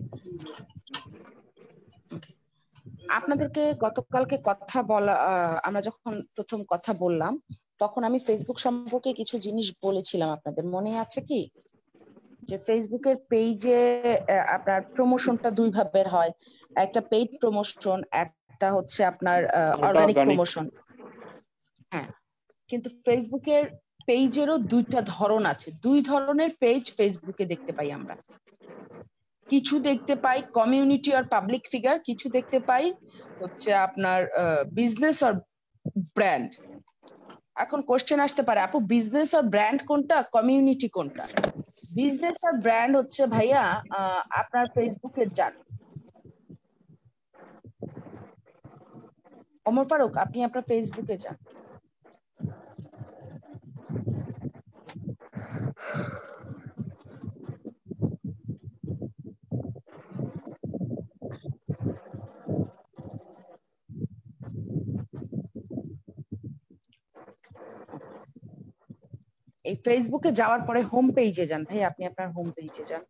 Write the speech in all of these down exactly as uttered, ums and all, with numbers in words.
আপনাদেরকে গতকালকে কথা বলা, আমরা যখন প্রথম কথা বললাম তখন আমি ফেসবুক সম্পর্কে কিছু জিনিস বলেছিলাম, আপনাদের মনে আছে কি? যে ফেসবুকের পেজে আপনার প্রমোশনটা দুই ভাবের হয়, একটা পেইড প্রমোশন, একটা হচ্ছে আপনার অর্গানিক প্রমোশন। হ্যাঁ, কিন্তু ফেসবুকের পেজেরও দুইটা ধরন আছে, দুই ধরনের পেজ ফেসবুকে দেখতে পাই আমরা। কিছু দেখতে পাই কমিউনিটি আর পাবলিক ফিগার, কিছু দেখতে পাই হচ্ছে আপনার বিজনেস আর ব্র্যান্ড। এখন কোশ্চেন আসতে পারে, আপু বিজনেস আর ব্র্যান্ড কোনটা, কমিউনিটি কোনটা? বিজনেস আর ব্র্যান্ড হচ্ছে ভাইয়া আপনার ফেসবুকে যান। ওমর ফারুক, আপনি আপনার ফেসবুকে যান। এই ফেসবুকে যাওয়ার পরে হোম পেজে যান ভাই, আপনি আপনার হোম পেজে যান।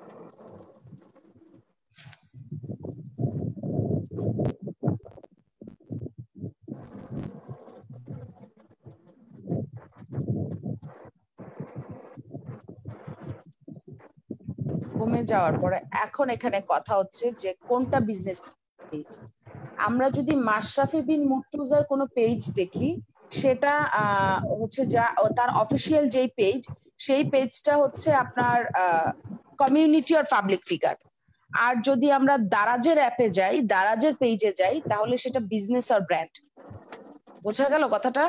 হোমে যাওয়ার পরে এখন এখানে কথা হচ্ছে যে কোনটা বিজনেস পেজ। আমরা যদি মাশরাফি বিন মুর্তজার কোনো পেজ দেখি, সেটা হচ্ছে যা তার অফিসিয়াল যেই পেজ, সেই পেজটা হচ্ছে আপনার কমিউনিটি আর পাবলিক ফিগার। আর যদি আমরা দারাজের অ্যাপে যাই, দারাজের পেজে যাই, তাহলে সেটা বিজনেস আর ব্র্যান্ড। বোঝা গেল কথাটা?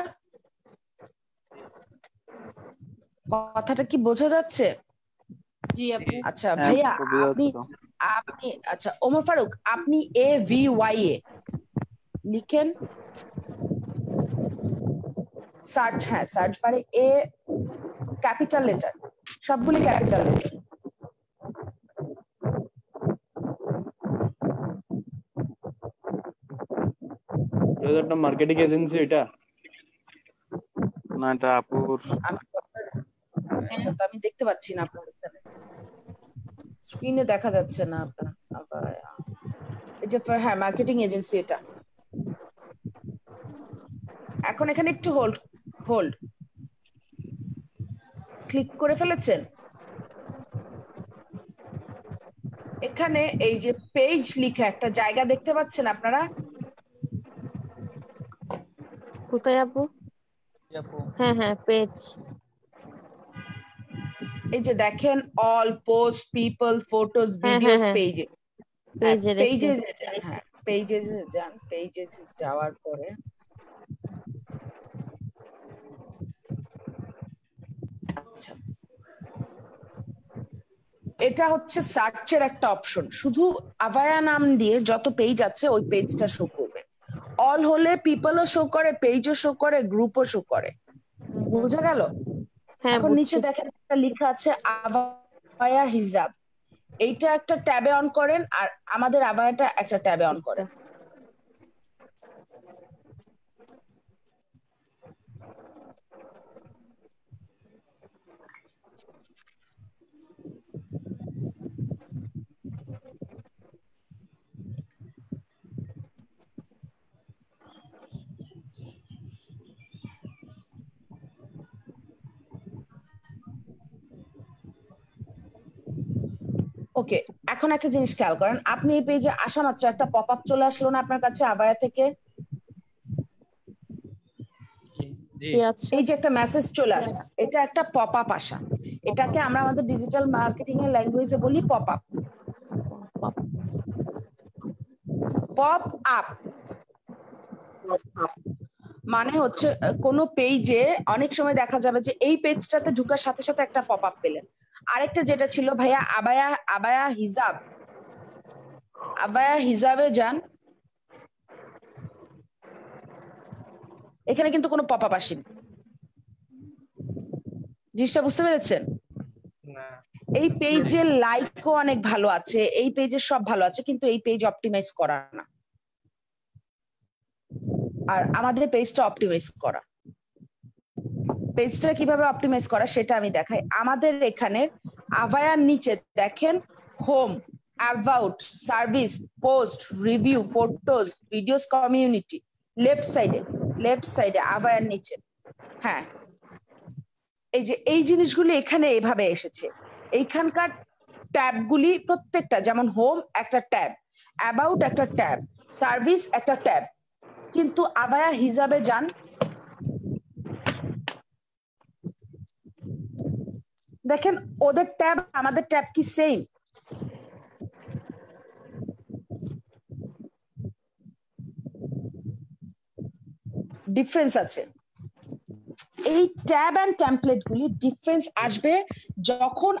কথাটা কি বোঝা যাচ্ছে? জি আপু। আচ্ছা ভাইয়া, আপনি আপনি আচ্ছা ওমর ফারুক, আপনি এ ভি ওয়াই এ লিখেন, সার্চ, হ্যাঁ সার্চ বারে এ ক্যাপিটাল লেটার, সবগুলি ক্যাপিটাল লেটার। এটা মার্কেটিং এজেন্সি, এটা না এটা আপুর। এটা তো আমি দেখতে পাচ্ছি না, আপনার এখানে স্ক্রিনে দেখা যাচ্ছে না আপনার। এই যে হ্যাঁ মার্কেটিং এজেন্সি, এটা। এখন এখানে একটু হোল্ড হোল্ড ক্লিক করে ফেলেছেন। এখানে এই যে পেজ লিখা একটা জায়গা দেখতে পাচ্ছেন আপনারা? কোথায় আপু? হ্যাঁ হ্যাঁ পেজ। এই যে দেখেন all post, people, photos, videos, পেজে পেজে পেজে হ্যাঁ পেজে যান। পেজে যাওয়ার পরে আচ্ছা, এটা হচ্ছে সার্চের একটা অপশন। শুধু আবায়া নাম দিয়ে যত পেজ আছে ওই পেজটা শো করবে। অল হলে পিপলও শো করে, পেজও শো করে, গ্রুপও শো করে। বোঝা গেল? এখন নিচে দেখেন একটা লেখা আছে আবায়া হিজাব, এইটা একটা ট্যাবে অন করেন, আর আমাদের আবায়াটা একটা ট্যাবে অন করেন। ওকে, এখন একটা জিনিস খেয়াল করেন, আপনি এই পেজে আসা মাত্র একটা পপ আপ চলে আসলো না আপনার কাছে আবায়া থেকে? এই যে একটা মেসেজ চলে আসা, এটা একটা পপ আপ আসা। এটাকে আমরা আমাদের ডিজিটাল মার্কেটিং এর ল্যাঙ্গুয়েজে বলি পপ আপ। পপ আপ মানে হচ্ছে কোনো পেজে অনেক সময় দেখা যাবে যে এই পেজটাতে ঢুকার সাথে সাথে একটা পপ আপ পেলেন। আরেকটা যেটা ছিল ভাইয়া আবায়া আবায়া হিজাব, আবায়া হিজাবে যান, এখানে কিন্তু কোনো পপ আপ আসেনি। জিনিসটা বুঝতে পেরেছেন? এই পেজের লাইকও অনেক ভালো আছে, এই পেজের সব ভালো আছে, কিন্তু এই পেজ অপটিমাইজ করা না। আর আমাদের পেজটা অপটিমাইজ করা। পেজটা কিভাবে অপটিমাইজ করা সেটা আমি দেখাই। আমাদের এখানে আবায়ার নিচে দেখেন home, about, service, post, review, photos, videos, community. Left সাইডে লেফট সাইডে আভায়ার নিচে, হ্যাঁ এই যে এই জিনিসগুলি এখানে এভাবে এসেছে। এইখানকার ট্যাবগুলি প্রত্যেকটা, যেমন হোম একটা ট্যাব, অ্যাবাউট একটা ট্যাব, সার্ভিস একটা ট্যাব, কিন্তু আভায়া হিজাবে যান, দেখেন ওদের ট্যাব আমাদের ট্যাব কি সেম? ডিফারেন্স আছে। এই ট্যাব এন্ড টেমপ্লেট গুলি ডিফারেন্স আসবে যখন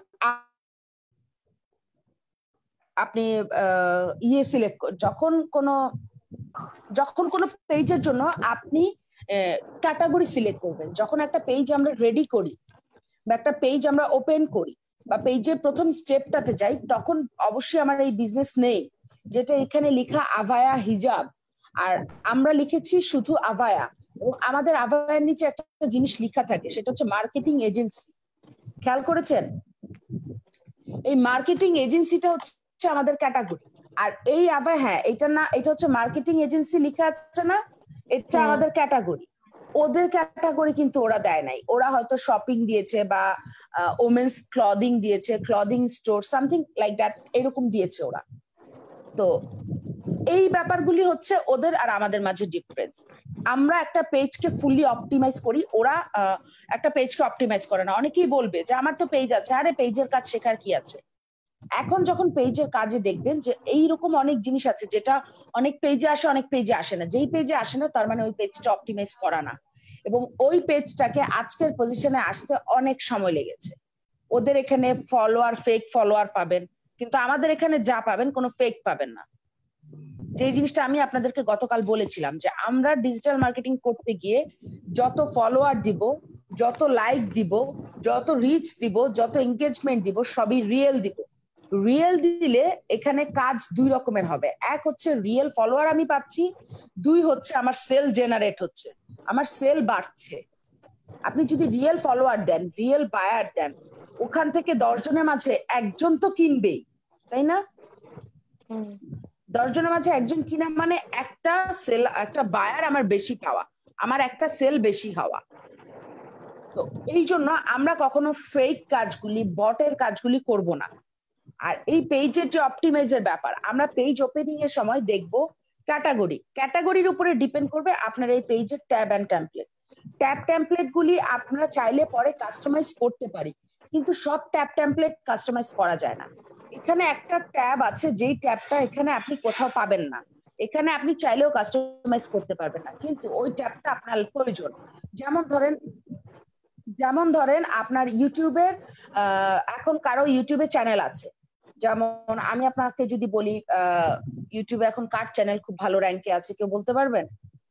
আপনি ইয়ে সিলেক্ট, যখন কোন যখন কোন পেজের জন্য আপনি ক্যাটাগরি সিলেক্ট করবেন। যখন একটা পেজ আমরা রেডি করি বা একটা পেজ আমরা ওপেন করি বা পেজের প্রথম স্টেপটাতে যাই, তখন অবশ্যই আমার এই বিজনেস নেই যেটা এখানে লেখা আভায়া হিজাব, আর আমরা লিখেছি শুধু আভায়া, এবং আমাদের আভায়ার নিচে একটা জিনিস লেখা থাকে, সেটা হচ্ছে মার্কেটিং এজেন্সি। খেয়াল করেছেন? এই মার্কেটিং এজেন্সিটা হচ্ছে আমাদের ক্যাটাগরি, আর এই আভায়া, হ্যাঁ এটা না, এটা হচ্ছে মার্কেটিং এজেন্সি লেখা আছে না, এটা আমাদের ক্যাটাগরি। ওদের ক্যাটাগরি কিন্তু ওরা দেয় নাই, ওরা হয়তো শপিং দিয়েছে বা ওমেন্স ক্লদিং দিয়েছে, clothing store, something like that, এরকম দিয়েছে ওরা। তো এই ব্যাপারগুলি হচ্ছে ওদের আর আমাদের মাঝে ডিফারেন্স। আমরা একটা পেজকে ফুললি অপটিমাইজ করি, ওরা একটা পেজকে অপটিমাইজ করে না। অনেকেই বলবে যে আমার তো পেজ আছে, আরে পেজের কাজ শেখার কি আছে। এখন যখন পেজের কাজে দেখবেন যে এইরকম অনেক জিনিস আছে যেটা অনেক পেজে আসে, অনেক পেজে আসে না। যেই পেজে আসে না তার মানে ওই পেজটা অপটিমাইজ করা না, এবং ওই পেজটাকে আজকের পজিশনে আসতে অনেক সময় লেগেছে। ওদের এখানে ফলোয়ার, ফেক ফলোয়ার পাবেন, কিন্তু আমাদের এখানে যা পাবেন কোনো ফেক পাবেন না। যে জিনিসটা আমি আপনাদেরকে গতকাল বলেছিলাম যে আমরা ডিজিটাল মার্কেটিং করতে গিয়ে যত ফলোয়ার দিব, যত লাইক দিব, যত রিচ দিব, যত এঙ্গেজমেন্ট দিব, সবই রিয়েল দিব। রিয়েল দিলে এখানে কাজ দুই রকমের হবে। এক হচ্ছে রিয়েল ফলোয়ার আমি পাচ্ছি, দুই হচ্ছে আমার সেল জেনারেট হচ্ছে, আমার সেল বাড়ছে। আপনি যদি রিয়েল ফলোয়ার দেন, রিয়েল বায়ার দেন, ওখান থেকে দশ জনের মাঝে একজন তো কিনবেই, তাই না? দশ জনের মাঝে একজন কিনা মানে একটা সেল, একটা বায়ার আমার বেশি পাওয়া, আমার একটা সেল বেশি হওয়া। তো এই জন্য আমরা কখনো ফেক কাজগুলি, বটের কাজগুলি করব না। আর এই পেজের যে অপটিমাইজের ব্যাপার, আমরা পেজ ওপেনিং এর সময় দেখব ক্যাটাগরি, ক্যাটাগরির উপরে ডিপেন্ড করবে আপনার এই পেজের tab and template. Tab template গুলি আপনারা চাইলে পরে কাস্টমাইজ করতে পারি, কিন্তু সব ট্যাব টেমপ্লেট কাস্টমাইজ করা যায় না। এখানে একটা ট্যাব আছে, যেই ট্যাবটা এখানে আপনি কোথাও পাবেন না, এখানে আপনি চাইলেও কাস্টমাইজ করতে পারবেন না, কিন্তু ওই ট্যাবটা আপনার প্রয়োজন। যেমন ধরেন যেমন ধরেন আপনার ইউটিউবের, এখন কারো ইউটিউবে চ্যানেল আছে, যেমন আমি আপনাকে যদি বলি ইউটিউবে এখন কার চ্যানেল খুব ভালো র্যাঙ্কে আছে, কেউ বলতে পারবেন?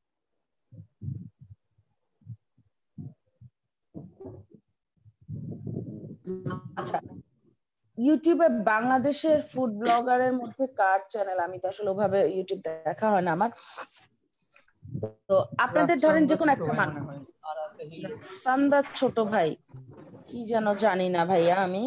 আচ্ছা, ইউটিউবে বাংলাদেশের ফুড ব্লগারের মধ্যে কার চ্যানেল, আমি তো আসলে ওভাবে ইউটিউব দেখা হয় না আমার। তো আপনাদের ধরেন যে কোনো একটা মানুষ, সান্দার ছোট ভাই কি যেন জানি না ভাইয়া, আমি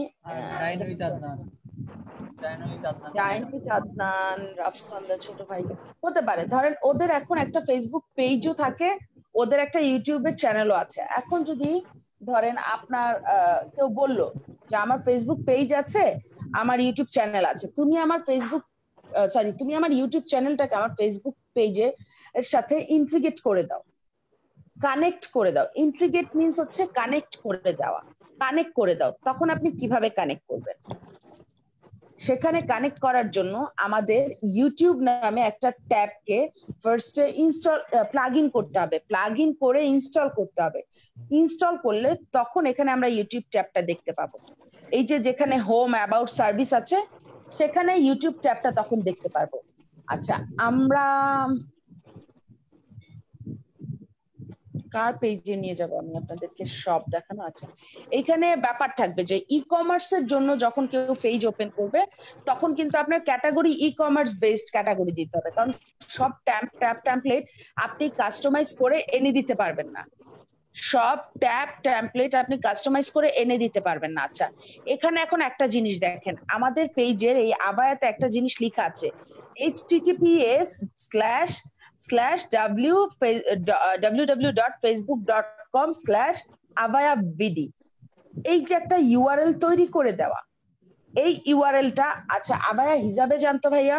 ছোট ভাই হতে পারে। ধরেন ওদের এখন একটা ফেসবুক পেজও থাকে, ওদের একটা ইউটিউবের চ্যানেলও আছে। এখন যদি ধরেন আপনার কেউ বললো যে আমার ফেসবুক পেজ আছে, আমার ইউটিউব চ্যানেল আছে, তুমি আমার ফেসবুক সরি তুমি আমার ইউটিউব চ্যানেলটাকে আমার ফেসবুক পেজে এর সাথে ইন্টিগ্রেট করে দাও, কানেক্ট করে দাও। ইন্টিগ্রেট মিন্স হচ্ছে কানেক্ট করে দেওয়া, কানেক্ট করে দাও। তখন আপনি কিভাবে কানেক্ট করবেন? সেখানে কানেক্ট করার জন্য আমাদের ইউটিউব নামে একটা ট্যাবকে ফার্স্টে ইনস্টল, প্লাগ ইন করতে হবে, প্লাগ ইন করে ইনস্টল করতে হবে। ইনস্টল করলে তখন এখানে আমরা ইউটিউব ট্যাবটা দেখতে পাবো। এই যে যেখানে হোম, অ্যাবাউট, সার্ভিস আছে, সেখানে ইউটিউব ট্যাবটা তখন দেখতে পারবো। আচ্ছা, আমরা কার পেজে নিয়ে যাব আমি আপনাদেরকে সব দেখানো আছে। এইখানে ব্যাপার থাকবে যে ই কমার্সের জন্য যখন কেউ পেজ ওপেন করবে, তখন কিন্তু আপনার category e-commerce based category দিতে হবে, কারণ সব ট্যাব ট্যাব টেমপ্লেট আপনি কাস্টমাইজ করে এনে দিতে পারবেন না। সব ট্যাব টেমপ্লেট আপনি কাস্টমাইজ করে এনে দিতে পারবেন না। আচ্ছা, এখানে এখন একটা জিনিস দেখেন, আমাদের পেজের এই আবায়াতে একটা জিনিস লেখা আছে HTTPS slash slash W W W dot Facebook dot com slash আবায়া বিডি। এই যে একটা ইউআরএল তৈরি করে দেওয়া, এই ইউআরএলটা আচ্ছা আবায়া হিসাবে জানতো ভাইয়া?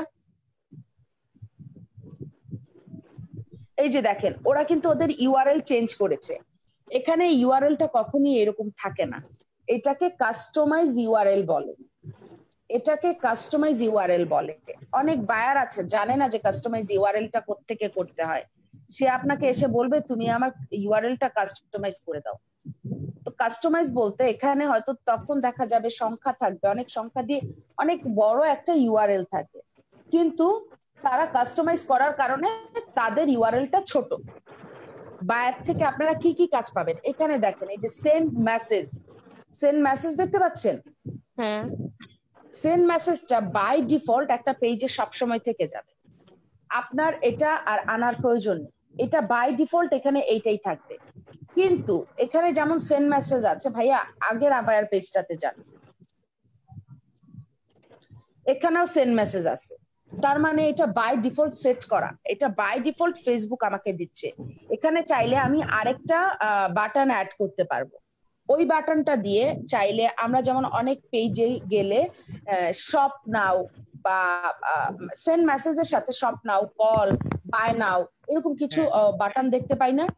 এই যে দেখেন ওরা কিন্তু ওদের ইউআরএল চেঞ্জ করেছে। এখানে ইউআরএলটা কখনই এরকম থাকে না, এটাকে কাস্টমাইজ ইউআরএল বলে, এটাকে কাস্টমাইজ ইউআরএল বলে। অনেক বায়ার আছে জানে না যে কাস্টমাইজ ইউআরএলটা কোত্থেকে করতে হয়, সে আপনাকে এসে বলবে তুমি আমার ইউআরএলটা কাস্টমাইজ করে দাও। তো কাস্টমাইজ বলতে এখানে হয়তো তখন দেখা যাবে সংখ্যা থাকবে, অনেক সংখ্যা দিয়ে অনেক বড় একটা ইউআরএল থাকে, কিন্তু তারা কাস্টমাইজ করার কারণে তাদের ইউআরএলটা ছোট। বায়ার থেকে আপনারা কি কি কাজ পাবেন এখানে দেখেন, এই যে সেন্ড মেসেজ, সেন্ড মেসেজ দেখতে পাচ্ছেন? হ্যাঁ, সেন্ড মেসেজটা বাই ডিফল্ট একটা পেজে সবসময় থেকে যাবে, আপনার এটা আর আনার প্রয়োজন নেই, এটা বাই ডিফল্ট এখানে এইটাই থাকবে। কিন্তু এখানে যেমন সেন্ড মেসেজ আছে, ভাইয়া আগের আবায়ার পেজটাতে যান, এখানেও সেন্ড মেসেজ আছে, তার মানে এটা বাই ডিফল্ট সেট করা, এটা বাই ডিফল্ট ফেসবুক আমাকে দিচ্ছে। এখানে চাইলে আমি আরেকটা বাটন অ্যাড করতে পারবো, ওই বাটনটা দিয়ে চাইলে আমরা যেমন অনেক পেজে গেলে শপ নাও বা সেন্ড মেসেজের সাথে shop now, call, buy now এরকম কিছু বাটন দেখতে পাই না?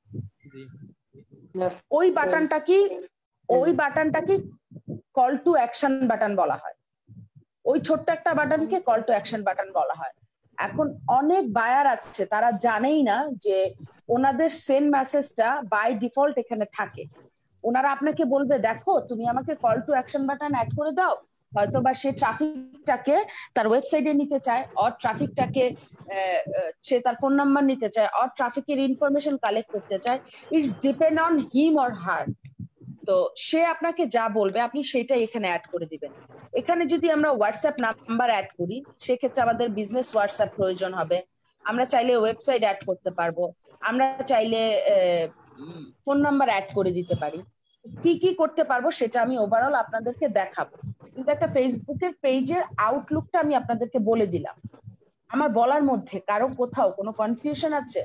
ওই বাটনটা কি ওই বাটনটা কি কল টু অ্যাকশন বাটন বলা হয়, ওই ছোট্ট একটা বাটনকে কল টু অ্যাকশন বাটন বলা হয়। এখন অনেক বায়ার আছে তারা জানেই না যে ওনাদের সেন্ড মেসেজটা বাই ডিফল্ট এখানে থাকে। ওনারা আপনাকে বলবে দেখো তুমি আমাকে call to action button add করে দাও, হয়তো বা সে ট্রাফিকটাকে তার ওয়েবসাইটে নিতে চায়, অর ট্রাফিকটাকে সে তার ফোন নাম্বার নিতে চায়, অর ট্রাফিকের ইনফরমেশন কালেক্ট করতে চায়, it's depend on him or her. তো সে আপনাকে যা বলবে আপনি সেটাই এখানে অ্যাড করে দিবেন। এখানে যদি আমরা হোয়াটসঅ্যাপ নাম্বার অ্যাড করি সেক্ষেত্রে আমাদের বিজনেস হোয়াটসঅ্যাপ প্রয়োজন হবে, আমরা চাইলে ওয়েবসাইট অ্যাড করতে পারবো, আমরা চাইলে ফোন নাম্বার অ্যাড করে দিতে পারি। কি কি করতে পারবো সেটা আমি ওভারঅল আপনাদেরকে দেখাবো, কিন্তু একটা ফেসবুকের পেজের আউটলুকটা আমি আপনাদেরকে বলে দিলাম। আমার বলার মধ্যে কারো কোথাও কোনো কনফিউশন আছে?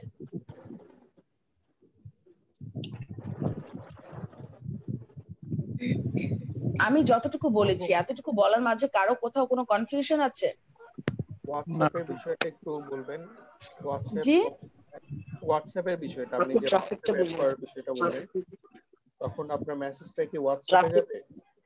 আমি যতটুকু বলেছি এতটুকু বলার মাঝে কারো কোথাও কোনো কনফিউশন আছে? হোয়াটসঅ্যাপের বিষয়টা একটু বলবেন। হোয়াটসঅ্যাপ জি, হোয়াটসঅ্যাপের বিষয়টা আপনি যে করার বিষয়টা বললেন, তখন আপনার মেসেজটা কি হোয়াটসঅ্যাপে যাবে?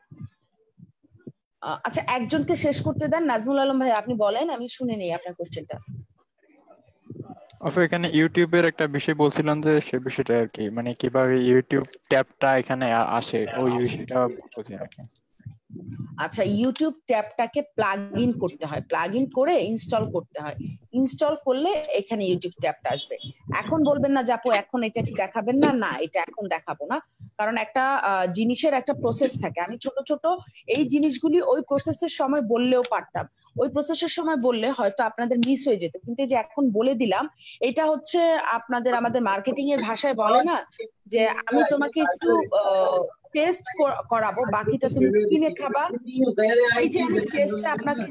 আচ্ছা একজনকে শেষ করতে দেন। নাজমুল আলম ভাই আপনি বলেন, আমি শুনে নেই আপনার কোশ্চেনটা। আচ্ছা, এখানে ইউটিউবের একটা বিষয় বলছিলাম যে সে বিষয়টা আর কি, মানে কিভাবে ইউটিউব ট্যাবটা এখানে আসে ওই বিষয়টা বলছি আর কি। আচ্ছা, ইউটিউব ট্যাবটাকে প্লাগ ইন করতে হয়, প্লাগ ইন করে ইনস্টল করতে হয়, ইনস্টল করলে এখানে ইউটিউব ট্যাবটা আসবে। এখন বলবেন না যে আপু এখন এটা কি দেখাবেন না? না, এটা এখন দেখাবো না, কারণ একটা জিনিসের একটা প্রসেস থাকে। আমি ছোট ছোট এই জিনিসগুলি ওই প্রসেসের সময় বললেও পারতাম, ওই প্রসেসের সময় বললে হয়তো আপনাদের মিস হয়ে যেত, কিন্তু এই যে এখন বলে দিলাম, এটা হচ্ছে আপনাদের আমাদের মার্কেটিং এর ভাষায় বলে না যে আমি তোমাকে একটু টেস্ট করাবো, বাকিটা তুমি কিনে খাবা। এই যে আমি টেস্টটা আপনাকে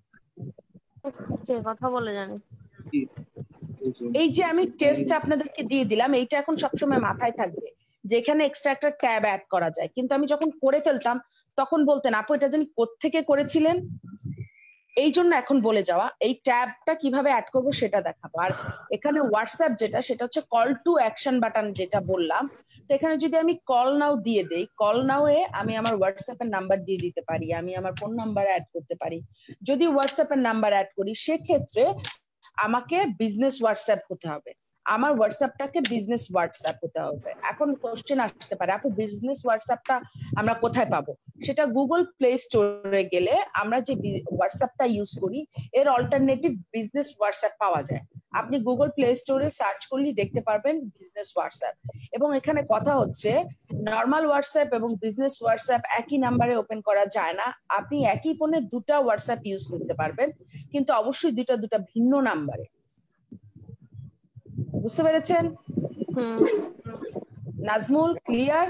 কথা বলে জানি, এই যে আমি টেস্টটা আপনাদেরকে দিয়ে দিলাম, এইটা এখন সবসময় মাথায় থাকবে যে এখানে এক্সট্রা একটা ট্যাব অ্যাড করা যায়। কিন্তু আমি যখন করে ফেলতাম তখন বলতেন আপু এটা জানি কোত্থেকে করেছিলেন, এই জন্য এখন বলে যাওয়া এই ট্যাবটা কিভাবে অ্যাড করবো সেটা দেখাবো। আর এখানে হোয়াটসঅ্যাপ যেটা সেটা হচ্ছে কল টু অ্যাকশন বাটন যেটা বললাম, তো এখানে যদি আমি কল নাও দিয়ে দেই, কল নাও এ আমি আমার হোয়াটসঅ্যাপের নাম্বার দিয়ে দিতে পারি, আমি আমার ফোন নাম্বার অ্যাড করতে পারি। যদি হোয়াটসঅ্যাপের নাম্বার অ্যাড করি সেক্ষেত্রে আমাকে বিজনেস হোয়াটসঅ্যাপ হতে হবে, আমার হোয়াটসঅ্যাপটাকে বিজনেস হোয়াটসঅ্যাপ হতে হবে। এখন কোশ্চেন আসতে পারে আপু বিজনেস হোয়াটসঅ্যাপটা আমরা কোথায় পাবো? সেটা গুগল প্লে স্টোরে গেলে আমরা যে হোয়াটসঅ্যাপটা ইউজ করি এর অল্টারনেটিভ বিজনেস হোয়াটসঅ্যাপ পাওয়া যায়। আপনি গুগল প্লে স্টোরে সার্চ করলেই দেখতে পারবেন বিজনেস হোয়াটসঅ্যাপ। এবং এখানে কথা হচ্ছে নর্মাল হোয়াটসঅ্যাপ এবং বিজনেস হোয়াটসঅ্যাপ একই নাম্বারে ওপেন করা যায় না, আপনি একই ফোনে দুটা হোয়াটসঅ্যাপ ইউজ করতে পারবেন, কিন্তু অবশ্যই দুটা দুটা ভিন্ন নাম্বারে। বুঝতে পেরেছেন? Nazmul clear?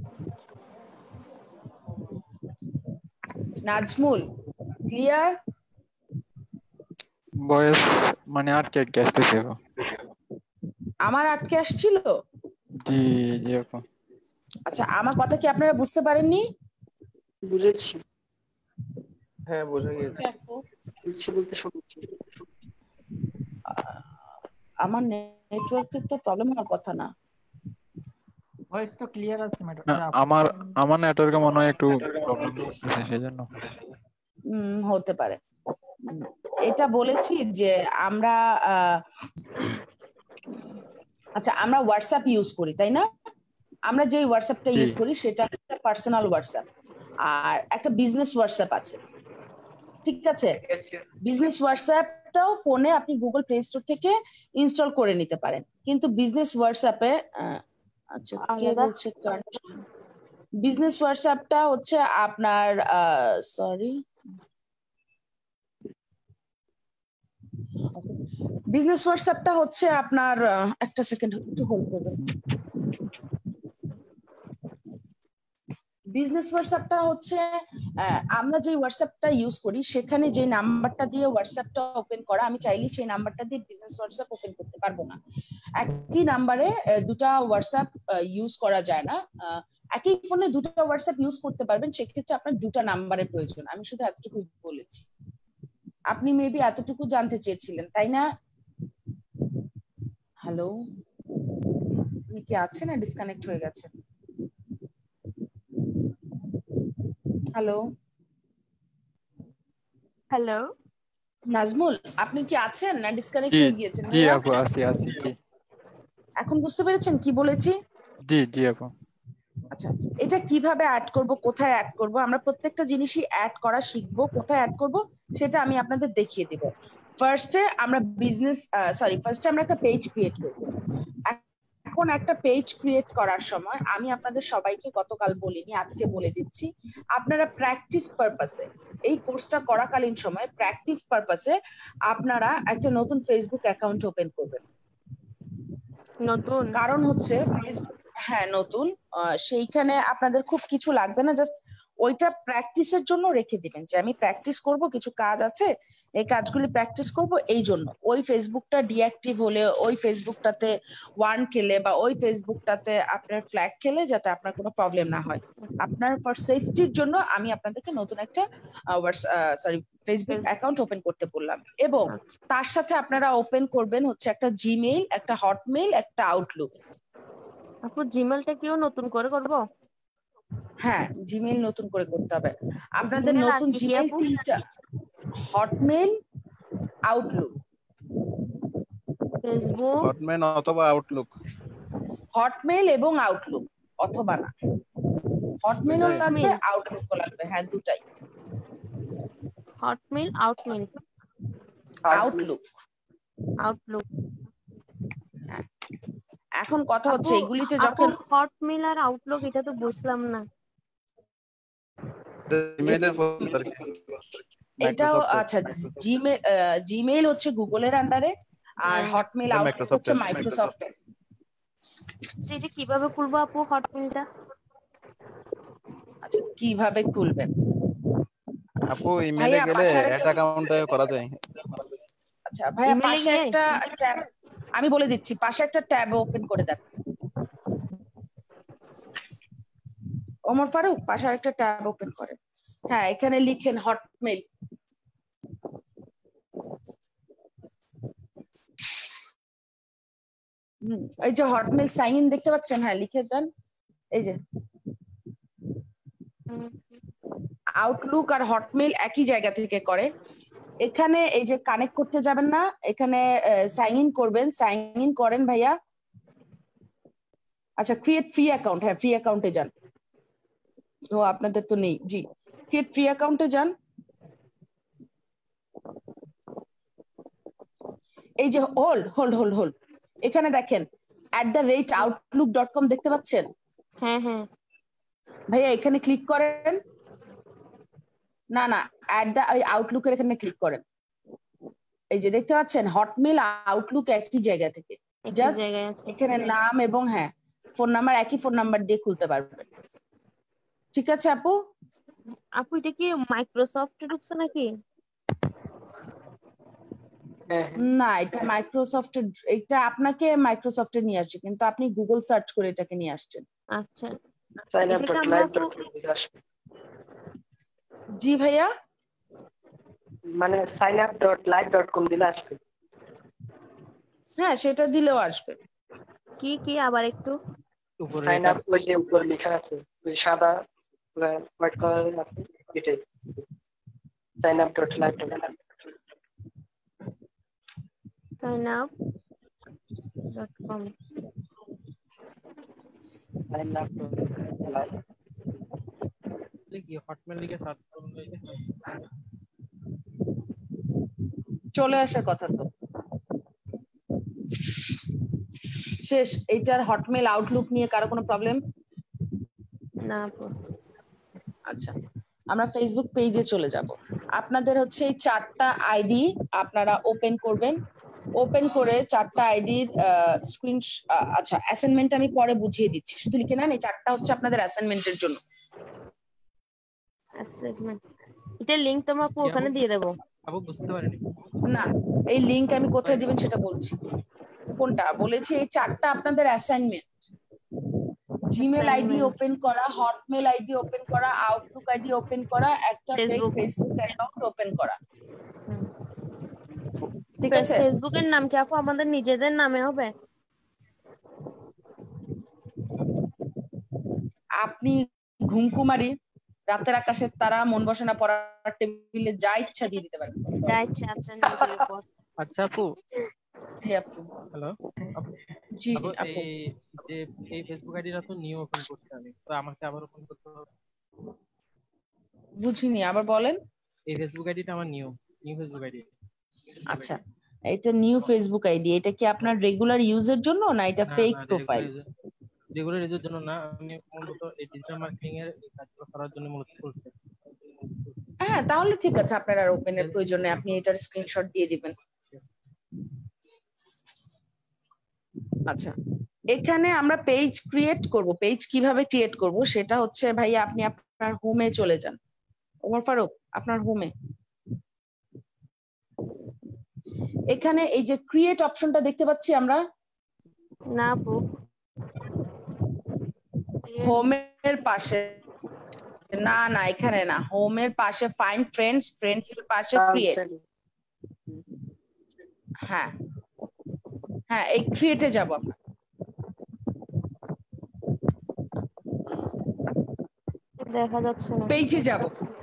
Nazmul clear? Voice মানে আটকে আটকে আসতেছে আপু। আমার আটকে আসছিল? জি জি আপু। আচ্ছা, আমার কথা কি আপনারা বুঝতে পারেননি? বুঝেছি। হ্যাঁ বোঝা গিয়েছে। বুঝছি বলতে শুনছি। আমার নেটওয়ার্কের তো প্রবলেম হওয়ার কথা না। ভয়েস তো ক্লিয়ার আছে ম্যাডাম। আমার আমার নেটওয়ার্কে মনে হয় একটু প্রবলেম করতেছে সেজন্য। হুম, হতে পারে। এটা বলেছি যে আমরা আহ, আচ্ছা আমরা হোয়াটসঅ্যাপ ইউজ করি তাই না? আমরা যে হোয়াটসঅ্যাপটা ইউজ করি সেটা একটা পার্সোনাল হোয়াটসঅ্যাপ, আর একটা বিজনেস হোয়াটসঅ্যাপ আছে, ঠিক আছে? বিজনেস হোয়াটসঅ্যাপটাও ফোনে আপনি গুগল প্লে স্টোর থেকে ইনস্টল করে নিতে পারেন, কিন্তু বিজনেস হোয়াটসঅ্যাপে আচ্ছা কে বলছে বিজনেস হোয়াটসঅ্যাপটা হচ্ছে আপনার সরি বিজনেস হোয়াটসঅ্যাপটা হচ্ছে আপনার একটা সেকেন্ড একটু হোল্ড করবেন। বিজনেস হোয়াটসঅ্যাপটা হচ্ছে আমরা যে হোয়াটসঅ্যাপটা ইউজ করি সেখানে যে নাম্বারটা দিয়ে হোয়াটসঅ্যাপটা ওপেন করা, আমি চাইলেই সেই নাম্বারটা দিয়ে বিজনেস হোয়াটসঅ্যাপ ওপেন করতে পারবো না। একই নাম্বারে দুটা হোয়াটসঅ্যাপ ইউজ করা যায় না। একই ফোনে দুটো হোয়াটসঅ্যাপ ইউজ করতে পারবেন, সেক্ষেত্রে আপনার দুটা নাম্বারের প্রয়োজন। আমি শুধু এতটুকু বলেছি, আপনি মেবি এতটুকু জানতে চেয়েছিলেন তাই না? হ্যালো, আপনি কি আছেন না ডিসকানেক্ট হয়ে গেছেন? হ্যালো হ্যালো নাজমুল, আপনি কি আছেন না ডিসকানেক্ট জি হয়ে গিয়েছেন? জি আপু আছি আছি জি। এখন বুঝতে পেরেছেন কি বলেছি? জি জি আপু। আচ্ছা, এটা কিভাবে অ্যাড করব, কোথায় অ্যাড করব, আমরা প্রত্যেকটা জিনিসই অ্যাড করা শিখবো। কোথায় অ্যাড করব সেটা আমি আপনাদের দেখিয়ে দেব। ফার্স্টে আমরা বিজনেস সরি ফার্স্টে আমরা একটা পেজ ক্রিয়েট করব। এখন একটা পেজ ক্রিয়েট করার সময় আমি আপনাদের সবাইকে গতকাল বলিনি, আজকে বলে দিচ্ছি, আপনারা প্র্যাকটিস পারপাসে এই কোর্সটা করাকালীন সময় প্র্যাকটিস পারপাসে আপনারা একটা নতুন ফেসবুক অ্যাকাউন্ট ওপেন করবেন। নতুন কারণ হচ্ছে ফেসবুক, হ্যাঁ নতুন, সেইখানে আপনাদের খুব কিছু লাগবে না, জাস্ট ওইটা প্র্যাকটিসের জন্য রেখে দিবেন যে আমি প্র্যাকটিস করব, কিছু কাজ আছে এই কাজগুলি প্র্যাকটিস করব। এই জন্য ওই ফেসবুকটা ডিঅ্যাক্টিভ হলে, ওই ফেসবুকটাতে ওয়ার্ন খেলে বা ওই ফেসবুকটাতে আপনার ফ্ল্যাগ খেলে যাতে আপনার কোনো প্রবলেম না হয়, আপনার ফর সেফটির জন্য আমি আপনাদেরকে নতুন একটা সরি ফেসবুক অ্যাকাউন্ট ওপেন করতে বললাম। এবং তার সাথে আপনারা ওপেন করবেন হচ্ছে একটা জিমেইল, একটা হটমেইল, একটা আউটলুক। আপু জিমেইলটা কিও নতুন করে করব? হ্যাঁ, জিমেইল নতুন করে করতে হবে আপনাদের। নতুন জিমেইল তিনটা, হটমেইল, আউটলুক। ফেসবুক, হটমেইল অথবা আউটলুক। হটমেইল এবং আউটলুক, অথবা না হটমেইলও লাগবে আউটলুকও লাগবে, হ্যাঁ দুটাই। হটমেইল, আউটমেইল, আউটলুক, আউটলুক। এখন কথা হচ্ছে এগুলিতে যখন হটমেইল আর আউটলুক এটা তো বুঝলাম না। জিমেইলের এটাও আচ্ছা, জিমেইল জিমেইল হচ্ছে গুগলের আন্ডারে, আর হটমেইল আউটলুক হচ্ছে মাইক্রোসফটের। সেটা কিভাবে খুলবো আপু হটমেইলটা? আচ্ছা কিভাবে খুলবেন আপু? ইমেইলে গেলে অ্যাড অ্যাকাউন্টে করা যায়। আচ্ছা ভাইয়া, পাশে একটা ট্যাব আমি বলে দিচ্ছি, পাশে একটা ট্যাব ওপেন করে দেন। ওমর ফারুক, পাশে একটা ট্যাব ওপেন করে, হ্যাঁ এখানে লিখেন হটমেইল। হুম, এই যে হটমেইল সাইন ইন দেখতে পাচ্ছেন, হ্যাঁ লিখে দেন। এই যে আউটলুক আর হটমেইল একই জায়গা থেকে করে। এখানে এই যে কানেক্ট করতে যাবেন না, এখানে সাইন ইন করবেন। সাইন ইন করেন ভাইয়া। আচ্ছা, ক্রিয়েট ফ্রি অ্যাকাউন্ট, হ্যাঁ ফ্রি অ্যাকাউন্টে যান। ও আপনাদের তো নেই, জি ক্রিয়েট ফ্রি অ্যাকাউন্টে যান। এই যে হোল্ড হোল্ড হোল্ড হোল্ড এখানে দেখেন at the rate Outlook dot com দেখতে পাচ্ছেন? হ্যাঁ হ্যাঁ ভাইয়া এখানে ক্লিক করেন। না না, অ্যাট দ্য আউটলুকের এখানে ক্লিক করেন। এই যে দেখতে পাচ্ছেন হটমেইল আউটলুক একই জায়গা থেকে, জাস্ট এখানে নাম এবং হ্যাঁ ফোন নাম্বার একই ফোন নাম্বার দিয়ে খুলতে পারবেন। ঠিক আছে আপু? আপু এটা কি মাইক্রোসফটে ঢুকছে নাকি? না, এটা মাইক্রোসফটের, এটা আপনাকে মাইক্রোসফটে নিয়ে আসছে, কিন্তু আপনি গুগল সার্চ করে এটাকে নিয়ে আসছেন। আচ্ছা, সাইন আপ এটাকে ডট আমরা লাইভ আপু ডট কম দিলে আসবে। জি ভাইয়া, মানে sign up dot live dot com দিলে আসবে। হ্যাঁ সেটা দিলেও আসবে। কি কি আবার একটু সাইন আপ ওই যে উপরে লেখা আছে, ওই সাদা হোয়াইট কালারের আছে, এটাই sign up dot live dot com. Sign up dot com. Sign up dot live লিখি হটমেল লিখে সার্চ করুন, লিখে চলে আসার কথা তো শেষ। এইটার হটমেল আউটলুক নিয়ে কারো কোনো প্রবলেম? না আপু। আচ্ছা, আমরা ফেসবুক পেজে চলে যাব। আপনাদের হচ্ছে এই চারটা আইডি আপনারা ওপেন করবেন। ওপেন করে চারটা আইডির স্ক্রিন, আচ্ছা অ্যাসাইনমেন্ট আমি পরে বুঝিয়ে দিচ্ছি, শুধু লিখে নেন এই চারটা হচ্ছে আপনাদের অ্যাসাইনমেন্টের জন্য। অ্যাসাইনমেন্ট এটা লিংক তো আপু ওখানে দিয়ে দেব। আপু বুঝতে পারিনি। না, এই লিংক আমি কোথায় দিবেন সেটা বলছি। কোনটা বলেছি? এই চারটা আপনাদের অ্যাসাইনমেন্ট। জিমেল আইডি ওপেন করা, হটমেল আইডি ওপেন করা, আউটলুক আইডি ওপেন করা, একটা ফেসবুক অ্যাকাউন্ট ওপেন করা। ঠিক আছে? ফেসবুকের নাম কি আপু আমাদের নিজেদের নামে হবে? আপনি ঘুমকুমারী, রাতের আকাশের তারা, মন বসে না পড়ার টেবিলে, যা ইচ্ছা দিয়ে দিতে পারেন। যা ইচ্ছা। আচ্ছা নিজের উপর। আচ্ছা আপু। জি আপু। হ্যালো আপু। জি আপু আপু। এই যে এই ফেসবুক আইডিটা তো নিউ ওপেন করতে আমি, তো আমাকে আবার ওপেন করতে হবে? বুঝিনি, আবার বলেন। এই ফেসবুক আইডিটা আমার নিউ নিউ ফেসবুক আইডি। আচ্ছা, এটা নিউ ফেসবুক আইডি, এটা কি আপনার রেগুলার ইউজের জন্য না এটা ফেক প্রোফাইল? রেগুলার ইউজের জন্য না, আমি মূলত এই ডিজিটাল মার্কেটিং এর এই কাজগুলো করার জন্য মূলত খুলছি। হ্যাঁ তাহলে ঠিক আছে, আপনার আর ওপেনের প্রয়োজন নেই, আপনি এটার স্ক্রিনশট দিয়ে দিবেন। আচ্ছা, এখানে আমরা পেজ ক্রিয়েট করব। পেজ কিভাবে ক্রিয়েট করব সেটা হচ্ছে ভাইয়া আপনি আপনার হোমে চলে যান। ওমর ফারুক, আপনার হোমে এখানে এই যে ক্রিয়েট অপশনটা দেখতে পাচ্ছি আমরা। না আপু, হোমের পাশে না, না এখানে না, হোমের পাশে ফাইন্ড ফ্রেন্ডস, ফ্রেন্ডস এর পাশে ক্রিয়েট। হ্যাঁ হ্যাঁ, এই ক্রিয়েটে যাব আমরা। দেখা যাচ্ছে না। পেজে যাব।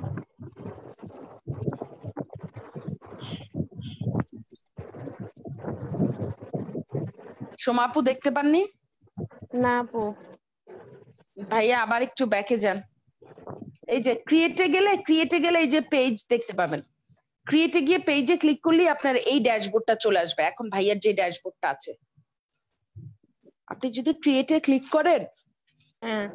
সোমা আপু দেখতে পাননি? না আপু। ভাইয়া আবার একটু ব্যাকে যান। এই যে ক্রিয়েটে গেলে, ক্রিয়েটে গেলে এই যে পেজ দেখতে পাবেন। ক্রিয়েটে গিয়ে পেজে ক্লিক করলেই আপনার এই ড্যাশবোর্ডটা চলে আসবে। এখন ভাইয়ার যে ড্যাশবোর্ডটা আছে, আপনি যদি ক্রিয়েটে ক্লিক করেন, হ্যাঁ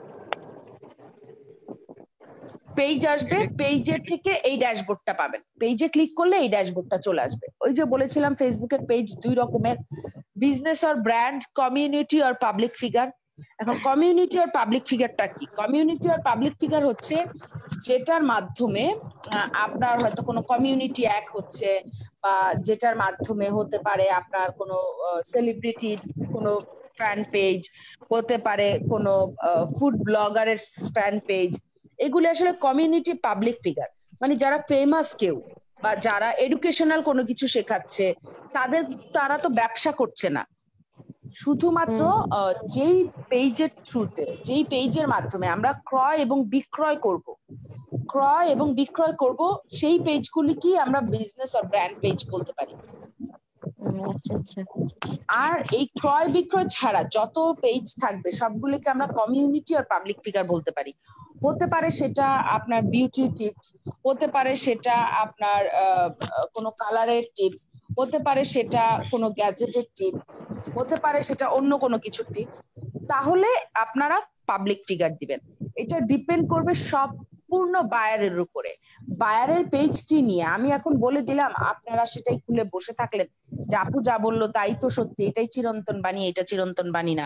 পেজ আসবে, পেজের থেকে এই ড্যাশবোর্ডটা পাবেন। পেজে ক্লিক করলে এই ড্যাশবোর্ডটা চলে আসবে। ওই যে বলেছিলাম ফেসবুকের পেজ দুই রকমের, বিজনেস আর ব্র্যান্ড, কমিউনিটি আর পাবলিক ফিগার। এখন কমিউনিটি আর পাবলিক ফিগারটা কি? কমিউনিটি আর পাবলিক ফিগার হচ্ছে যেটার মাধ্যমে আপনার হয়তো কোনো কমিউনিটি এক হচ্ছে, বা যেটার মাধ্যমে হতে পারে আপনার কোনো সেলিব্রিটি কোনো ফ্যান পেজ, হতে পারে কোনো ফুড ব্লগারের ফ্যান পেজ। এগুলো আসলে কমিউনিটি পাবলিক ফিগার, মানে যারা ফেমাস কেউ বা যারা এডুকেশনাল কোনো কিছু শেখাচ্ছে, তাদের তারা তো ব্যবসা করছে না, শুধুমাত্র যেই পেজের থ্রুতে, যেই পেজের মাধ্যমে আমরা ক্রয় এবং বিক্রয় করব, ক্রয় এবং বিক্রয় করব, সেই পেজগুলি কি আমরা বিজনেস আর ব্র্যান্ড পেজ বলতে পারি। আচ্ছা আচ্ছা। আর এই ক্রয় বিক্রয় ছাড়া যত পেজ থাকবে সবগুলিকে আমরা কমিউনিটি আর পাবলিক ফিগার বলতে পারি। হতে পারে সেটা আপনার বিউটি টিপস, হতে পারে সেটা আপনার কোনো কালারের টিপস, হতে পারে সেটা কোনো গ্যাজেটের টিপস, হতে পারে সেটা অন্য কোনো কিছু টিপস। তাহলে আপনারা পাবলিক ফিগার দিবেন। এটা ডিপেন্ড করবে সম্পূর্ণ বায়ারের উপরে। বায়ারের পেজ কি নিয়ে আমি এখন বলে দিলাম, আপনারা সেটাই খুলে বসে থাকলেন যে আপু যা বললো তাই তো সত্যি, এটাই চিরন্তন বাণী, এটা চিরন্তন বাণী না।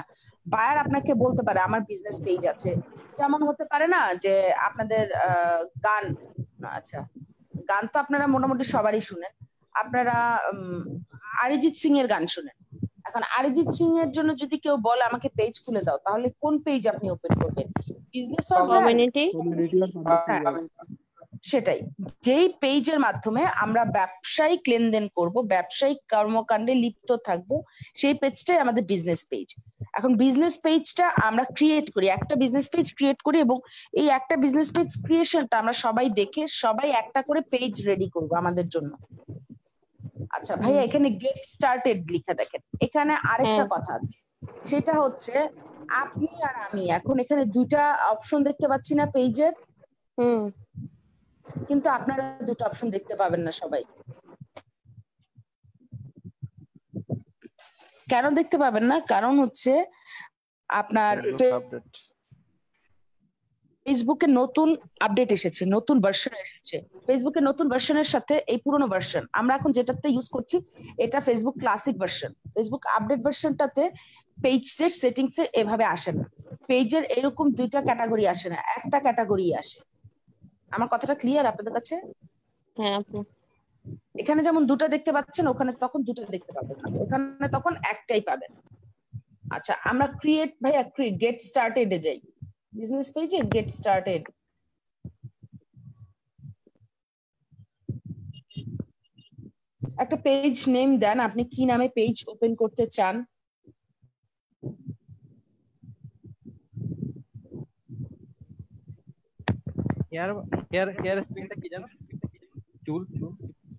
বায়ার আপনাকে বলতে পারে আমার বিজনেস পেজ আছে, যেমন হতে পারে না যে আপনাদের আহ, গান, আচ্ছা গান তো আপনারা মোটামুটি সবারই শুনেন, আপনারা উম, অরিজিৎ সিং এর গান শুনেন। এখন অরিজিৎ সিং এর জন্য যদি কেউ বলে আমাকে পেজ খুলে দাও, তাহলে কোন পেজ আপনি ওপেন করবেন? Business or brand? কমিউনিটি। হ্যাঁ, সেটাই। যেই পেজের মাধ্যমে আমরা ব্যবসায়িক লেনদেন করব, ব্যবসায়িক কর্মকাণ্ডে লিপ্ত থাকব, সেই পেজটাই আমাদের বিজনেস পেজ। এখন বিজনেস পেজটা আমরা ক্রিয়েট করি, একটা বিজনেস পেজ ক্রিয়েট করি, এবং এই একটা বিজনেস পেজ ক্রিয়েশনটা আমরা সবাই দেখে সবাই একটা করে পেজ রেডি করব আমাদের জন্য। আচ্ছা ভাইয়া, এখানে গেট স্টার্টেড লিখা দেখেন, এখানে আরেকটা কথা আছে, সেটা হচ্ছে আপনি আর আমি এখন এখানে দুইটা অপশন দেখতে পাচ্ছি না পেজের, হুম কিন্তু আপনারা দুটো অপশন দেখতে পাবেন না সবাই। কেন দেখতে পাবেন না? কারণ হচ্ছে আপনার আপডেট ফেসবুকে নতুন আপডেট এসেছে, নতুন ভার্সন এসেছে। ফেসবুকের নতুন ভার্সনের সাথে এই পুরনো ভার্সন, আমরা এখন যেটাতে ইউজ করছি এটা Facebook classic version. Facebook update ভার্সনটাতে পেজের সেটিংসে এভাবে আসে না, পেজের এরকম দুইটা ক্যাটাগরি আসে না, একটা ক্যাটাগরি আসে। আমার কথাটা ক্লিয়ার আপনাদের কাছে? হ্যাঁ আপু। এখানে যেমন দুটো দেখতে পাচ্ছেন, ওখানে তখন দুটো দেখতে পাবেন না, ওখানে তখন একটাই পাবেন। আচ্ছা আমরা ক্রিয়েট ভাইয়া গেট স্টার্টেড এ যাই, বিজনেস পেজে গেট স্টার্টেড। একটা পেজ নেম দেন, আপনি কি নামে পেজ ওপেন করতে চান? হেয়ার হেয়ার হেয়ার স্পেলিংটা কি জানো? চুল চুল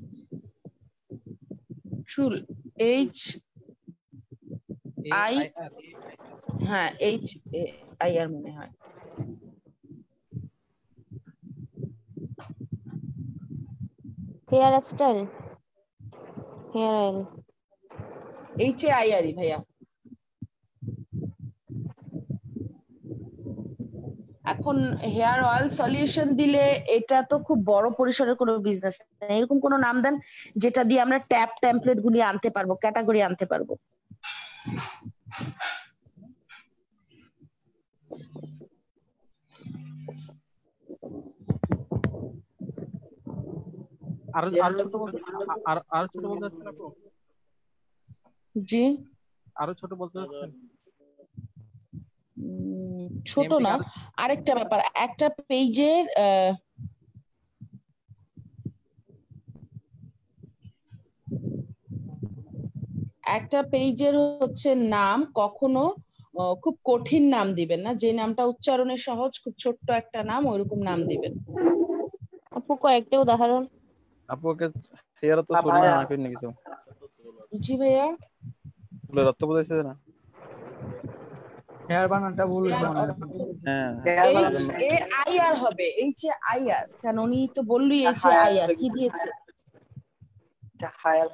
চুল, এইচ আই, আই আর হ্যাঁ এইচ আই আর মনে হয়। Hair style, hair oil. H A I R E ভাইয়া। এখন হেয়ার অয়েল সলিউশন দিলে এটা তো খুব বড় পরিসরের কোনো বিজনেস, এরকম কোনো নাম দেন যেটা দিয়ে আমরা ট্যাপ টেমপ্লেট গুলি আনতে পারবো, ক্যাটাগরি আনতে পারবো। আরো আরো ছোট বলতে আর আরো ছোট বলতে যাচ্ছেন আপু? জি আরো ছোট বলতে যাচ্ছেন? উম, ছোট না, আরেকটা ব্যাপার, একটা পেজের একটা পেজের হচ্ছে নাম কখনো আহ, খুব কঠিন নাম দিবেন না, যে নামটা উচ্চারণে সহজ, খুব ছোট্ট একটা নাম ওইরকম নাম দিবেন। আপু কয়েকটা উদাহরণ। আপুকে হেয়ার তো শুরু না নাকি কিছু জি ভাইয়া, বলে রক্ত বুঝাইছে না হেয়ার বানানটা ভুল হয়েছে মনে হয়। হ্যাঁ এইচ এ আই আর হবে, এইচ এ আই আর, কেন উনি তো বললি এইচ এ আই আর কি দিয়েছে? হায়ার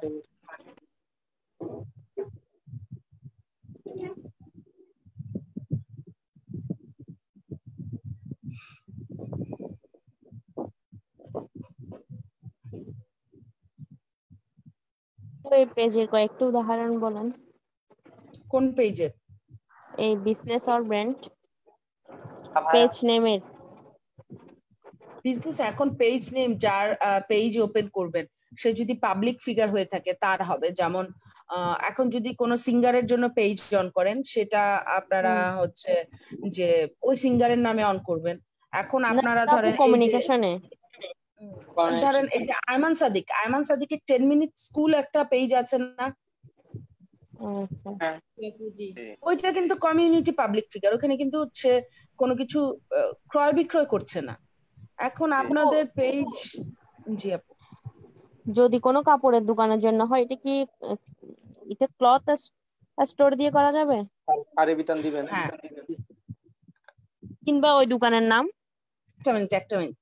এই পেজের কয়েকটা উদাহরণ বলেন। কোন পেজের? এই বিজনেস অর ব্র্যান্ড পেজ নেমের। বিজনেস এখন পেজ নেম যার পেজ ওপেন করবেন সে যদি পাবলিক ফিগার হয়ে থাকে তার হবে, যেমন আহ, এখন যদি কোনো সিঙ্গারের জন্য পেজ অন করেন সেটা আপনারা হচ্ছে যে ওই সিঙ্গারের নামে অন করবেন। এখন আপনারা ধরেন এই যে কমিউনিকেশনে ধরেন এই যে আয়মান সাদিক, আয়মান সাদিকের টেন মিনিট স্কুল একটা পেজ আছে না, আচ্ছা ওইটা কিন্তু কমিউনিটি পাবলিক ফিগার, ওখানে কিন্তু হচ্ছে কোনো কিছু আহ, ক্রয় বিক্রয় করছে না। এখন আপনাদের পেজ, জি আপু, যদি কোনো কাপড়ের দোকানের জন্য হয় এটা কি আহ, এটা ক্লথ স্টোর দিয়ে করা যাবে? আরে বিতান দিবেন হ্যাঁ কিংবা ওই দোকানের নাম? একটা মিনিট একটা মিনিট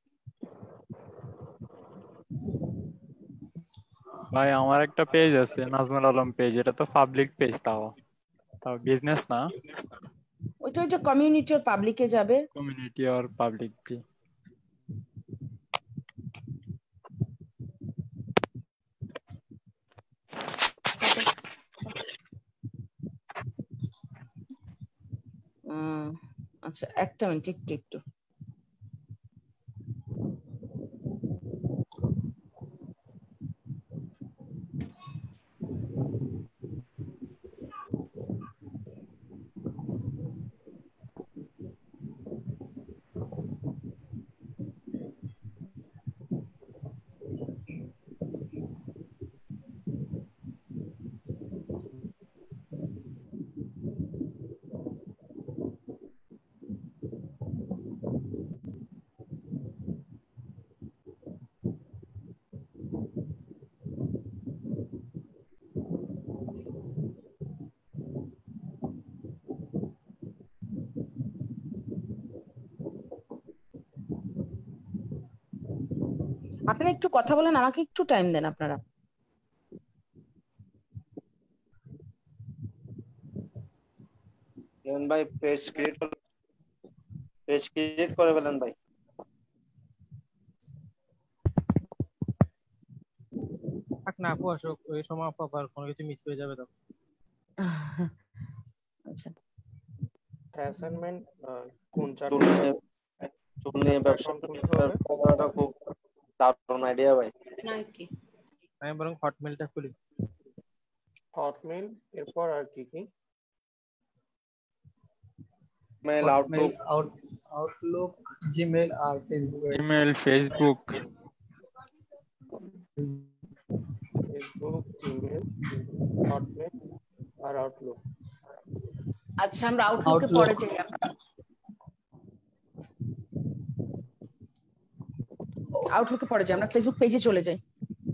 ভাই আমার একটা পেজ আছে নাজমুল আলম পেজ, এটা তো পাবলিক পেজ, তাও তাও বিজনেস না, ওইটা হচ্ছে কমিউনিটি আর পাবলিকে যাবে। কমিউনিটি আর পাবলিক। জি আচ্ছা একটা মিনিট একটু একটু আপনারা একটু কথা বলেন, আমাকে একটু টাইম দেন আপনারা। লেন ভাই পেজ ক্রিয়েট পেজ ক্রিয়েট করে ফেলেন ভাই। থাক না আপু, আসুক ওই সময় আপু আবার কোনো কিছু মিস হয়ে যাবে তখন। আচ্ছা অ্যাসাইনমেন্ট কোন চুল নিয়ে চুল নিয়ে ব্যবসা করাটা খুব দারুণ আইডিয়া ভাই। নাকি আমি বরং হটমেলটা খুলি। হটমেল এরপর আর কি কি? মেল আউটলুক আউটলুক জিমেল আর Facebook. Email Facebook Facebook Gmail Hotmail আর আউটলুক। আচ্ছা আমরা আউটলুকে পরে যাই। আউটলুকে পরে যাই, আমরা ফেসবুক পেজে চলে যাই।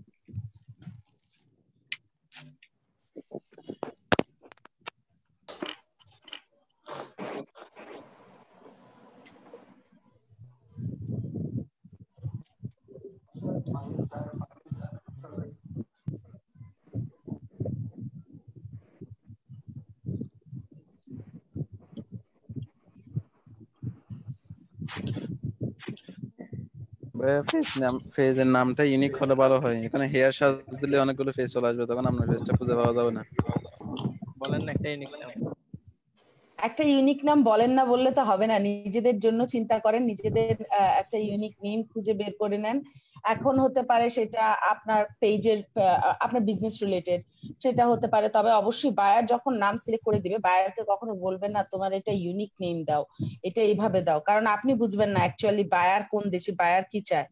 ফেস নাম ফেজের নামটা ইউনিক হলে ভালো হয়। এখানে হেয়ার সাজ দিলে অনেকগুলো ফেস চলে আসবে, তখন আপনার ফেসটা খুঁজে পাওয়া যাবে না। বলেন না একটা ইউনিক নাম। একটা ইউনিক নাম বলেন না বললে তো হবে না, নিজেদের জন্য চিন্তা করেন, নিজেদের একটা ইউনিক নেম খুঁজে বের করে নেন। এখন হতে পারে সেটা আপনার পেজের আপনার বিজনেস রিলেটেড, সেটা হতে পারে। তবে অবশ্যই বায়ার যখন নাম সিলেক্ট করে দিবে, বায়ারকে কখনো বলবেন না তোমার এটা ইউনিক নেম দাও, এটা এইভাবে দাও, কারণ আপনি বুঝবেন না অ্যাকচুয়ালি বায়ার কোন দেশি, বায়ার কি চায়।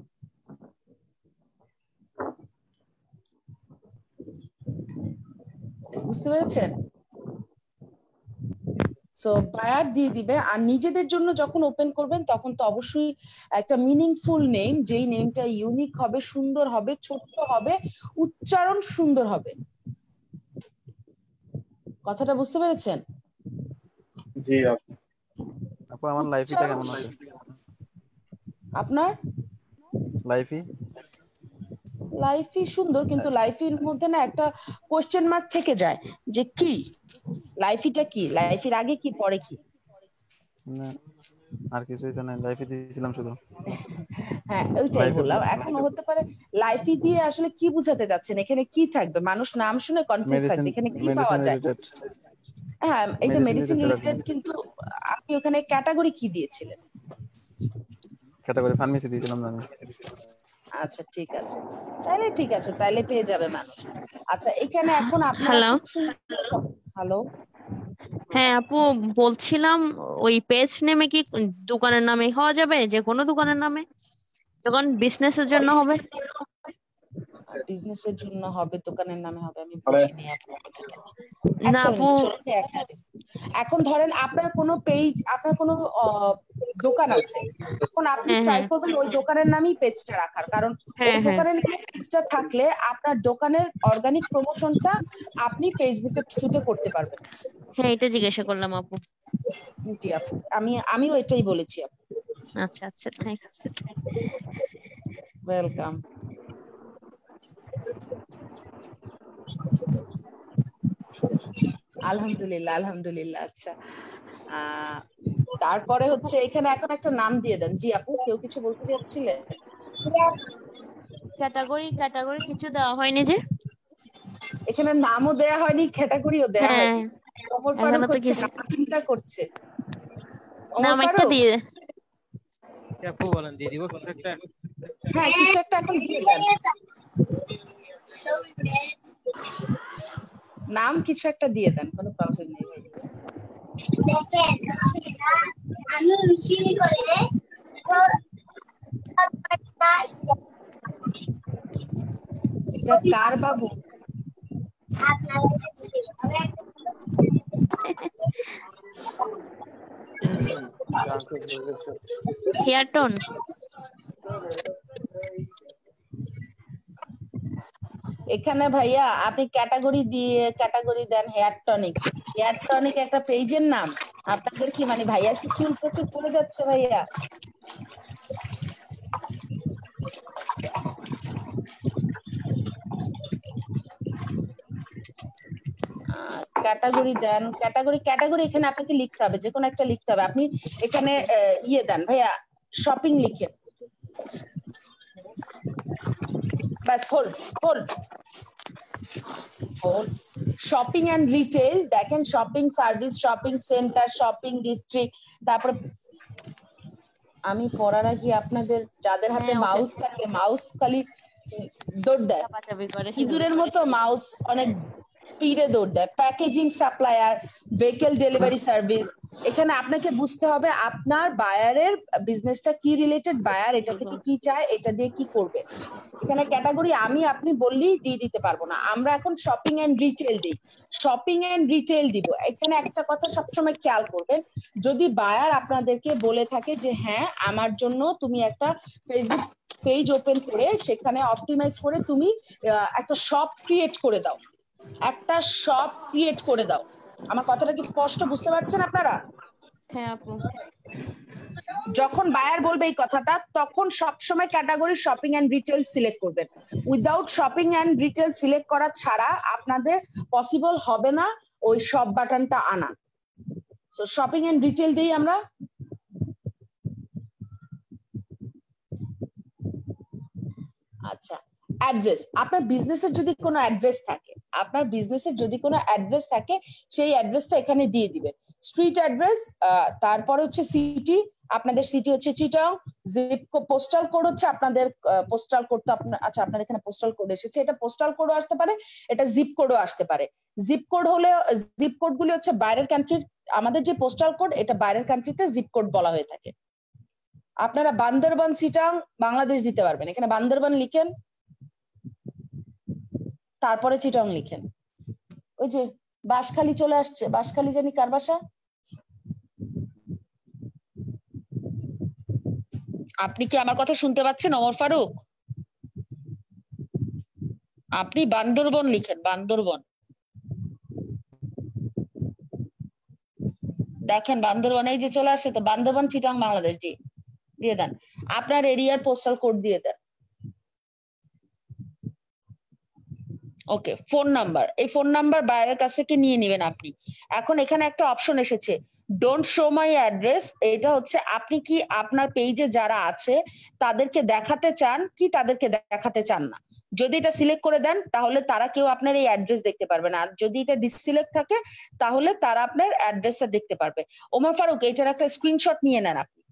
বুঝতে পেরেছেন? সো বায়ার দিয়ে দিবে। আর নিজেদের জন্য যখন ওপেন করবেন তখন তো অবশ্যই একটা মিনিংফুল নেম, যেই নেমটা ইউনিক হবে, সুন্দর হবে, ছোট্ট হবে, উচ্চারণ সুন্দর হবে। কথাটা বুঝতে পেরেছেন? জি আপু। আপু আমার লাইফিটা কেমন আছে? আপনার লাইফি লাইফই সুন্দর, কিন্তু লাইফের মধ্যে না একটা কোশ্চেন মার্ক থেকে যায় যে কি লাইফিটা কি, লাইফের আগে কি পরে কি। না আর কিছুই তো নাই, লাইফি দিয়েছিলাম শুধু। হ্যাঁ ওইটাই বললাম। এখন হতে পারে লাইফি দিয়ে আসলে কি বুঝাতে যাচ্ছেন, এখানে কি থাকবে? মানুষ নাম শুনে কনফিউজ থাকবে, এখানে কি পাওয়া যায়? হ্যাঁ এই যে মেডিসিন রিলেটেড, কিন্তু আপনি ওখানে ক্যাটাগরি কি দিয়েছিলেন? ক্যাটাগরি ফার্মেসি দিয়েছিলাম আমি। আচ্ছা ঠিক আছে, তাহলে ঠিক আছে, তাহলে পেয়ে যাবে মানুষ। আচ্ছা এখানে এখন আপনারা হ্যালো হ্যালো হ্যাঁ আপু বলছিলাম, ওই পেজ নেমে কি দোকানের নামে হওয়া যাবে? যে কোনো দোকানের নামে যখন বিজনেসের জন্য হবে? বিজনেসের জন্য হবে, দোকানের নামে হবে? আমি বুঝিনি আপু। না আপু এখন ধরেন আপনার কোনো পেজ, আপনার কোনো দোকান আছে, এখন আপনি ট্রাই করবেন ওই দোকানের নামই পেজটা রাখার, কারণ ওই দোকানের নামে পেজটা থাকলে আপনার দোকানের অর্গানিক প্রমোশনটা আপনি ফেসবুকের থ্রুতে করতে পারবেন। হ্যাঁ এটা জিজ্ঞাসা করলাম আপু। জি আপু, আমি আমিও এটাই বলেছি আপু। আচ্ছা আচ্ছা থ্যাঙ্কস। ওয়েলকাম। আলহামদুলিল্লাহ আলহামদুলিল্লাহ। আচ্ছা আহ তারপরে হচ্ছে এখানে এখন একটা নাম দিয়ে দেন। জি আপু কেউ কিছু বলতে চাচ্ছিলেন? ক্যাটাগরি ক্যাটাগরি কিছু দেওয়া হয়নি যে? এখানে নামও দেয়া হয়নি, ক্যাটাগরিও দেয়া হয়নি। ওমর ফারুক হচ্ছে চিন্তা করছে। ওমর নাম একটা ফারুক দিয়ে আপু বলেন দিয়ে দিব কিছু একটা। হ্যাঁ কিছু একটা এখন দিয়ে দেন, নাম কিছু একটা দিয়ে দেন, কোনো প্রবলেম নেই ভাই। দেখেন আমি মিশিয়ে করে রে এটা কার বাবু? হেয়ার টোন এখানে ভাইয়া আপনি ক্যাটাগরি দিয়ে ক্যাটাগরি দেন হেয়ার টনিক। হেয়ার টনিক একটা পেজের নাম। আপনাদের কি মানে ভাইয়া কি চুল প্রচুর পড়ে যাচ্ছে ভাইয়া? ক্যাটাগরি দেন, ক্যাটাগরি ক্যাটাগরি এখানে আপনাকে লিখতে হবে, যে কোনো একটা লিখতে হবে। আপনি এখানে আহ, ইয়ে দেন ভাইয়া, শপিং লিখেন। বাস hold hold shopping and retail দেখেন, shopping service, shopping centre, shopping district. তারপরে আমি পড়ার আগে আপনাদের যাদের হাতে হ্যাঁ, ওকে। মাউস থাকে মাউস খালি দৌড় দেয়, চাপাচাপি করে শুধু। ইঁদুরের মতো মাউস অনেক স্পিডে দৌড় দেয়। Packaging supplier, vehicle delivery service. এখানে আপনাকে বুঝতে হবে আপনার বায়ারের বিজনেসটা কি রিলেটেড, বায়ার এটা থেকে কি চায়, এটা দিয়ে কি করবে। এখানে ক্যাটাগরি আমি আপনি বললেই দিয়ে দিতে পারবো না, আমরা এখন শপিং এন্ড রিটেল দিই, শপিং এন্ড রিটেল দিব। এখানে একটা কথা সবসময় খেয়াল করবেন, যদি বায়ার আপনাদেরকে বলে থাকে যে হ্যাঁ আমার জন্য তুমি একটা ফেসবুক পেজ ওপেন করে সেখানে অপটিমাইজ করে তুমি আহ, একটা শপ ক্রিয়েট করে দাও, একটা শপ ক্রিয়েট করে দাও। আমার কথাটা কি স্পষ্ট বুঝতে পারছেন আপনারা? হ্যাঁ আপু। যখন বায়ার বলবে এই কথাটা তখন সবসময় category shopping and retail select করবেন। Without shopping and retail select করা ছাড়া আপনাদের পসিবল হবে না ওই শপ বাটনটা আনা। সো শপিং এন্ড রিটেল দিই আমরা। আচ্ছা, অ্যাড্রেস, আপনার বিজনেসের যদি কোনো অ্যাড্রেস থাকে, আপনার বিজনেসের যদি কোনো অ্যাড্রেস থাকে সেই অ্যাড্রেসটা এখানে দিয়ে দিবেন। স্ট্রিট অ্যাড্রেস, তারপরে হচ্ছে সিটি, আপনাদের সিটি হচ্ছে চিটাং, জিপ পোস্টাল কোড হচ্ছে আপনাদের পোস্টাল কোড তো আপনার, আচ্ছা আপনার এখানে পোস্টাল কোড এসেছে, এটা পোস্টাল কোডও আসতে পারে, এটা জিপ কোডও আসতে পারে। জিপ কোড হলে জিপ কোড গুলি হচ্ছে বাইরের কান্ট্রির, আমাদের যে পোস্টাল কোড এটা বাইরের কান্ট্রিতে জিপ কোড বলা হয়ে থাকে। আপনারা বান্দরবান চিটাং বাংলাদেশ দিতে পারবেন, এখানে বান্দরবান লিখেন, তারপরে চিটাং লিখেন। ওই যে বাঁশখালী চলে আসছে, বাঁশখালী জানি কার বাসা? আপনি কি আমার কথা শুনতে পাচ্ছেন ওমর ফারুক? আপনি বান্দরবন লিখেন, বান্দরবন। দেখেন বান্দরবন এই যে চলে আসছে তো, বান্দরবন চিটাং বাংলাদেশ জি দিয়ে দেন। আপনার এরিয়ার পোস্টাল কোড দিয়ে দেন। ওকে, ফোন নাম্বার, এই ফোন নাম্বার বাইরের কাছ থেকে নিয়ে নেবেন আপনি। এখন এখানে একটা অপশন এসেছে ডোন্ট শো মাই অ্যাড্রেস, এটা হচ্ছে আপনি কি আপনার পেজে যারা আছে তাদেরকে দেখাতে চান কি তাদেরকে দেখাতে চান না। যদি এটা সিলেক্ট করে দেন তাহলে তারা কেউ আপনার এই অ্যাড্রেস দেখতে পারবে না, আর যদি এটা ডিসিলেক্ট থাকে তাহলে তারা আপনার অ্যাড্রেসটা দেখতে পারবে। ওমর ফারুক এটার একটা স্ক্রিনশট নিয়ে নেন আপনি।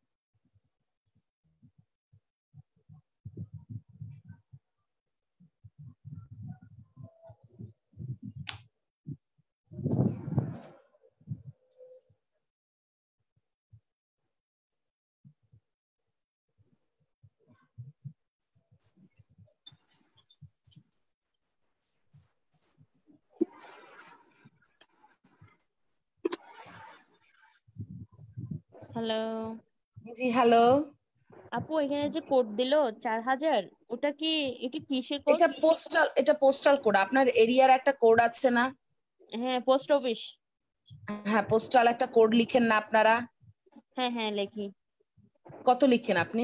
হ্যালো জি হ্যালো। আপু, এখানে যে কোড দিলো চার হাজার, ওটা কি এটা কিসের কোড? এটা পোস্টাল, এটা পোস্টাল কোড, আপনার এরিয়ার একটা কোড আছে না? হ্যাঁ, পোস্ট অফিস। হ্যাঁ পোস্টাল একটা কোড লিখেন না আপনারা? হ্যাঁ হ্যাঁ লিখি। কত লিখেন আপনি?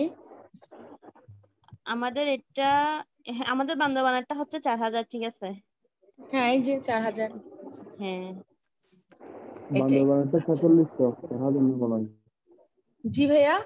আমাদের এটা হ্যাঁ, আমাদের বান্দরবানটা হচ্ছে চার হাজার, ঠিক আছে? হ্যাঁ এই যে চার হাজার। হ্যাঁ বান্দরবানটা ছেচল্লিশশো, চার হাজার মনে হয়। জি ভাইয়া,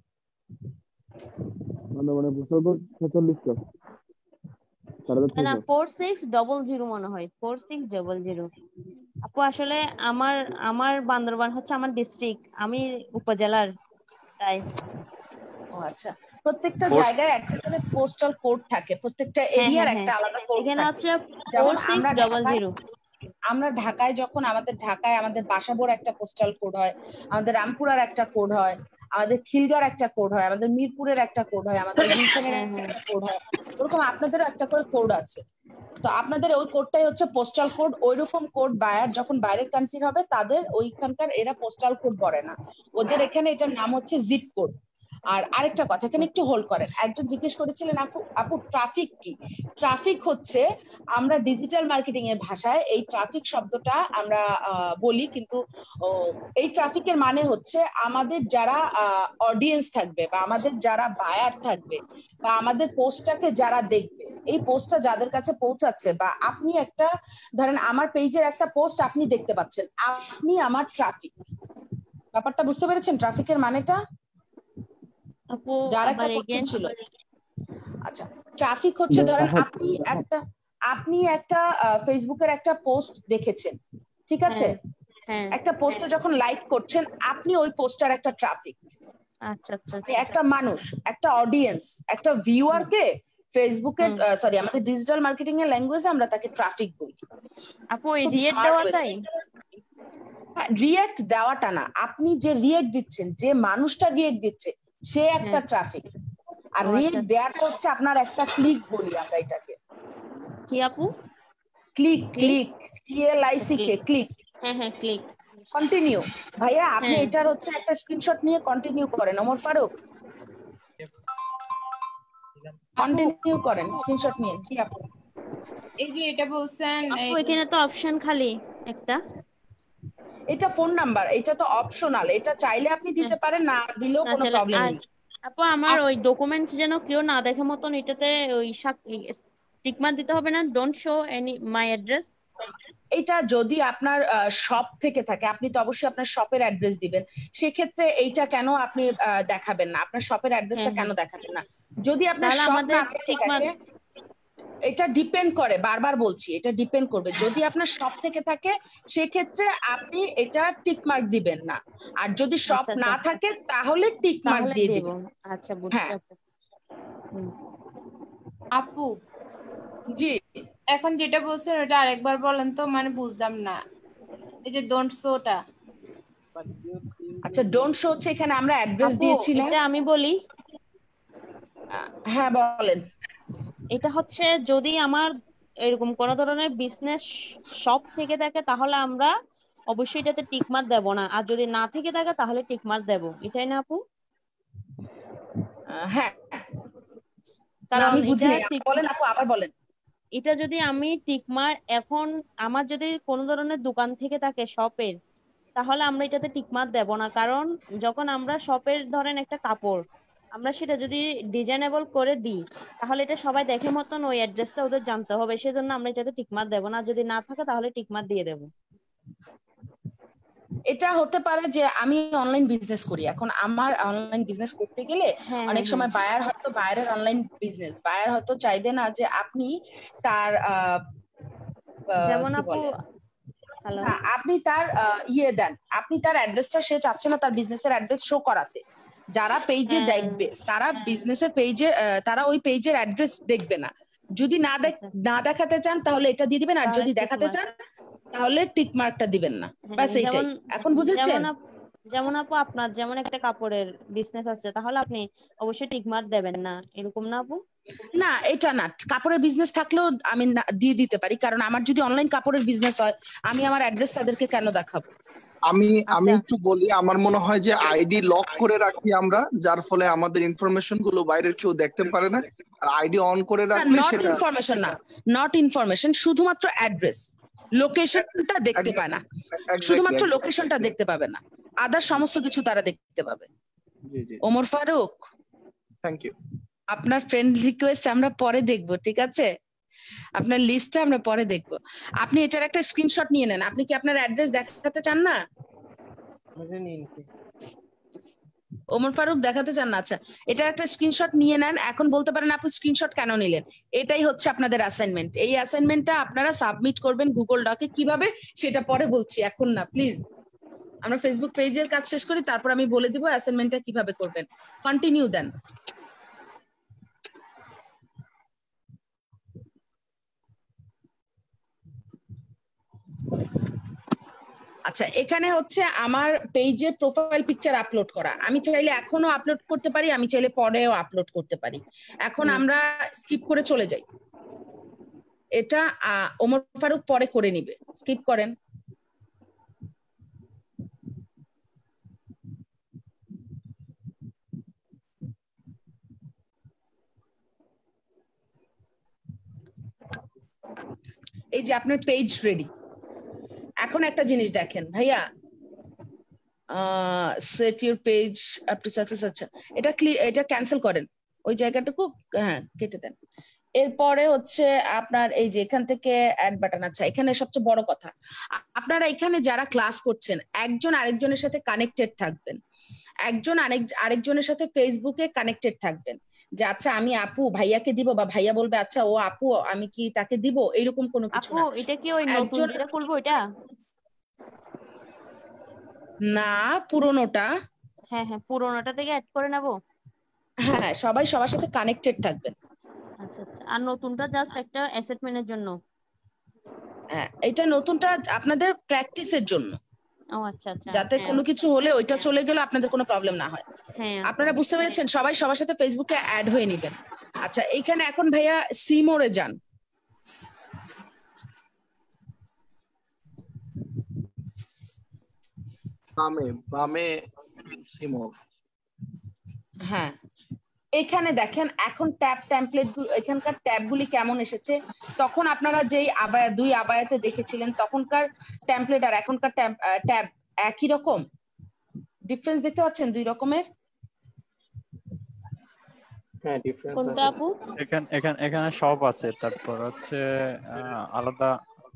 বান্দরবানের পোস্টাল কোড ছেচল্লিশশো। না ফোর সিক্স ডবল জিরো মনে হয়, ফোর সিক্স ডবল জিরো। আপু আসলে আমার আমার বান্দরবান হচ্ছে আমার ডিস্ট্রিক্ট, আমি উপজেলার, তাই। ও আচ্ছা, প্রত্যেকটা Force- জায়গায় একটা করে পোস্টাল কোড থাকে, প্রত্যেকটা হ্যাঁ, এরিয়ার হ্যাঁ, একটা হ্যাঁ। আলাদা কোড এখানে থাকে। হচ্ছে যেমন ফোর সিক্স আমরা ডবল ঢাকায় জিরো। আমরা ঢাকায় যখন আমাদের ঢাকায় আমাদের বাসাবোর একটা পোস্টাল কোড হয়, আমাদের রামপুরার একটা কোড হয়, আমাদের খিলগার একটা কোড হয়, আমাদের মিরপুরের একটা কোড হয়, আমাদের গুলশানের হ্যাঁ, হ্যাঁ। একটা কোড হয়। ওরকম আপনাদেরও একটা করে কোড আছে। তো আপনাদের ওই কোডটাই হচ্ছে পোস্টাল কোড। ওইরকম কোড বায়ার যখন বাইরের কান্ট্রির হবে তাদের ওইখানকার এরা পোস্টাল কোড পড়ে না, ওদের এখানে এটার নাম হচ্ছে জিপ কোড। আর আরেকটা কথা, এখানে একটু হোল্ড করেন। একজন জিজ্ঞেস করেছিলেন আপু আপু ট্রাফিক কি? ট্রাফিক হচ্ছে, আমরা ডিজিটাল মার্কেটিং এর ভাষায় এই ট্রাফিক শব্দটা আমরা আহ, বলি, কিন্তু ও, এই ট্রাফিকের মানে হচ্ছে আমাদের যারা অডিয়েন্স থাকবে বা আমাদের যারা বায়ার থাকবে বা আমাদের পোস্টটাকে যারা দেখবে, এই পোস্টটা যাদের কাছে পৌঁছাচ্ছে, বা আপনি একটা ধরেন আমার পেজের একটা পোস্ট আপনি দেখতে পাচ্ছেন, আপনি আমার ট্রাফিক। ব্যাপারটা বুঝতে পেরেছেন ট্রাফিকের মানেটা? আপু যার একটা আবার প্রশ্ন এগেন। ছিল। আচ্ছা, ট্রাফিক হচ্ছে ধরেন আপনি একটা আপনি একটা ফেসবুকের একটা পোস্ট দেখেছেন, ঠিক আছে? হ্যাঁ, একটা পোস্টে যখন লাইক করছেন, আপনি ওই পোস্টার একটা ট্রাফিক। আচ্ছা আচ্ছা আপনি একটা মানুষ, একটা অডিয়েন্স, একটা ভিউয়ারকে ফেসবুকের সরি আমাদের ডিজিটাল মার্কেটিং এর ল্যাঙ্গুয়েজে আমরা তাকে ট্রাফিক বলি। আপু এই রিয়েট দেওয়াটাই রিয়েক্ট দেওয়াটা না, আপনি যে রিয়েক্ট দিচ্ছেন, যে মানুষটা রিয়েক্ট দিচ্ছে সে একটা ট্রাফিক। আর রিয়েক্ট দেওয়াটা হচ্ছে আপনার একটা ক্লিক বলি আমরা এটাকে। কি আপু? Click click C L I C K click. হ্যাঁ হ্যাঁ ক্লিক। কন্টিনিউ। ভাইয়া আপনি হ্যাঁ। এটার হচ্ছে একটা স্ক্রিনশট নিয়ে কন্টিনিউ করেন। ওমর ফারুক কন্টিনিউ করেন স্ক্রিনশট নিয়ে। জি আপু। এই যে এটা বলছেন আপু এখানে তো অপশন খালি একটা। এটা ফোন নাম্বার, এটা তো অপশনাল, এটা চাইলে আপনি দিতে পারেন, না দিলেও কোনো প্রবলেম নেই। আপু আমার ওই ডকুমেন্টস যেন কেউ না দেখে মতন এটাতে ওই টিক মার্ক দিতে হবে না, don't show any my address. এটা যদি আপনার শপ থেকে থাকে, আপনি তো অবশ্যই আপনার শপের অ্যাড্রেস দিবেন। সেক্ষেত্রে এইটা কেন আপনি আহ, দেখাবেন না? আপনার শপের অ্যাড্রেসটা কেন দেখাবেন না? যদি আপনার শপ না থেকে থাকে, এটা ডিপেন্ড করে, বারবার বলছি এটা ডিপেন্ড করবে। যদি আপনার শপ থেকে থাকে সেক্ষেত্রে আপনি এটা টিক মার্ক দিবেন না, আর যদি শপ না থাকে তাহলে টিক মার্ক দিয়ে দিবেন। আচ্ছা বুঝছি। আচ্ছা আপু জি এখন যেটা বলছেন ওটা আরেকবার বলেন তো, মানে বুঝলাম না। এই যে ডোন্ট শোটা। আচ্ছা ডোন্ট শো হচ্ছে এখানে আমরা অ্যাড্রেস দিয়েছি না? এটা আমি বলি। হ্যাঁ বলেন। এটা হচ্ছে যদি আমার এরকম কোন ধরনের বিজনেস শপ থেকে থাকে তাহলে আমরা অবশ্যই এটাতে টিক মার্ক দেব না, আর যদি না থেকে থাকে তাহলে টিক মার্ক দেব, এটাই না আপু? হ্যাঁ কারণ আমি বুঝিনি, বলেন আপু আবার বলেন। এটা যদি আমি টিক মার্ক, এখন আমার যদি কোন ধরনের দোকান থেকে থাকে শপের, তাহলে আমরা এটাতে টিক মার্ক দেব না। কারণ যখন আমরা শপের ধরেন একটা কাপড় আমরা সেটা যদি ডিজাইনেবল করে দিই তাহলে এটা সবাই দেখে মতন ওই অ্যাড্রেসটা ওদের জানতে হবে, সেজন্য আমরা এটাতে টিক মার্ক দেব না। যদি না থাকে তাহলে টিক মার্ক দিয়ে দেব। এটা হতে পারে যে আমি অনলাইন বিজনেস করি, এখন আমার অনলাইন বিজনেস করতে গেলে অনেক সময় বায়ার হয়তো বায়ারের অনলাইন বিজনেস বায়ার হয়তো চাইবে না যে আপনি তার যেমন আপু আপনি তার ইয়ে দেন, আপনি তার অ্যাড্রেসটা সে চাচ্ছে না তার বিজনেসের অ্যাড্রেস শো করাতে। যারা পেজে দেখবে তারা বিজনেসের পেজে তারা ওই পেজের অ্যাড্রেস দেখবে না। যদি না দেখ না দেখাতে চান তাহলে এটা দিয়ে দিবেন, আর যদি দেখাতে চান তাহলে টিক মার্কটা দিবেন না, ব্যাস এইটাই। এখন বুঝেছেন? যেমন আপু আপনার যেমন একটা কাপড়ের বিজনেস আছে, তাহলে আপনি অবশ্যই টিক মার্ক দেবেন না, এরকম না আপু? না এটা না, কাপড়ের বিজনেস থাকলেও আমি দিয়ে দিতে পারি, কারণ আমার যদি অনলাইন কাপড়ের বিজনেস হয় আমি আমার অ্যাড্রেস তাদেরকে কেন দেখাবো? আমি আমি একটু বলি, আমার মনে হয় যে আইডি লক করে রাখি আমরা, যার ফলে আমাদের ইনফরমেশন গুলো বাইরের কেউ দেখতে পারে না। আর আইডি অন করে রাখলে নট সেটা ইনফরমেশন না, নট ইনফরমেশন, শুধুমাত্র অ্যাড্রেস, লোকেশনটা দেখতে পায় না, শুধুমাত্র লোকেশনটা দেখতে পাবে না, আদার সমস্ত কিছু তারা দেখতে পাবে। Omar Faruk, thank you. আপনার ফ্রেন্ড রিকোয়েস্ট আমরা পরে দেখব, ঠিক আছে? আপনার লিস্টটা আমরা পরে দেখব। আপনি এটার একটা স্ক্রিনশট নিয়ে নেন। আপনি কি আপনার অ্যাড্রেস দেখাতে চান না? ওমর ফারুক দেখাতে চান না? আচ্ছা, এটা একটা স্ক্রিনশট নিয়ে নেন। এখন বলতে পারেন আপনি স্ক্রিনশট কেন নিলেন? এটাই হচ্ছে আপনাদের অ্যাসাইনমেন্ট। এই অ্যাসাইনমেন্টটা আপনারা সাবমিট করবেন গুগল ডকে। কিভাবে সেটা পরে বলছি, এখন না প্লিজ। আমরা ফেসবুক পেজের কাজ শেষ করি, তারপর আমি বলে দিব অ্যাসাইনমেন্টটা কিভাবে করবেন। কন্টিনিউ দেন। আচ্ছা, এখানে হচ্ছে আমার পেজে প্রোফাইল পিকচার আপলোড করা। আমি চাইলে এখনো আপলোড করতে পারি, আমি চাইলে পরেও আপলোড করতে পারি। এখন আমরা স্কিপ করে চলে যাই। এটা ওমর ফারুক পরে করে নিবে। স্কিপ করেন। এই যে আপনার পেজ রেডি। এখন একটা জিনিস দেখেন ভাইয়া, set your page up to success. আচ্ছা, এটা এটা ক্যান্সেল করেন, ওই জায়গাটুকু হ্যাঁ কেটে দেন। এরপরে হচ্ছে আপনার এই যে এখান থেকে অ্যাড বাটন। আচ্ছা, এখানে সবচেয়ে বড় কথা, আপনারা এখানে যারা ক্লাস করছেন একজন আরেকজনের সাথে কানেক্টেড থাকবেন। একজন আরেক আরেকজনের সাথে ফেসবুকে কানেক্টেড থাকবেন, যে আচ্ছা আমি আপু ভাইয়াকে দিব, বা ভাইয়া বলবে আচ্ছা ও আপু আমি কি তাকে দিব, এইরকম কোনো কিছু না। আপু এটা কি ওই নতুন যেটা খুলবো এটা? না, পুরনোটা। হ্যাঁ হ্যাঁ, পুরনোটা থেকে অ্যাড করে নেব। হ্যাঁ, সবাই সবার সাথে কানেক্টেড থাকবেন। আচ্ছা আচ্ছা, আর নতুনটা জাস্ট একটা অ্যাসাইনমেন্টের জন্য? হ্যাঁ, এটা নতুনটা আপনাদের প্র্যাকটিসের জন্য। ও আচ্ছা আচ্ছা, যাতে কোনো কিছু হলে ওইটা চলে গেলে আপনাদের কোনো প্রবলেম না হয়। হ্যাঁ, আপনারা বুঝতে পেরেছেন? সবাই সবার সাথে ফেসবুকে অ্যাড হয়ে নেবেন। আচ্ছা, এইখানে এখন ভাইয়া সিমোরে যান। বামে বামে সিমোর। হ্যাঁ, এখানে দেখেন এখন ট্যাব টেমপ্লেট, এখানকার ট্যাবগুলি কেমন এসেছে। তখন আপনারা যেই আবায়া দুই আবায়াতে দেখেছিলেন তখনকার টেমপ্লেট আর এখনকার ট্যাব একই রকম? ডিফারেন্স দেখতে পাচ্ছেন দুই রকমের? হ্যাঁ, ডিফারেন্স কোনটা আপু? এখানে এখানে এখানে সব আছে, তারপর হচ্ছে আলাদা।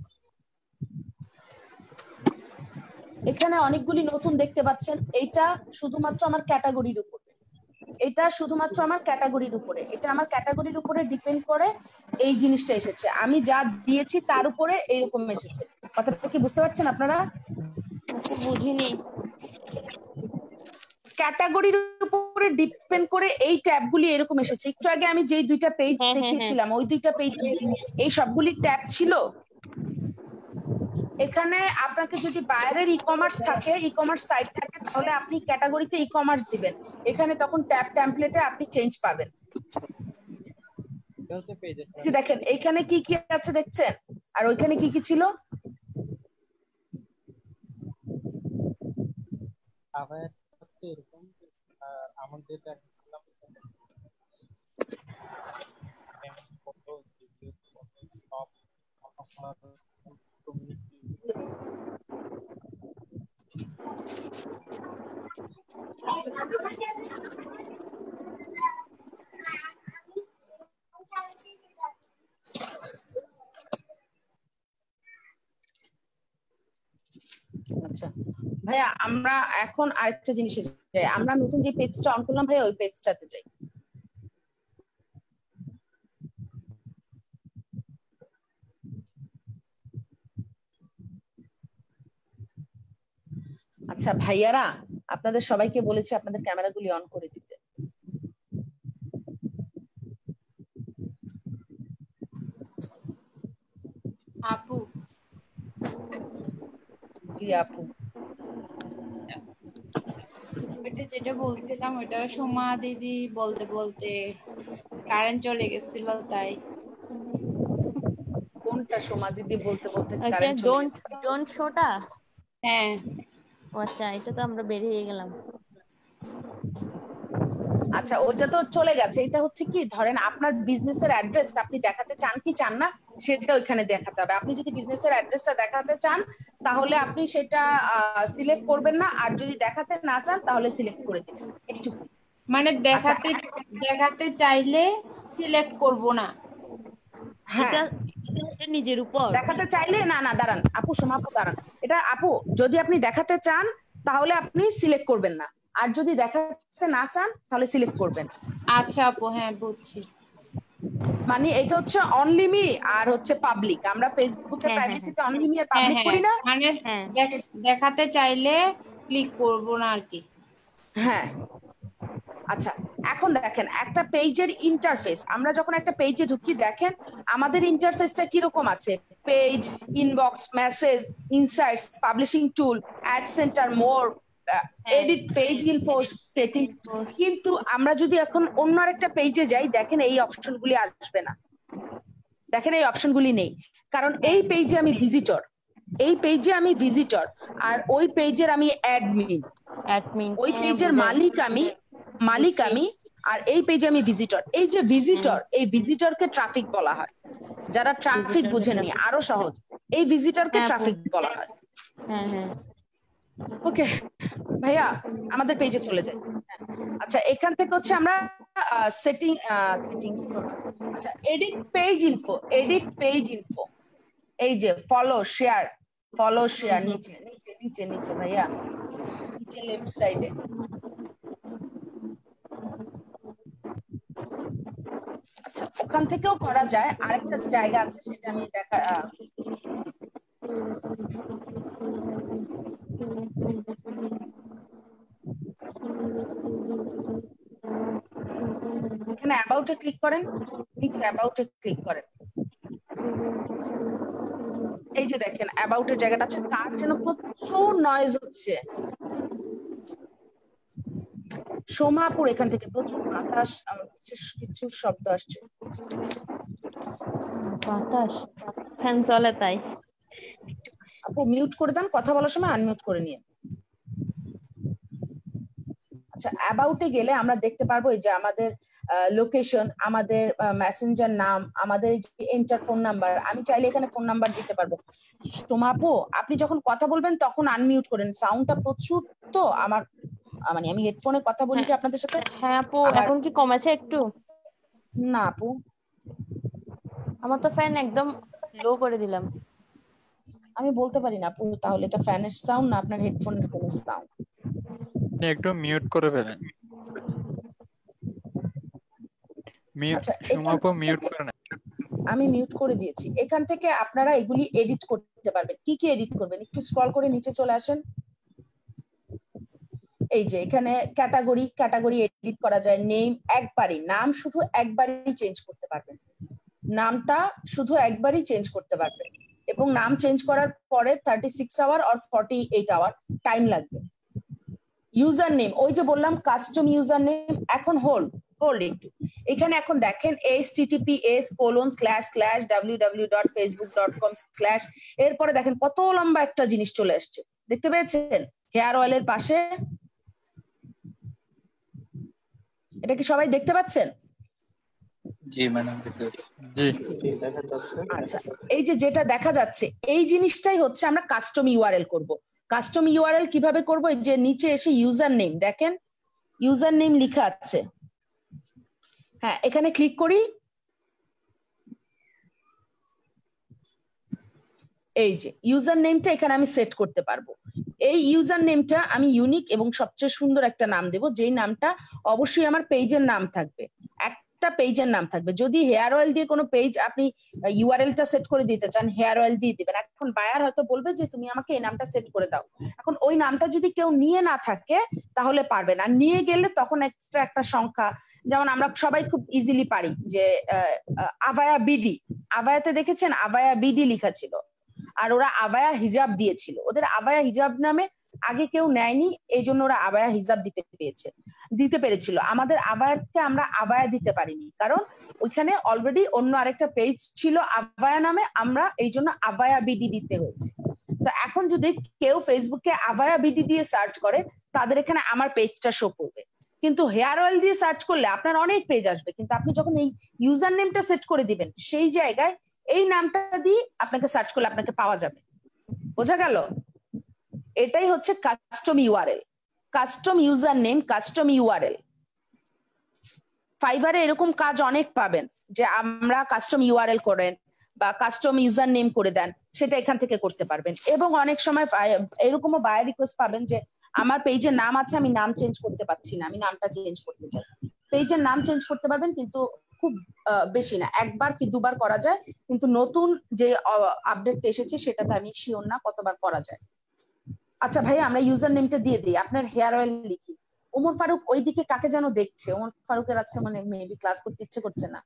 এখানে অনেকগুলি নতুন দেখতে পাচ্ছেন। এইটা শুধুমাত্র আমার ক্যাটাগরির উপরে, এটা শুধুমাত্র আমার ক্যাটাগরির উপরে, এটা আমার ক্যাটাগরির উপরে ডিপেন্ড করে এই জিনিসটা এসেছে। আমি যা দিয়েছি তার উপরে এইরকম এসেছে। কথাটা কি বুঝতে পারছেন আপনারা? বুঝিনি। ক্যাটাগরির উপরে ডিপেন্ড করে এই ট্যাবগুলি এরকম এসেছে। একটু আগে আমি যেই দুইটা পেজ দেখিয়েছিলাম ওই দুইটা পেজ এই সবগুলি ট্যাব ছিল। এখানে আপনাকে যদি বাইরের ই কমার্স থাকে, ই কমার্স সাইট থাকে, তাহলে আপনি ক্যাটাগরিতে ই কমার্স দিবেন। এখানে তখন ট্যাব টেমপ্লেটে আপনি চেঞ্জ পাবেন। দেখেন এইখানে কি কি আছে দেখছেন, আর ওইখানে কি কি ছিল। আমাদের আচ্ছা ভাইয়া, আমরা এখন আরেকটা জিনিসে যাই। আমরা নতুন যে পেজটা অন করলাম ভাইয়া, ওই পেজটাতে যাই। আচ্ছা ভাইয়ারা, আপনাদের সবাইকে বলেছি আপনাদের ক্যামেরাগুলি অন করে দিতে। আপু। জি আপু। ওইটা যেটা বলছিলাম ওইটা সোমা দিদি বলতে বলতে কারেন্ট চলে গেছিল, তাই। কোনটা সোমা দিদি বলতে বলতে এটা কারেন্ট চলে ডোন্ট গেছে? ডোন্ট শোটা? হ্যাঁ। ও আচ্ছা, এটা তো আমরা বেরিয়ে গেলাম। আচ্ছা, ওটা তো চলে গেছে। এটা হচ্ছে কি, ধরেন আপনার বিজনেসের অ্যাড্রেস আপনি দেখাতে চান কি চান না সেটা ওইখানে দেখাতে হবে। আপনি যদি বিজনেসের অ্যাড্রেসটা দেখাতে চান তাহলে আপনি সেটা সিলেক্ট করবেন না, আর যদি দেখাতে না চান তাহলে সিলেক্ট করে দিবেন। এইটুকু। মানে দেখাতে দেখাতে চাইলে সিলেক্ট করব না? হ্যাঁ, এটা নিজের উপর। দেখাতে চাইলে না না দাঁড়ান আপু, সোমা আপু দাঁড়ান। এটা আপু যদি আপনি দেখাতে চান তাহলে আপনি সিলেক্ট করবেন না, আর যদি দেখাতে না চান তাহলে সিলেক্ট করবেন। আচ্ছা আপু, হ্যাঁ বুঝছি। মানে এটা হচ্ছে অনলি মি আর হচ্ছে পাবলিক। আমরা ফেসবুকে প্রাইভেসিতে অনলি মি আর পাবলিক করি না, মানে দেখাতে চাইলে ক্লিক করব না আর কি। হ্যাঁ আচ্ছা, এখন দেখেন একটা পেজের ইন্টারফেস, আমরা যখন একটা পেজে ঢুকি দেখেন আমাদের ইন্টারফেসটা কিরকম আছে, page, inbox, message, insights, publishing tool, ad centre, more, edit, page info, setting. কিন্তু আমরা যদি এখন অন্য আরেকটা পেজে যাই দেখেন এই অপশনগুলি আসবে না, দেখেন এই অপশনগুলি নেই, কারণ এই পেজে আমি ভিজিটর, এই পেজে আমি ভিজিটর আর ওই পেজের আমি অ্যাডমিন, অ্যাডমিন ওই পেজের মালিক আমি মালিক আমি আর এই পেজে আমি ভিজিটর। এই যে ভিজিটর, এই ভিজিটরকে ট্রাফিক বলা হয়। যারা ট্রাফিক বুঝেননি আরো সহজ, এই ভিজিটরকে ট্রাফিক বলা হয়। হ্যাঁ হ্যাঁ ওকে ভাইয়া, আমাদের পেজে চলে যাই। আচ্ছা এখান থেকে হচ্ছে আমরা সেটিং সেটিংস তো আচ্ছা edit page info, edit page info, এই যে ফলো শেয়ার, ফলো শেয়ার নিচে নিচে নিচে নিচে ভাইয়া নিচে লেফট সাইডে। আচ্ছা ওখান থেকেও করা যায়, আরেকটা জায়গা আছে সেটা আমি দেখা, এখানে অ্যাবাউটে ক্লিক করেন, নিচে অ্যাবাউটে ক্লিক করেন, এই যে দেখেন অ্যাবাউটের জায়গাটা আছে, কার যেন প্রচুর নয়েজ হচ্ছে। সোমাপুর এখান থেকে প্রচুর বাতাস, কিছু শব্দ আসছে। বাতাস, ফ্যান চলে তাই। আপু মিউট করে দেন, কথা বলার সময় আনমিউট করে নিয়ে। আচ্ছা অ্যাবাউটে গেলে আমরা দেখতে পারবো এই যে আমাদের লোকেশন, আমাদের মেসেঞ্জার নাম, আমাদের এই যে এন্টার ফোন নাম্বার, আমি চাইলে এখানে ফোন নাম্বার দিতে পারবো। সোমাপু আপনি যখন কথা বলবেন তখন আনমিউট করেন, সাউন্ডটা প্রচুর তো আমার, মানে আমি হেডফোনে কথা বলছি আপনাদের সাথে। হ্যাঁ আপু এখন কি কমেছে একটু? না আপু আমার তো ফ্যান একদম লো করে দিলাম। আমি বলতে পারি না আপু, তাহলে এটা ফ্যানের সাউন্ড না আপনার হেডফোনের কোনো সাউন্ড। আপনি একটু মিউট করে ফেলেন। মিউট সোমাপু মিউট করে না। আমি মিউট করে দিয়েছি। এখান থেকে আপনারা এগুলি এডিট করতে পারবেন। কি কি এডিট করবেন একটু স্ক্রল করে নিচে চলে আসেন। এই যে এখানে ক্যাটাগরি, ক্যাটাগরি এডিট করা যায়। নেম একবারই, নাম শুধু একবারই চেঞ্জ করতে পারবেন, নামটা শুধু একবারই চেঞ্জ করতে পারবেন এবং নাম চেঞ্জ করার পরে থার্টি সিক্স আওয়ার আর ফর্টি এইট আওয়ার টাইম লাগবে। ইউজার নেম, ওই যে বললাম কাস্টম ইউজার নেম, এখন হোল্ড হোল্ড একটু, এখানে এখন দেখেন H T T P S colon slash slash W W dot Facebook dot com slash, এরপরে দেখেন কত লম্বা একটা জিনিস চলে আসছে, দেখতে পেয়েছেন হেয়ার অয়েলের পাশে? এটা কি সবাই দেখতে পাচ্ছেন? জি ম্যাডাম দেখতে পাচ্ছি। জি দেখা যাচ্ছে। আচ্ছা এই যে যেটা দেখা যাচ্ছে এই জিনিসটাই হচ্ছে আমরা কাস্টম ইউআরএল করব। কাস্টম ইউআরএল কিভাবে করব? এই যে নিচে এসে ইউজার নেম, দেখেন ইউজার নেম লেখা আছে, হ্যাঁ এখানে ক্লিক করি। এই যে ইউজার নেমটা এখানে আমি সেট করতে পারবো। এই ইউজার নেমটা আমি ইউনিক এবং সবচেয়ে সুন্দর একটা নাম দেব, যেই নামটা অবশ্যই আমার পেজের নাম থাকবে, একটা পেজের নাম থাকবে। যদি হেয়ার অয়েল দিয়ে কোনো পেজ আপনি ইউআরএলটা সেট করে দিতে চান, হেয়ার অয়েল দিয়ে দিবেন। এখন বায়ার হয়তো বলবে যে তুমি আমাকে এই নামটা সেট করে দাও, এখন ওই নামটা যদি কেউ নিয়ে না থাকে তাহলে পারবে না, নিয়ে গেলে তখন এক্সট্রা একটা সংখ্যা, যেমন আমরা সবাই খুব ইজিলি পারি যে আভায়া বিডি, আভায়াতে দেখেছেন আভায়া বিডি লেখা ছিল, আর ওরা আবায়া হিজাব দিয়েছিল, ওদের আবায়া হিজাব নামে আগে কেউ নেয়নি, এই জন্য ওরা আবায়া হিজাব দিতে পেরেছে দিতে পেরেছিল। আমাদের আবায়াকে আমরা আবায়া দিতে পারিনি, কারণ ওইখানে অলরেডি অন্য আরেকটা পেজ ছিল আবায়া নামে, আমরা এই জন্য আবায়া বিডি দিতে হয়েছে। তো এখন যদি কেউ ফেসবুকে আবায়া বিডি দিয়ে সার্চ করে তাদের এখানে আমার পেজটা শো করবে, কিন্তু হেয়ার অয়েল দিয়ে সার্চ করলে আপনার অনেক পেজ আসবে, কিন্তু আপনি যখন এই ইউজার নেমটা সেট করে দিবেন সেই জায়গায় এই নামটা দিয়ে আপনাকে সার্চ করলে আপনাকে পাওয়া যাবে। বোঝা গেল? এটাই হচ্ছে custom URL, custom user name, custom URL. ফাইবারে এরকম কাজ অনেক পাবেন যে আমরা কাস্টম ইউআরএল করেন বা কাস্টম ইউজার নেম করে দেন, সেটা এখান থেকে করতে পারবেন। এবং অনেক সময় এরকমও বায়ার রিকোয়েস্ট পাবেন যে আমার পেজের নাম আছে, আমি নাম চেঞ্জ করতে পারছি না, আমি নামটা চেঞ্জ করতে চাই। পেজের নাম চেঞ্জ করতে পারবেন, কিন্তু খুব বেশি না, একবার কি দুবার করা যায়, কিন্তু নতুন যে আপডেট এসেছে সেটাতে আমি শিওর না কতবার করা যায়। আচ্ছা ভাই, আমরা ইউজার নেমটা দিয়ে দিই, আপনার হেয়ার অয়েল লিখি। ওমর ফারুক ওইদিকে কাকে যেন দেখছে, ওমর ফারুকের আজকে মানে মেবি ক্লাস করতে ইচ্ছে করছে না।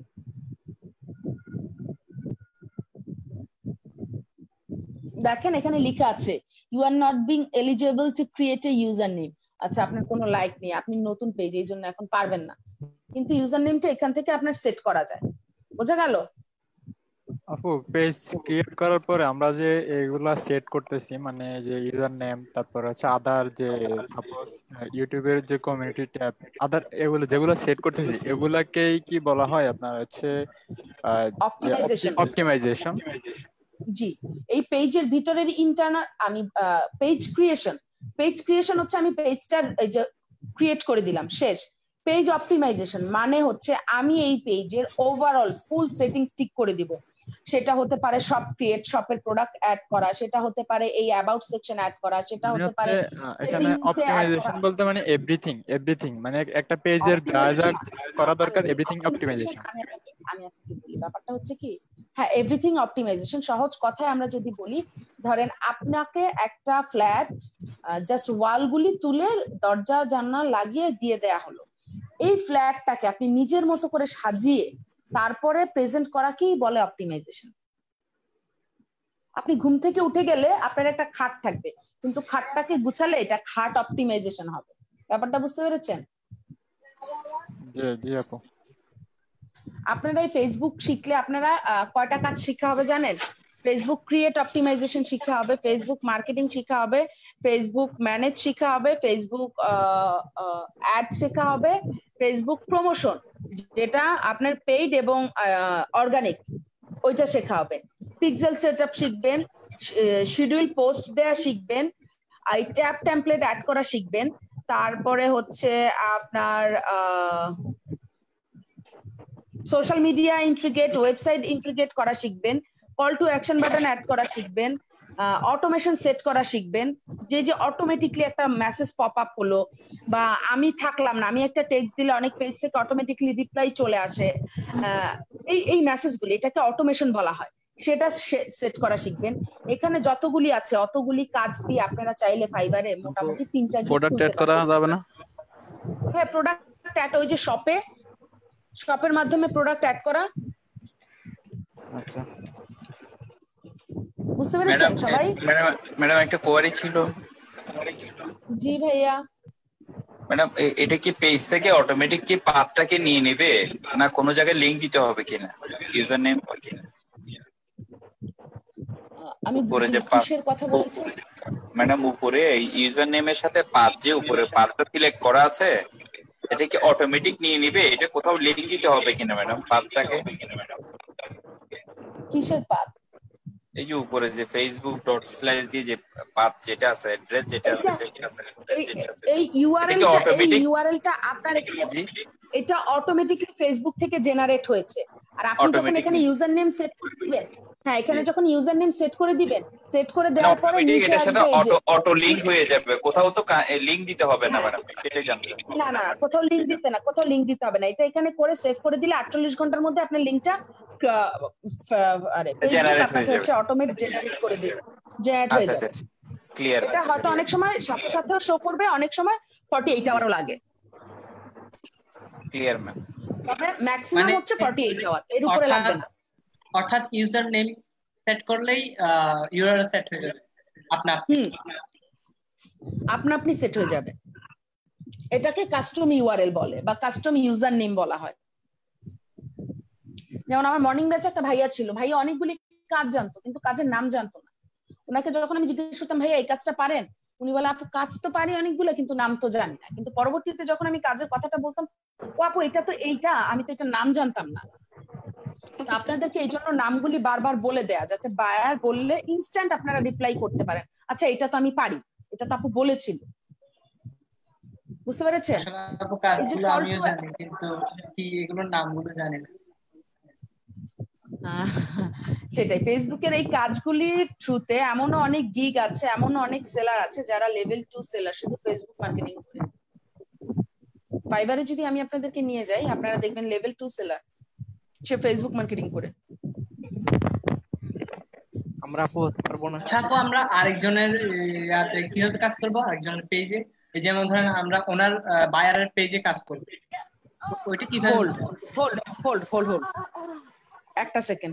দেখেন এখানে লেখা আছে you are not being eligible to create a user name. আচ্ছা, আপনার কোনো লাইক নেই, আপনি নতুন পেজ, এই জন্য এখন পারবেন না, কিন্তু ইউজার নেমটা এখান থেকে আপনার সেট করা যায়। বোঝা গেল? আপু পেজ ক্রিয়েট করার পরে আমরা যে এগুলা সেট করতেছি, মানে যে ইউজার নেম, তারপর হচ্ছে আদার, যে সাপোজ ইউটিউবের যে কমিউনিটি ট্যাব, আদার এগুলো যেগুলো সেট করতেছি, এগুলাকেই কি বলা হয় আপনার হচ্ছে অপটিমাইজেশন। অপটিমাইজেশন। জি, এই পেজের ভিতরের ইন্টারনাল আমি পেজ ক্রিয়েশন, পেজ ক্রিয়েশন হচ্ছে আমি পেজটার এই যে ক্রিয়েট করে দিলাম, শেষ। পেজ অপটিমাইজেশন মানে হচ্ছে আমি এই পেজের ওভারঅল ফুল সেটিংস ঠিক করে দিব। সেটা হতে পারে শপ ক্রিয়েট, শপের প্রোডাক্ট অ্যাড করা, সেটা হতে পারে এই অ্যাবাউট সেকশন অ্যাড করা, সেটা হতে পারে এখানে অপটিমাইজেশন বলতে মানে এভরিথিং, এভরিথিং মানে একটা পেজের যা যা করা দরকার এভরিথিং অপটিমাইজেশন। আমি আমি আপনাকে বলি, ব্যাপারটা হচ্ছে কি, হ্যাঁ এভরিথিং অপটিমাইজেশন সহজ কথায় আমরা যদি বলি, ধরেন আপনাকে একটা ফ্ল্যাট জাস্ট ওয়ালগুলি তুলে দরজা জানলা লাগিয়ে দিয়ে দেয়া হলো, এই ফ্ল্যাটটাকে আপনি নিজের মতো করে সাজিয়ে তারপরে প্রেজেন্ট করাকেই বলে অপটিমাইজেশন। আপনি ঘুম থেকে উঠে গেলে আপনার একটা খাট থাকবে, কিন্তু খাটটাকে গুছালে এটা খাট অপটিমাইজেশন হবে। ব্যাপারটা বুঝতে পেরেছেন? জি জি আপু। আপনারা এই ফেসবুক শিখলে আপনারা কয়টা কাজ শিখা হবে জানেন? ফেসবুক ক্রিয়েট অপটিমাইজেশন শিখা হবে, ফেসবুক মার্কেটিং শিখা হবে, ফেসবুক ম্যানেজ শিখা হবে, ফেসবুক অ্যাড শেখা হবে, ফেসবুক প্রমোশন যেটা আপনার পেইড এবং অর্গানিক ওইটা শেখা হবে, পিক্সেল সেটআপ শিখবেন, শিডিউল পোস্ট দেয়া শিখবেন, এই ট্যাব টেমপ্লেট অ্যাড করা শিখবেন, তারপরে হচ্ছে আপনার social media integrate, website integrate করা শিখবেন, call to action button add করা শিখবেন, অটোমেশন সেট করা শিখবেন, যে যে অটোমেটিকলি একটা মেসেজ পপ আপ হলো বা আমি থাকলাম না, আমি একটা টেক্সট দিলে অনেক পেজ থেকে অটোমেটিকলি রিপ্লাই চলে আসে, এই এই মেসেজগুলি, এটাকে অটোমেশন বলা হয়, সেটা সেট করা শিখবেন। এখানে যতগুলি আছে অতগুলি কাজ দিয়ে আপনারা চাইলে ফাইবারে মোটামুটি তিনটা প্রোডাক্ট অ্যাড করা যাবে না? হ্যাঁ, প্রোডাক্ট অ্যাড, ওই যে শপে, শপের মাধ্যমে প্রোডাক্ট অ্যাড করা। আচ্ছা, বুঝতে পেরেছেন সবাই? ম্যাডাম ম্যাডাম একটা কোয়ারি ছিল। জি ভাইয়া। ম্যাডাম এটা কি পেজ থেকে অটোমেটিক কি পাথটাকে নিয়ে নেবে, না কোনো জায়গায় লিংক দিতে হবে কিনা, ইউজার নেম কিনা? আমি উপরে যে কিসের কথা বলছি ম্যাডাম, উপরে ইউজার নেমের সাথে পাথ, যে উপরে পাথটা সিলেক্ট করা আছে, এটা কি অটোমেটিক নিয়ে নেবে, এটা কোথাও লিংক দিতে হবে কিনা ম্যাডাম পাথটাকে? কিসের পাথ? এই যে উপরে যে ফেসবুক ডট স্ল্যাশ দিয়ে যে পাথ যেটা আছে, অ্যাড্রেস যেটা আছে, এই ইউআরএলটা, এই ইউআরএলটা আপনার এটা অটোমেটিকলি ফেসবুক থেকে জেনারেট হয়েছে, আর আপনি যখন এখানে ইউজার নেম সেট করে দিবেন, হ্যাঁ এখানে যখন ইউজার নেম সেট করে দিবেন, সেট করে দেওয়ার পরে নিচে এটার সাথে অটো অটো লিংক হয়ে যাবে, কোথাও তো লিংক দিতে হবে না ম্যাডাম, সেটাই জানতে। না না, কোথাও লিংক দিতে না, কোথাও লিংক দিতে হবে না, এটা এখানে করে সেভ করে দিলে আটচল্লিশ ঘন্টার মধ্যে আপনার লিংকটা আরে জেনারেট হয়ে যাবে, অটোমেটিক জেনারেট করে দিবে, জেনারেট হয়ে যাবে। ক্লিয়ার? এটা হয়তো অনেক সময় সাথে সাথে শো করবে, অনেক সময় আটচল্লিশ আওয়ারও লাগে। Clear ma'am. তবে ম্যাক্সিমাম হচ্ছে আটচল্লিশ আওয়ার, এর উপরে লাগবে না। অর্থাৎ ইউজার নেম সেট করলেই ইউআরএল সেট হয়ে যাবে আপনা আপনি, আপনা আপনি সেট হয়ে যাবে। এটাকে কাস্টম ইউআরএল বলে বা কাস্টম ইউজার নেম বলা হয়। যেমন আমার মর্নিং ব্যাচে একটা ভাইয়া ছিল, ভাইয়া অনেকগুলি কাজ জানতো কিন্তু কাজের নাম জানতো না। ওনাকে যখন আমি জিজ্ঞেস করতাম ভাইয়া এই কাজটা পারেন, উনি বলে আপু কাজ তো পারি অনেকগুলো কিন্তু নাম তো জানি না। কিন্তু পরবর্তীতে যখন আমি কাজের কথাটা বলতাম, ও আপু এটা তো এইটা, আমি তো এটা নাম জানতাম না। আপনাদেরকে এই জন্য নামগুলি বারবার বলে দেয়া, যাতে বায়ার বললে ইনস্ট্যান্ট আপনারা রিপ্লাই করতে পারেন, আচ্ছা এটা তো আমি পারি, এটা তো আপু বলেছিল। বুঝতে পেরেছেন? কাজগুলো আমিও জানি কিন্তু কি এগুলোর নামগুলো জানি না। সেটাই, ফেসবুকের এই কাজগুলির থ্রুতে এমনও অনেক গিগ আছে, এমনও অনেক সেলার আছে যারা লেভেল টু সেলার শুধু ফেসবুক মার্কেটিং করে। ফাইবারে যদি আমি আপনাদেরকে নিয়ে যাই, আপনারা দেখবেন লেভেল টু সেলার, সে ফেসবুক মার্কেটিং করে। আমরা আপু পারবো না। আচ্ছা আপু, আমরা আরেকজনের ইয়াতে কিভাবে কাজ করবো? আরেকজনের পেজে, যেমন ধরেন আমরা ওনার বায়ারের পেজে কাজ করব, ওইটা কিভাবে? Hold hold hold hold hold একটা সেকেন্ড।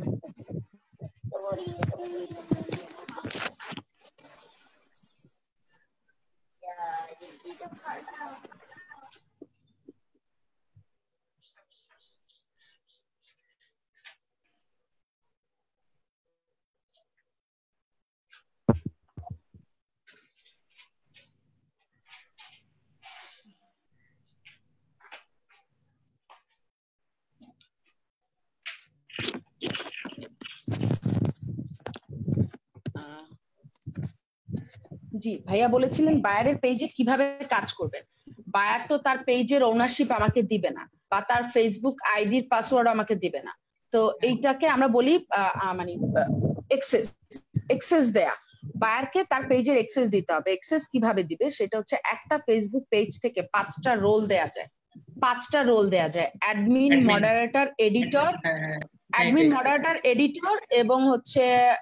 জি ভাইয়া বলেছিলেন বায়ারের পেজে কিভাবে কাজ করবেন। বায়ার তো তার পেজের ওনারশিপ আমাকে দিবে না, বা তার ফেসবুক আইডির পাসওয়ার্ড আমাকে দিবে না। তো এইটাকে আমরা বলি মানে এক্সেস, এক্সেস দেয়া। বায়ারকে তার পেজের এক্সেস দিতে হবে। এক্সেস কিভাবে দিবে সেটা হচ্ছে, একটা ফেসবুক পেজ থেকে পাঁচটা রোল দেয়া যায়, পাঁচটা রোল দেয়া যায়, admin, moderator, editor, admin, moderator, editor এবং হচ্ছে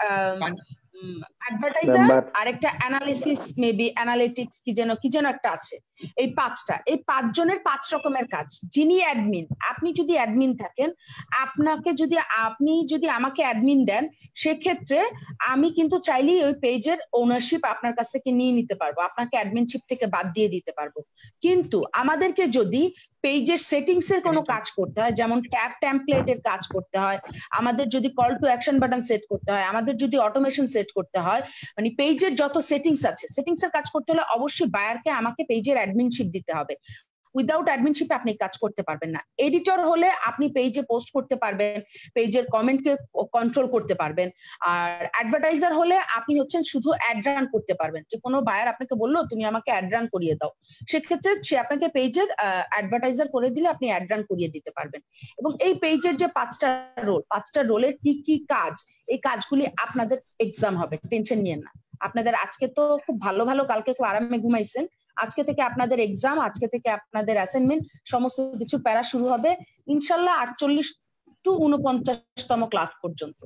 অ্যাডভার্টাইজার, আরেকটা অ্যানালিসিস, মেবি অ্যানালিটিক্স, কি যেন কি যেন একটা আছে। এই পাঁচটা, এই পাঁচ জনের পাঁচ রকমের কাজ। যিনি অ্যাডমিন, আপনি যদি অ্যাডমিন থাকেন, আপনাকে যদি আপনি যদি আমাকে অ্যাডমিন দেন, সেক্ষেত্রে আমি কিন্তু চাইলেই ওই পেজের ওনারশিপ আপনার কাছ থেকে নিয়ে নিতে পারবো, আপনাকে অ্যাডমিনশিপ থেকে বাদ দিয়ে দিতে পারবো। কিন্তু আমাদেরকে যদি পেজের সেটিংস এর কোনো কাজ করতে হয়, যেমন ট্যাব টেমপ্লেটের কাজ করতে হয়, আমাদের যদি call to action button set করতে হয়, আমাদের যদি অটোমেশন সেট করতে হয়, মানে পেজের যত সেটিংস আছে, সেটিংস এর কাজ করতে হলে অবশ্যই বায়ারকে আমাকে পেজের অ্যাডমিনশিপ দিতে হবে। উইদাউট অ্যাডমিনশিপ আপনি কাজ করতে পারবেন না। এডিটর হলে আপনি পেজে পোস্ট করতে পারবেন, পেজের কমেন্টকে কন্ট্রোল করতে পারবেন। আর অ্যাডভার্টাইজার হলে আপনি হচ্ছেন শুধু অ্যাড রান করতে পারবেন। যে কোনো বায়ার আপনাকে বললো তুমি আমাকে অ্যাড রান করিয়ে দাও, সেক্ষেত্রে সে আপনাকে পেজের অ্যাডভার্টাইজার করে দিলে আপনি অ্যাড রান করিয়ে দিতে পারবেন। এবং এই পেজের যে পাঁচটা রোল, পাঁচটা রোলের কি কি কাজ, এই কাজগুলি আপনাদের এক্সাম হবে, টেনশন নিয়েন না। আপনাদের আজকে তো খুব ভালো ভালো, কালকে খুব আরামে ঘুমাইছেন, আজকে থেকে আপনাদের এক্সাম, আজকে থেকে আপনাদের অ্যাসাইনমেন্ট, সমস্ত কিছু প্যারা শুরু হবে ইনশাল্লাহ আটচল্লিশ টু উনপঞ্চাশতম ক্লাস পর্যন্ত।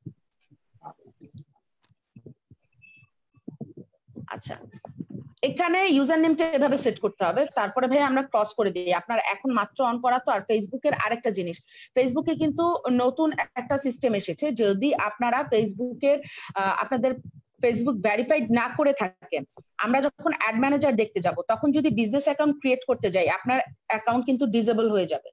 আচ্ছা, এখানে ইউজার নেমটা এভাবে সেট করতে হবে। তারপরে ভাই আমরা ক্রস করে দিই, আপনার এখন মাত্র অন করা তো। আর ফেসবুকের আরেকটা জিনিস, ফেসবুকে কিন্তু নতুন একটা সিস্টেম এসেছে, যদি আপনারা ফেসবুকের আপনাদের ফেসবুক ভেরিফাইড না করে থাকেন, আমরা যখন অ্যাড ম্যানেজার দেখতে যাব, তখন যদি বিজনেস অ্যাকাউন্ট ক্রিয়েট করতে যাই, আপনার অ্যাকাউন্ট কিন্তু ডিসেবল হয়ে যাবে,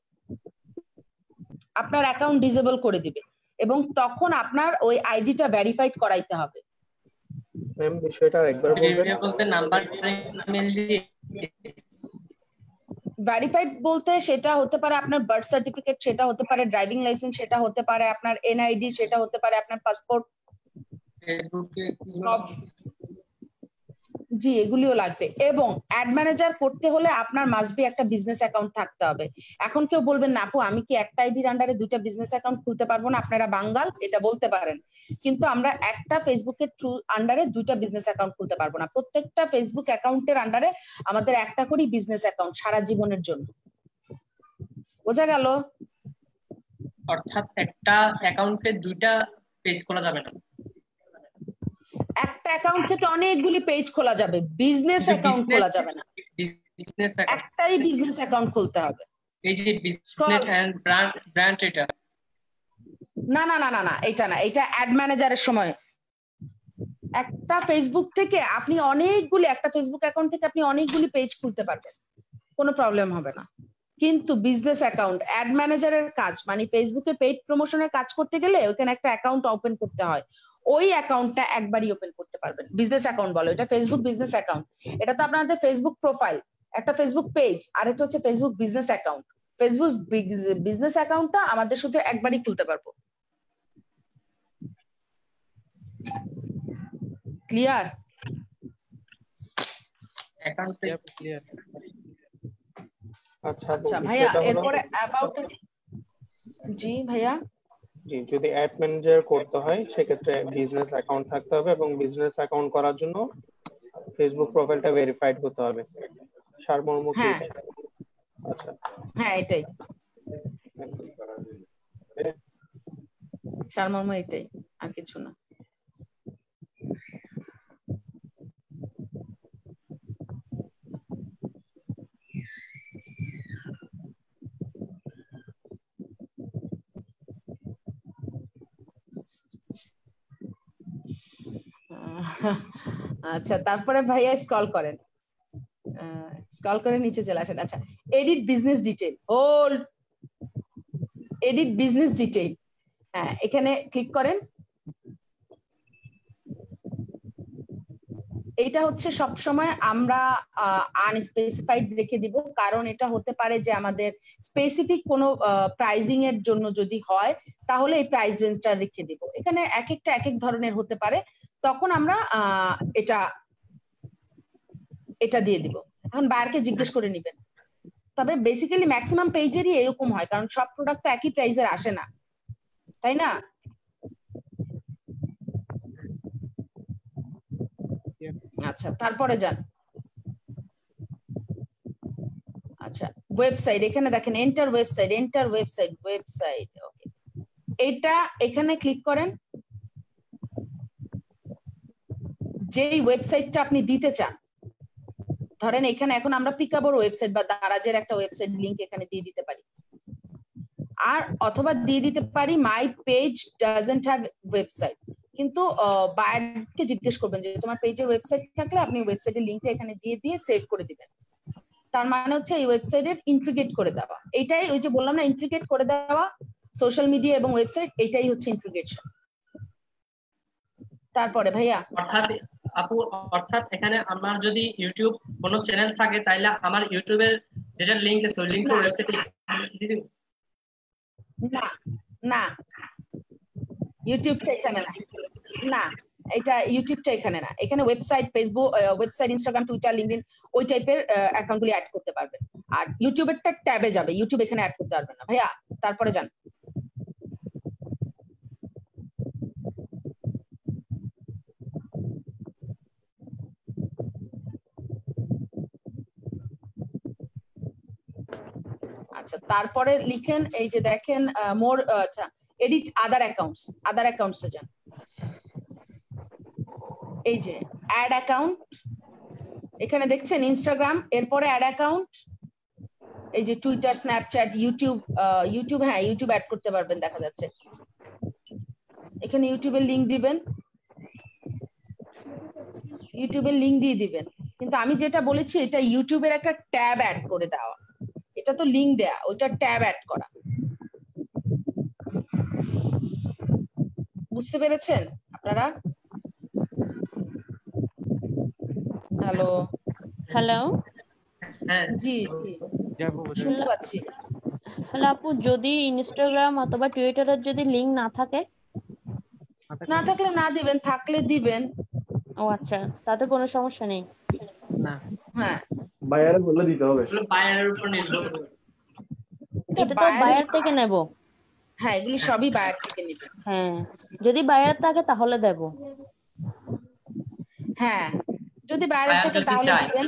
আপনার অ্যাকাউন্ট ডিসেবল করে দিবে, এবং তখন আপনার ওই আইডিটা ভেরিফাইড করাইতে হবে। ম্যাম বিষয়টা একবার বলবেন? বলতে নাম্বার ইমেল দিয়ে ভেরিফাইড বলতে সেটা হতে পারে আপনার বার্থ সার্টিফিকেট, সেটা হতে পারে ড্রাইভিং লাইসেন্স, সেটা হতে পারে আপনার এনআইডি, সেটা হতে পারে আপনার পাসপোর্ট, ফেসবুকে জি এগুলিও লাগবে। এবং অ্যাড ম্যানেজার করতে হলে আপনার মাস্ট বি একটা বিজনেস অ্যাকাউন্ট থাকতে হবে। এখন কেউ বলবেন না আপু আমি কি একটা আইডির আন্ডারে দুইটা বিজনেস অ্যাকাউন্ট খুলতে পারবো না, আপনারা বাঙ্গাল এটা বলতে পারেন, কিন্তু আমরা একটা ফেসবুকের থ্রু আন্ডারে দুইটা বিজনেস অ্যাকাউন্ট খুলতে পারবো না। প্রত্যেকটা ফেসবুক অ্যাকাউন্টের আন্ডারে আমাদের একটা করেই বিজনেস অ্যাকাউন্ট সারা জীবনের জন্য। বোঝা গেল? অর্থাৎ একটা অ্যাকাউন্টে দুইটা পেজ খোলা যাবে না, একটা অ্যাকাউন্ট থেকে অনেকগুলি পেজ খোলা যাবে, বিজনেস অ্যাকাউন্ট খোলা যাবে না, একটাই বিজনেস অ্যাকাউন্ট খুলতে হবে। এই যে বিজনেস এন্ড ব্র্যান্ড ব্র্যান্ড এটা না না না না না এটা না, এটা অ্যাড ম্যানেজারের সময়। একটা ফেসবুক থেকে আপনি অনেকগুলি, একটা ফেসবুক অ্যাকাউন্ট থেকে আপনি অনেকগুলি পেজ খুলতে পারবেন, কোনো প্রবলেম হবে না। কিন্তু বিজনেস অ্যাকাউন্ট অ্যাড ম্যানেজারের কাজ, মানে ফেসবুকে পেইড প্রমোশনের কাজ করতে গেলে ওখানে একটা অ্যাকাউন্ট ওপেন করতে হয়, ওই অ্যাকাউন্টটা একবারই ওপেন করতে পারবেন। বিজনেস অ্যাকাউন্ট বলো, এটা ফেসবুক বিজনেস অ্যাকাউন্ট। এটা তো আপনাদের ফেসবুক প্রোফাইল, একটা ফেসবুক পেজ, আর এটা হচ্ছে Facebook business account. Facebook business অ্যাকাউন্টটা আমাদের শুধু একবারই খুলতে পারবো। ক্লিয়ার? Account clear. আচ্ছা ভাইয়া, এরপরে অ্যাবাউট, জি ভাইয়া জি, যদি অ্যাড ম্যানেজার করতে হয় সেক্ষেত্রে বিজনেস অ্যাকাউন্ট থাকতে হবে এবং বিজনেস অ্যাকাউন্ট করার জন্য ফেসবুক প্রোফাইলটা ভেরিফাইড হতে হবে। সারমর্ম কি? হ্যাঁ আচ্ছা, হ্যাঁ এটাই সারমর্ম, এটাই, আর কিছু না। আচ্ছা, তারপরে ভাইয়া স্ক্রল করেন, স্ক্রল করে নিচে চলে আসেন। আচ্ছা, edit business detail, hold, edit business detail, হ্যাঁ এখানে ক্লিক করেন। এটা হচ্ছে সব সময় আমরা আনস্পেসিফাইড রেখে দিব, কারণ এটা হতে পারে যে আমাদের স্পেসিফিক কোনো প্রাইজিং এর জন্য যদি হয় তাহলে এই প্রাইস রেঞ্জটা রেখে দিব। এখানে এক একটা এক এক ধরনের হতে পারে, তখন আমরা এটা এটা দিয়ে দিব। এখন বায়ারকে জিজ্ঞেস করে নিবেন। তবে বেসিক্যালি ম্যাক্সিমাম পেজেরই এরকম হয়, কারণ সব প্রোডাক্ট তো একই প্রাইসের আসে না, তাই না? আচ্ছা, তারপরে যান। আচ্ছা, ওয়েবসাইট, এখানে দেখেন enter website, enter website, website, okay, এটা এখানে ক্লিক করেন। যেই ওয়েবসাইটটা আপনি দিতে চান, ধরেন এখানে এখন আমরা পিকাবোর ওয়েবসাইট বা দারাজের একটা ওয়েবসাইট লিংক এখানে দিয়ে দিতে পারি, আর অথবা দিয়ে দিতে পারি my page doesn't have website. কিন্তু বায়ারকে জিজ্ঞেস করবেন যে তোমার পেজের ওয়েবসাইট থাকলে আপনি ওয়েবসাইটের লিংকটা এখানে দিয়ে দিয়ে সেভ করে দিবেন। তার মানে হচ্ছে এই ওয়েবসাইটের ইন্টিগ্রেট করে দেওয়া। এটাই ওই যে বললাম না, ইন্টিগ্রেট করে দেওয়া সোশ্যাল মিডিয়া এবং ওয়েবসাইট, এটাই হচ্ছে ইন্টিগ্রেশন। তারপরে ভাইয়া, অর্থাৎ আপু, অর্থাৎ এখানে আমার যদি ইউটিউব কোনো চ্যানেল থাকে তাইলে আমার ইউটিউবের যেটা লিংক আছে ওই লিংকটা ওয়েবসাইটে দিয়ে দিব? না না, ইউটিউবটা এখানে না, না এটা ইউটিউবটা এখানে না। এখানে website, Facebook, website, Instagram, Twitter, LinkedIn ওই টাইপের অ্যাকাউন্টগুলি অ্যাড করতে পারবেন। আর ইউটিউবেরটা ট্যাবে যাবে, ইউটিউব এখানে অ্যাড করতে পারবেন না ভাইয়া। তারপরে যান। আচ্ছা, তারপরে লিখেন, এই যে দেখেন মোর, আচ্ছা এডিট আদার অ্যাকাউন্টস, আদার অ্যাকাউন্টসে যান। এই যে অ্যাড অ্যাকাউন্ট, এখানে দেখছেন ইনস্টাগ্রাম, এরপরে অ্যাড অ্যাকাউন্ট, এই যে টুইটার, স্ন্যাপচ্যাট, ইউটিউব, ইউটিউব, হ্যাঁ ইউটিউব অ্যাড করতে পারবেন, দেখা যাচ্ছে এখানে ইউটিউবের লিংক দিবেন, ইউটিউবের লিংক দিয়ে দিবেন। কিন্তু আমি যেটা বলেছি এটা ইউটিউবের একটা ট্যাব অ্যাড করে দেওয়া, এটা তো লিংক দেয়া, ওইটা ট্যাব অ্যাড করা। বুঝতে পেরেছেন আপনারা? হ্যালো হ্যালো, হ্যাঁ জি জি শুনতে পাচ্ছি। হ্যালো আপু, যদি ইনস্টাগ্রাম অথবা টুইটারের যদি লিংক না থাকে? না থাকলে না দিবেন, থাকলে দিবেন। ও আচ্ছা, তাতে কোনো সমস্যা নেই। না, হ্যাঁ বায়ারে বলে দিতে হবে, বায়ারের উপর নির্ভর করে। এটা তো বায়ার থেকে নেব। হ্যাঁ, এগুলি সবই বায়ার থেকে নেবে। হ্যাঁ, যদি বায়ার থাকে তাহলে দেব। হ্যাঁ, যদি বায়ার থেকে তাহলে দিবেন।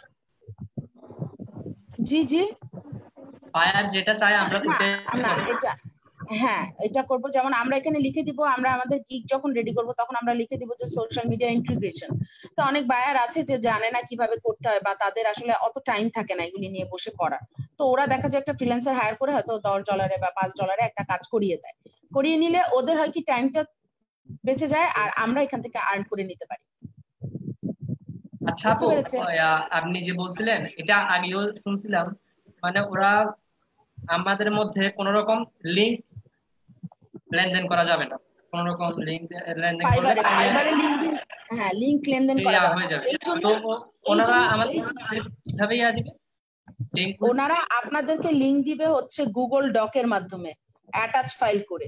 জি জি, বায়ার যেটা চাই আমরা ওটাই করব। এটা হ্যাঁ, এটা করব। যেমন আমরা এখানে লিখে দিব, আমরা আমাদের গিগ যখন রেডি করব তখন আমরা লিখে দিব যে সোশ্যাল মিডিয়া ইন্টিগ্রেশন। তো অনেক বায়ার আছে যে জানে না কিভাবে করতে হয়, বা তাদের আসলে অত টাইম থাকে না এগুলি নিয়ে বসে করার। তো ওরা দেখা যায় একটা ফ্রিল্যান্সার হায়ার করে হয়তো দশ ডলারে বা পাঁচ ডলারে একটা কাজ করিয়ে দেয়। করিয়ে নিলে ওদের হয় কি টাইমটা বেঁচে যায়, আর আমরা এখান থেকে আর্ন করে নিতে পারি। আচ্ছা আপু, আপনি যে বলছিলেন এটা আগেও শুনছিলাম, মানে ওরা আমাদের মধ্যে কোন রকম লিংক লেনদেন করা যাবে না, কোন রকম লিংক লেনদেন করলে ফাইবারে লিংক, হ্যাঁ লিংক লেনদেন করা যাবে। তো ওনারা আমাদের কিভাবে ইয়া দিবে লিংক? ওনারা আপনাদেরকে লিংক দিবে হচ্ছে গুগল ডকের মাধ্যমে অ্যাটাচ ফাইল করে।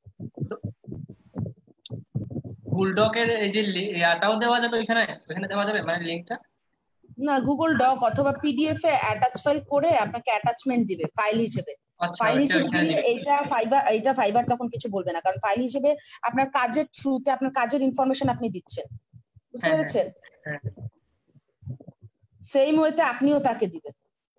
গুগল ডকের এই যে ইয়াটাও দেওয়া যাবে, এখানে এখানে দেওয়া যাবে মানে লিংকটা? না, গুগল ডক অথবা পিডিএফ এ অ্যাটাচ ফাইল করে আপনাকে অ্যাটাচমেন্ট দিবে ফাইল হিসেবে। আচ্ছা ফাইল ওইটা হিসেবে ওইখানে দিলে দিবেন। এইটা ফাইবার এইটা ফাইবার তখন কিছু বলবে না, কারণ ফাইল হিসেবে আপনার কাজের থ্রুতে আপনার কাজের ইনফরমেশন আপনি দিচ্ছেন, বুঝতে হ্যাঁ হ্যাঁ পেরেছেন? হ্যাঁ সেম ওয়েতে আপনিও তাকে দিবেন,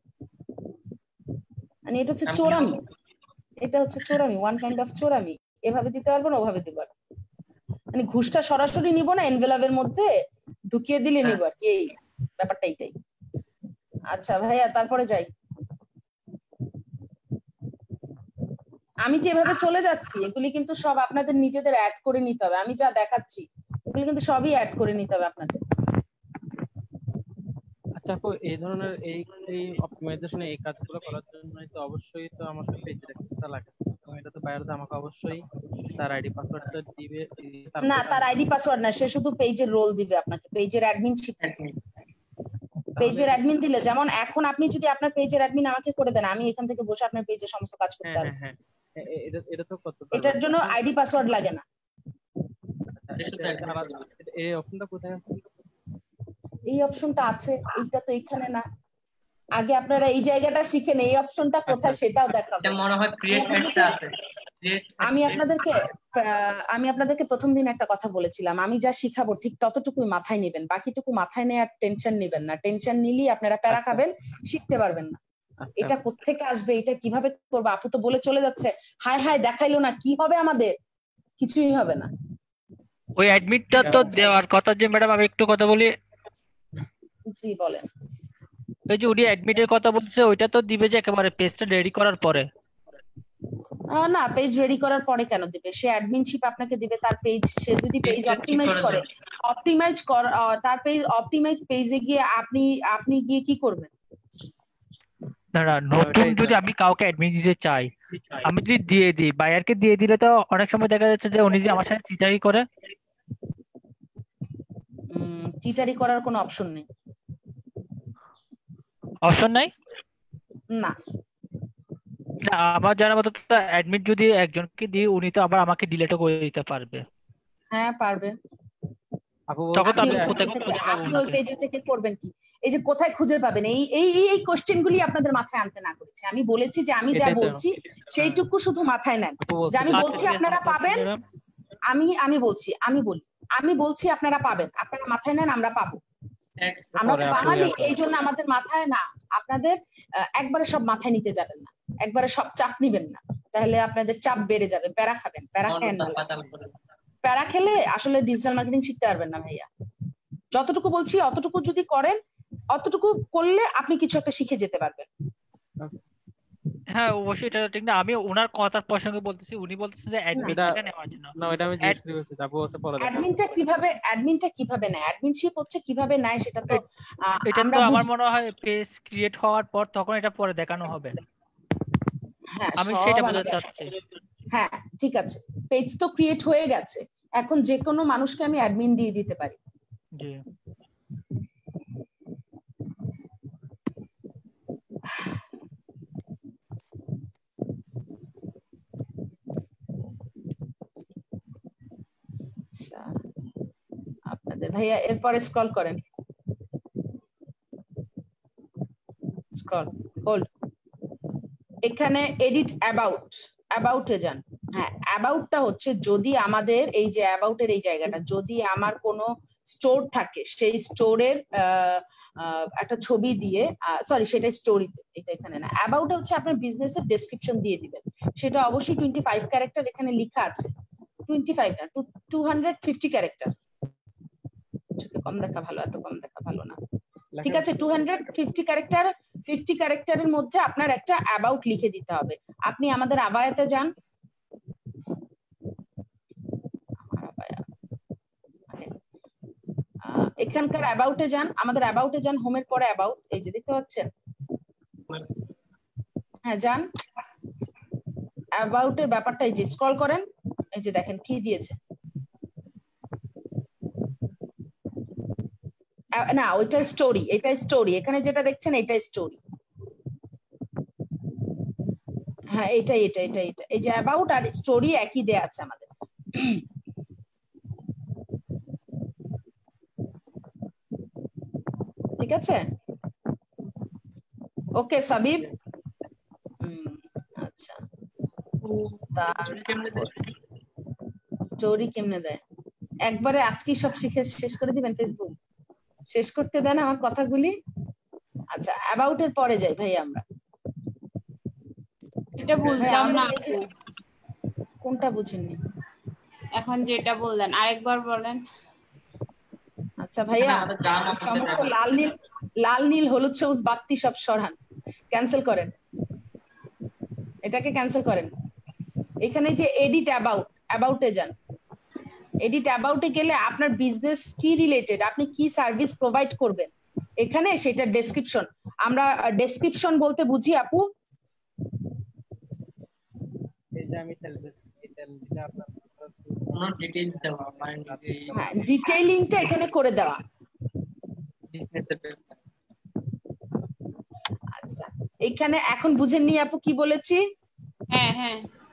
মানে এটা হচ্ছে আমি চোরামি, এটা হচ্ছে চোরামি, ওয়ান কাইন্ড অফ চোরামি। এভাবে দিতে পারবো না, ওভাবে দিব না, মানে ঘুষটা সরাসরি নিব না, এনভেলপের মধ্যে ঢুকিয়ে দিলে হ্যাঁ নিব আর কি, এই ব্যাপারটা এইটাই। আচ্ছা ভাইয়া তারপরে যাই, আমি যেভাবে চলে যাচ্ছি এগুলি কিন্তু সব আপনাদের নিজেদের অ্যাড করে নিতে হবে, আমি যা দেখাচ্ছি এগুলি কিন্তু সবই অ্যাড করে নিতে হবে আপনাদের। আচ্ছা আপু, এই ধরনের এই এই অপটিমাইজেশন এই কাজগুলো করার জন্য তো অবশ্যই তো আমাকে পেজের অ্যাক্সেসটা লাগে, এবং এটা তো বাইরে আমাকে অবশ্যই তার আইডি পাসওয়ার্ডটা দিবে, না তারপরে তার আমি আইডি পাসওয়ার্ড না, সে শুধু পেজের রোল দিবে আপনাকে, পেজের অ্যাডমিনশিপ। তাহলে পেজের অ্যাডমিন দিলে, যেমন এখন আপনি যদি আপনার পেজের অ্যাডমিন আমাকে করে দেন, আমি এখান থেকে বসে আপনার পেজের সমস্ত কাজ করতে হ্যাঁ পারবো। হ্যাঁ হ্যাঁ এ- এ- এটা এটা তো করতে পারবো। এটার জন্য আইডি পাসওয়ার্ড লাগে না। আচ্ছা, এটা- এটা আলাদা। এটা- এই অপশনটা কোথায় আছে? এই অপশনটা আছে, এইটা তো এখানে না। আগে আপনারা এই জায়গাটা শিখেন, এই অপশনটা কোথায় সেটাও দেখাবো। এটা মনে হয় ক্রিয়েট অ্যাডস আছে। ক্রিয়েট আমি আপনাদেরকে আহ, আমি আপনাদেরকে প্রথম দিন একটা কথা বলেছিলাম, আমি যা শিখাবো ঠিক ততটুকুই মাথায় নেবেন, বাকিটুকু মাথায় নেওয়ার টেনশন নেবেন না, টেনশন নিলেই আপনারা প্যারা খাবেন, শিখতে পারবেন না। এটা কোত্থেকে আসবে, এটা কিভাবে করবো, আপু তো বলে চলে যাচ্ছে, হায় হায় দেখাইলো না, কি হবে আমাদের, কিছুই হবে না। ওই অ্যাডমিটটা তো দেওয়ার কথা যে ম্যাডাম, আমি একটু কথা বলি। জি বলেন। ওই যে উনি অ্যাডমিটের কথা বলছে, ওইটা তো দিবে যে একেবারে পেজটা রেডি করার পরে। আহ, না পেজ রেডি করার পরে কেন দিবে, সে অ্যাডমিনশিপ আপনাকে দিবে, তার পেজ সে যদি পেজ অপটিমাইজ করে, অপটিমাইজ কর আহ, তার পেজ অপটিমাইজ পেজে গিয়ে আপনি আপনি গিয়ে কি করবেন? না না, নতুন যদি আমি কাউকে অ্যাডমিন দিতে চাই, আমি যদি দিয়ে দিই, বায়ারকে দিয়ে দিলে তো অনেক সময় দেখা যাচ্ছে যে উনি যে আমার সাথে চিটারি করে। উম চিটারি করার কোনো অপশন নেই। অপশন নাই? না না, আমার জানার মতো তো অ্যাডমিট যদি একজনকে দিই, উনি তো আবার আমাকে ডিলেটও করে দিতে পারবে। হ্যাঁ পারবে। তখন তো আপনি আমি ওই কোথায় পেজে খুঁজে থেকে- পাবো আপনি ওই ওনাকে? পেজে থেকে করবেন কি, এই যে কোথায় খুঁজে পাবেন, এই এই এই- এই কোশ্চেন গুলি আপনাদের মাথায় আনতে না করেছে, আমি বলেছি যে আমি যা এটাই তো। বলছি সেইটুকু শুধু মাথায় নেন, যে আমি আচ্ছা, বলছি ঠিক আছে, আপনারা ঠিক আছে, পাবেন, ম্যাডাম। আমি আমি বলছি আমি বলি আমি বলছি আপনারা পাবেন, আপনারা মাথায় নেন, আমরা পাবো। আমরা তো পরে আপনি বাঙালি, ইয়া করেন। এই জন্য আমাদের মাথায় না, আপনাদের আহ, একবারে সব মাথায় নিতে যাবেন না, একবারে সব চাপ নিবেন না, তাহলে আপনাদের চাপ বেড়ে যাবে, প্যারা খাবেন, প্যারা খেন না, প্যারা খেলে আসলে ডিজিটাল মার্কেটিং শিখতে পারবেন না ভাইয়া। যতটুকু বলছি অতটুকু যদি করেন, অতটুকু করলে আপনি কিছু একটা শিখে যেতে পারবেন। হ্যাঁ অবশ্যই, এটা ঠিক না, আমি ওনার কথার প্রসঙ্গে বলতেছি, উনি বলতেছে যে অ্যাডমিনটা নেওয়ার জন্য। না এটা আমি জিজ্ঞেস করে বলছি, তারপর হচ্ছে পরে দেখা। অ্যাডমিনটা কিভাবে অ্যাডমিনটা কিভাবে নেয়, অ্যাডমিনশিপ হচ্ছে কিভাবে নেয় সেটা তো আহ, এটা আমরা তো আমার বুঝি। মনে হয় পেজ ক্রিয়েট হওয়ার পর তখন এটা পরে দেখানো হবে। হ্যাঁ আমি সব সেটা আমি বোঝাতে দেখাবো। চাচ্ছি। হ্যাঁ ঠিক আছে, পেজ তো ক্রিয়েট হয়ে গেছে, এখন যে কোনো মানুষকে আমি অ্যাডমিন দিয়ে দিতে পারি। জি। আচ্ছা আপনাদের ভাইয়া এরপরে স্ক্রল করেন, স্ক্রল হোল্ড, এখানে এডিট অ্যাবাউট, অ্যাবাউটে যান। হ্যাঁ অ্যাবাউটটা হচ্ছে যদি আমাদের এই যে অ্যাবাউটের এই জায়গাটা, যদি আমার কোনো স্টোর থাকে সেই স্টোরের একটা ছবি দিয়ে, সরি সেটা স্টোরিতে, এটা এখানে না, অ্যাবাউটে হচ্ছে আপনার বিজনেসের ডেসক্রিপশন দিয়ে দিবেন, সেটা অবশ্যই টোয়েন্টি ফাইভ ক্যারেক্টার এখানে লেখা আছে, টোয়েন্টি ফাইভ না টু হান্ড্রেড ফিফটি ক্যারেক্টার, কম দেখা ভালো, এত কম দেখা ভালো না, ঠিক আছে, two hundred fifty character, fifty ক্যারেক্টারের মধ্যে আপনার একটা অ্যাবাউট লিখে দিতে হবে। আপনি আমাদের আবায়াতে যান, এখানকার অ্যাবাউটে যান, আমাদের অ্যাবাউটে যান, হোমের পরে অ্যাবাউট, এই যে দেখতে পাচ্ছেন, হ্যাঁ যান অ্যাবাউটের ব্যাপারটা, এই যে স্ক্রল করেন, এই যে দেখেন কি দিয়েছে, না ওইটা স্টোরি, এটা স্টোরি, এখানে যেটা দেখছেন এটা স্টোরি, হ্যাঁ এটা এটা এটা এটা এই যে অ্যাবাউট আর স্টোরি একই দেয়া আছে আমাদের। ঠিক আছে, ওকে সাবিব, আচ্ছা স্টোরি কেমনে দেয় একবারে আজকে সব শিখে শেষ করে দিবেন ফেসবুক শেষ করতে দেন আমার কথাগুলি আচ্ছা অ্যাবাউট এর পরে যাই ভাই আমরা এটা বুঝলাম না আপু কোনটা বুঝেননি এখন যেটা বললেন আরেকবার বলেন আচ্ছা ভাইয়া সমস্ত লাল নীল লাল নীল হলুদ সবুজ বাতি সব সরান ক্যান্সেল করেন এটাকে ক্যান্সেল করেন এখানে যে এডিট অ্যাবাউট অ্যাবাউটে যান এডিট অ্যাবাউটে গেলে আপনার বিজনেস কি রিলেটেড আপনি কি সার্ভিস প্রোভাইড করবেন এখানে সেটা ডেসক্রিপশন আমরা ডেসক্রিপশন বলতে বুঝি আপু এই যে আমি তেল তেল দিলে আপনার কোনো ডিটেইলস দেওয়া মানে হ্যাঁ ডিটেইলিংটা এখানে করে দেওয়া বিজনেসের আচ্ছা এখানে এখন বুঝেননি আপু কি বলেছি হ্যাঁ হ্যাঁ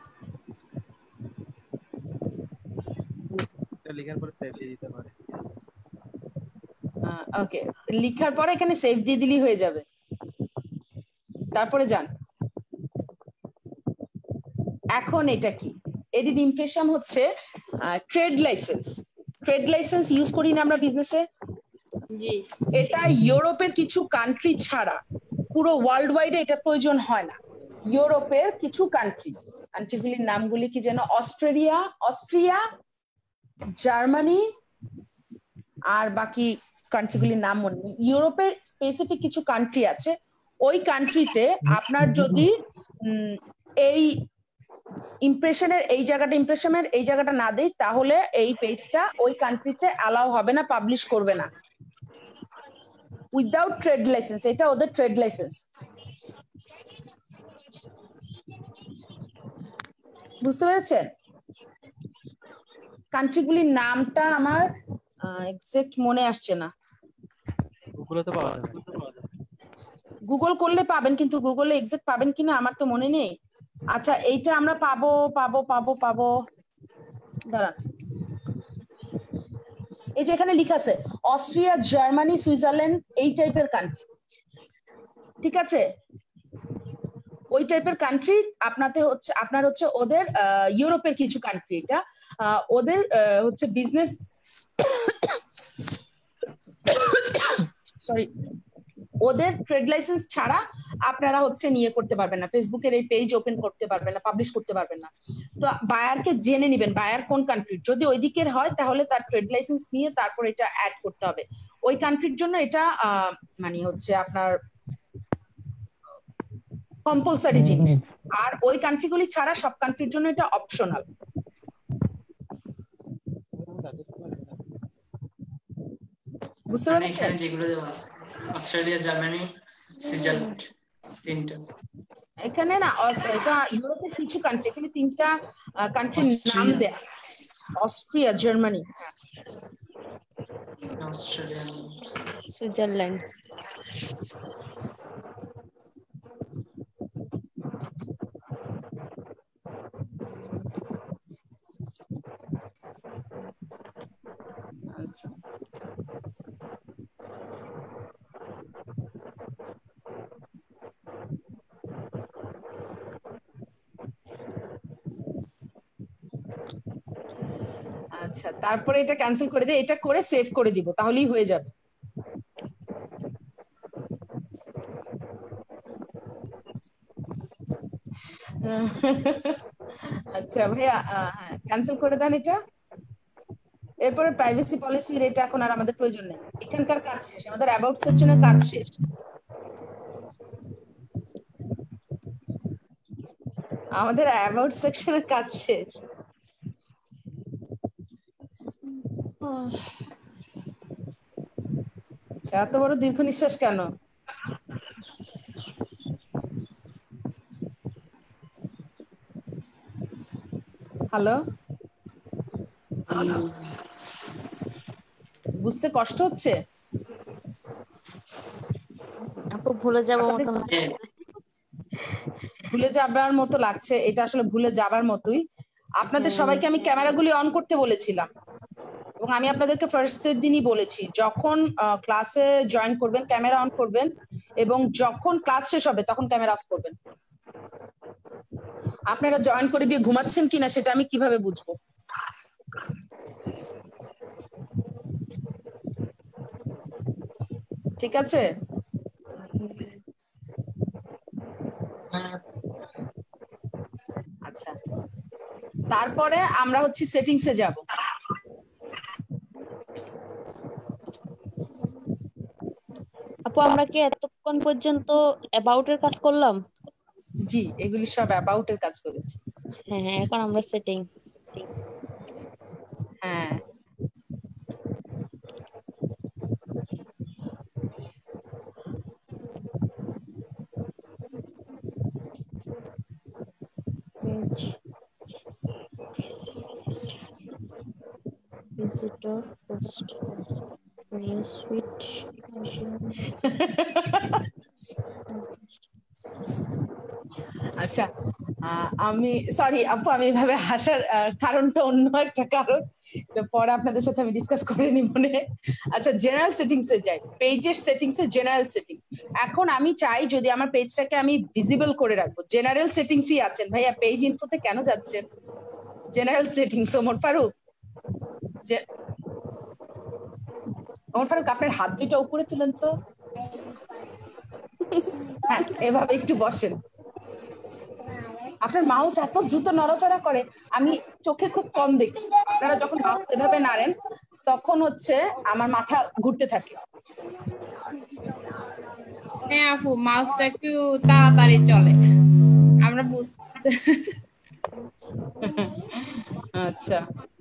লেখার পরে সেভ দিয়ে দিতে পারে ওকে লেখার পরে এখানে সেভ দিয়ে দিলেই হয়ে যাবে তারপরে যান এখন এটা কি এডিট ইমপ্রেশন হচ্ছে trade licence trade licence use করি না আমরা বিজনেসে জি এটা ইউরোপের কিছু কান্ট্রি ছাড়া পুরো ওয়ার্ল্ড ওয়াইডে এটা প্রয়োজন হয় না ইউরোপের কিছু কান্ট্রি কান্ট্রিগুলির নামগুলি কি যেন অস্ট্রেলিয়া অস্ট্রিয়া জার্মানি আর বাকি কান্ট্রিগুলির নাম মনে নেই ইউরোপের স্পেসিফিক কিছু কান্ট্রি আছে ওই কান্ট্রিতে আপনার যদি এই ইমপ্রেশনের এই জায়গাটা ইমপ্রেশনের এই জায়গাটা না দেই তাহলে এই পেজটা ওই কান্ট্রিতে অ্যালাউ হবে না পাবলিশ করবে না উইদাউট ট্রেড লাইসেন্স এটা ওদের ট্রেড লাইসেন্স বুঝতে পেরেছেন কান্ট্রিগুলির নামটা আমার এক্সাক্ট মনে আসছে না গুগলে তো পাওয়া যাবে গুগল করলে পাবেন কিন্তু গুগলে এক্সাক্ট পাবেন কিনা আমার তো মনে নেই আচ্ছা এইটা আমরা পাবো পাবো পাবো পাবো দাঁড়ান এই যে এখানে লেখা আছে অস্ট্রিয়া জার্মানি সুইজারল্যান্ড এই টাইপের কান্ট্রি ঠিক আছে ওই টাইপের কান্ট্রি আপনাতে হচ্ছে আপনার হচ্ছে ওদের ইউরোপের কিছু কান্ট্রি এটা ওদের হচ্ছে বিজনেস সরি ওদের ট্রেড লাইসেন্স ছাড়া আপনারা হচ্ছে নিয়ে করতে পারবেন না ফেসবুকের এই পেজ ওপেন করতে পারবেন না পাবলিশ করতে পারবেন না তো বায়ারকে জেনে নেবেন বায়ার কোন কান্ট্রির যদি ওই দিকের হয় তাহলে তার ট্রেড লাইসেন্স নিয়ে তারপর এটা অ্যাড করতে হবে ওই কান্ট্রির জন্য এটা মানে হচ্ছে আপনার কম্পালসারি জিনিস আর ওই কান্ট্রিগুলি ছাড়া সব কান্ট্রির জন্য এটা অপশনাল বুঝতে পেরেছেন যেগুলো দেওয়া আছে অস্ট্রেলিয়া জার্মানি সুইজারল্যান্ড তিনটা এখানে না এটা ইউরোপের কিছু কান্ট্রি এখানে তিনটা কান্ট্রির নাম দেয়া অস্ট্রিয়া জার্মানি অস্ট্রেলিয়া সুইজারল্যান্ড আচ্ছা আচ্ছা তারপরে এটা ক্যান্সেল করে দিয়ে এটা করে সেভ করে দিব তাহলেই হয়ে যাবে আচ্ছা ভাইয়া ক্যান্সেল করে দেন এটা এরপরে প্রাইভেসি পলিসির এটা এখন আর আমাদের প্রয়োজন নেই এখানকার কাজ শেষ আমাদের অ্যাবাউট সেকশনের কাজ শেষ আমাদের অ্যাবাউট সেকশনের কাজ শেষ আচ্ছা এত বড় দীর্ঘ নিঃশ্বাস কেন হ্যালো বুঝতে কষ্ট হচ্ছে আপু ভুলে যাব মতো ভুলে যাবার মতো লাগছে এটা আসলে ভুলে যাবার মতোই আপনাদের সবাইকে আমি ক্যামেরাগুলি অন করতে বলেছিলাম এবং আমি আপনাদেরকে ফার্স্ট এর দিনই বলেছি যখন ক্লাসে জয়েন করবেন ক্যামেরা অন করবেন এবং যখন ক্লাস শেষ হবে তখন ক্যামেরা অফ করবেন আপনারা জয়েন করে দিয়ে ঘুমাচ্ছেন কিনা সেটা আমি কিভাবে বুঝবো? ঠিক আছে, আচ্ছা তারপরে আমরা হচ্ছে সেটিংসে যাব। আপু আমরা কি এতক্ষণ পর্যন্ত অ্যাবাউট এর কাজ করলাম? জি, এগুলি সব অ্যাবাউট এর কাজ করেছি। হ্যাঁ হ্যাঁ, এখন আমরা সেটিং। হ্যাঁ ভিজিটর পোস্ট নিউ সুইট। আচ্ছা আমি সরি আপু, আমি এভাবে হাসার কারণটা অন্য একটা কারণ, তো পরে আপনাদের সাথে আমি ডিসকাস করে নিব মনে। আচ্ছা জেনারেল সেটিংস এ যাই, পেজের সেটিংস এ জেনারেল সেটিংস। এখন আমি চাই যদি আমার পেজটাকে আমি ভিজিবল করে রাখবো, জেনারেল সেটিংসই আছেন ভাইয়া, পেজ ইনফোতে কেন যাচ্ছেন? জেনারেল সেটিংস ওমর ফারুক, ওমর ফারুক আপনার হাত দুটো উপরে তুলেন তো। হ্যাঁ এভাবে একটু বসেন। আপনার মাউস এত দ্রুত নড়াচড়া করে, আমি চোখে খুব কম দেখি। আপনারা যখন মাউস এভাবে নাড়েন তখন হচ্ছে আমার মাথা ঘুরতে থাকে। হ্যাঁ আপু, মাউসটা একটু তাড়াতাড়ি চলে, আমরা বুঝতে। আচ্ছা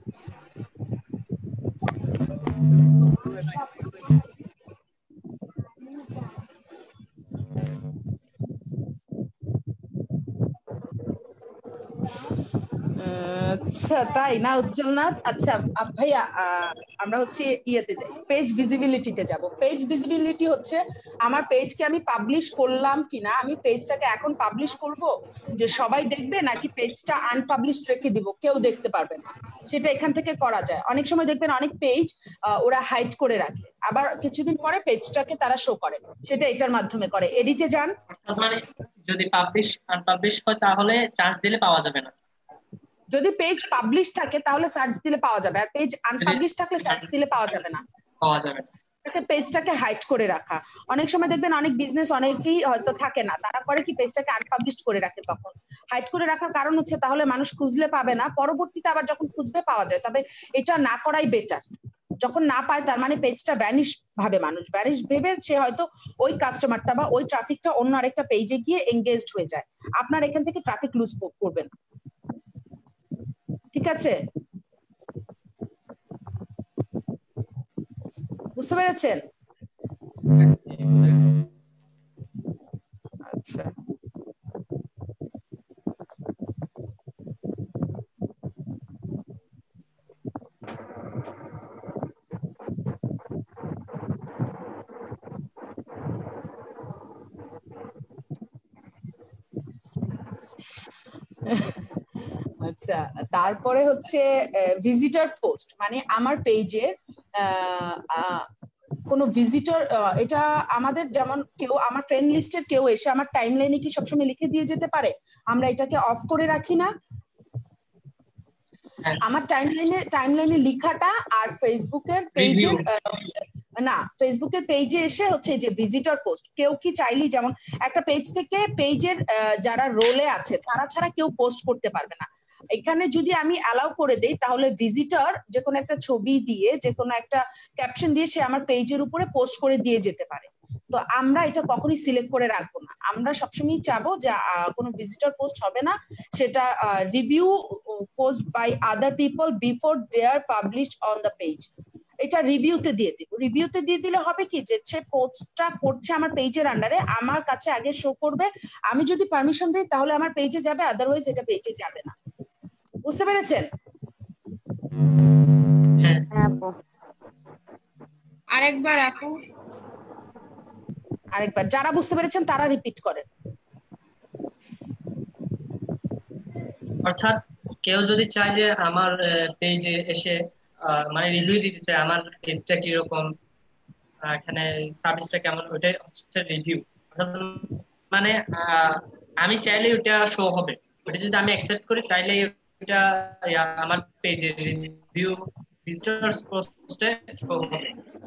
আচ্ছা তাই না উজ্জ্বলনাথ? আচ্ছা ভাইয়া আমরা হচ্ছে ইয়েতে যাই, পেজ ভিজিবিলিটিতে যাব। পেজ ভিজিবিলিটি হচ্ছে আমার পেজকে আমি পাবলিশ করলাম কিনা, আমি পেজটাকে এখন পাবলিশ করব যে সবাই দেখবে, নাকি পেজটা আনপাবলিশ রেখে দিব কেউ দেখতে পারবে না, সেটা এখান থেকে করা যায়। অনেক সময় দেখবেন অনেক পেজ ওরা হাইড করে রাখে, আবার কিছুদিন পরে পেজটাকে তারা শো করে, সেটা এটার মাধ্যমে করে। এডিটে যান, মানে যদি পাবলিশ আনপাবলিশ হয় তাহলে চার্জ দিলে পাওয়া যাবে না। যদি পেজ পাবলিশ থাকে তাহলে সার্চ দিলে পাওয়া যাবে, আর পেজ আনপাবলিশ থাকলে সার্চ দিলে পাওয়া যাবে না, পাওয়া যাবে না। পেজটাকে হাইড করে রাখা। অনেক সময় দেখবেন অনেক বিজনেস অনেকেই হয়তো থাকে না, তারা করে কি পেজটাকে আনপাবলিশ করে রাখে। তখন হাইড করে রাখার কারণ হচ্ছে তাহলে মানুষ খুঁজলে পাবে না, পরবর্তীতে আবার যখন খুঁজবে পাওয়া যায়। তবে এটা না করাই বেটার। যখন না পায় তার মানে পেজটা ভ্যানিশ ভাবে, মানুষ ভ্যানিশ ভেবে সে হয়তো ওই কাস্টমারটা বা ওই ট্রাফিকটা অন্য আরেকটা পেজে গিয়ে এঙ্গেজড হয়ে যায়। আপনার এখান থেকে ট্রাফিক লুজ করবে না, ঠিক আছে? বুঝতে পেরেছেন? আচ্ছা আচ্ছা তারপরে হচ্ছে ভিজিটর পোস্ট, মানে আমার পেজের কোনো ভিজিটর, এটা আমাদের যেমন কেউ আমার ফ্রেন্ড লিস্টের কেউ এসে আমার টাইমলাইনে কি সবসময় লিখে দিয়ে যেতে পারে, আমরা এটাকে অফ করে রাখি না? আমার টাইমলাইনে টাইমলাইনে লিখাটা আর ফেসবুকের পেজের না, ফেসবুকের পেজে এসে হচ্ছে যে ভিজিটর পোস্ট, কেউ কি চাইলেই যেমন একটা পেজ থেকে পেজের যারা রোলে আছে তারা ছাড়া কেউ পোস্ট করতে পারবে না। এখানে যদি আমি অ্যালাউ করে দেই তাহলে ভিজিটর যে কোনো একটা ছবি দিয়ে যে কোনো একটা ক্যাপশন দিয়ে সে আমার পেজের উপরে পোস্ট করে দিয়ে যেতে পারে। তো আমরা এটা কখনোই সিলেক্ট করে রাখবো না, আমরা সবসময় চাবো যে কোনো ভিজিটর পোস্ট হবে না, সেটা review post by other people before they are published on the page, এটা রিভিউতে দিয়ে দিব। রিভিউতে দিয়ে দিলে হবে কি যে সে পোস্টটা করছে আমার পেজের আন্ডারে, আমার কাছে আগে শো করবে, আমি যদি পারমিশন দিই তাহলে আমার পেজে যাবে, আদারওয়াইজ এটা পেজে যাবে না। বুঝতে পেরেছেন? আরেকবার আপু, আরেকবার যারা বুঝতে পেরেছেন তারা রিপিট করেন। অর্থাৎ কেউ যদি চায় যে আমার পেজে এসে মানে রিভিউ দিতে চায় আমার পেজটা কিরকম, এখানে সার্ভিসটা কেমন, ওইটাই হচ্ছে রিভিউ। অর্থাৎ মানে আমি চাইলে ওটা শো হবে, ওটা যদি আমি অ্যাকসেপ্ট করি তাহলে এটা আমার পেজে রিভিউ ভিজিটরস পোস্টে শো হবে।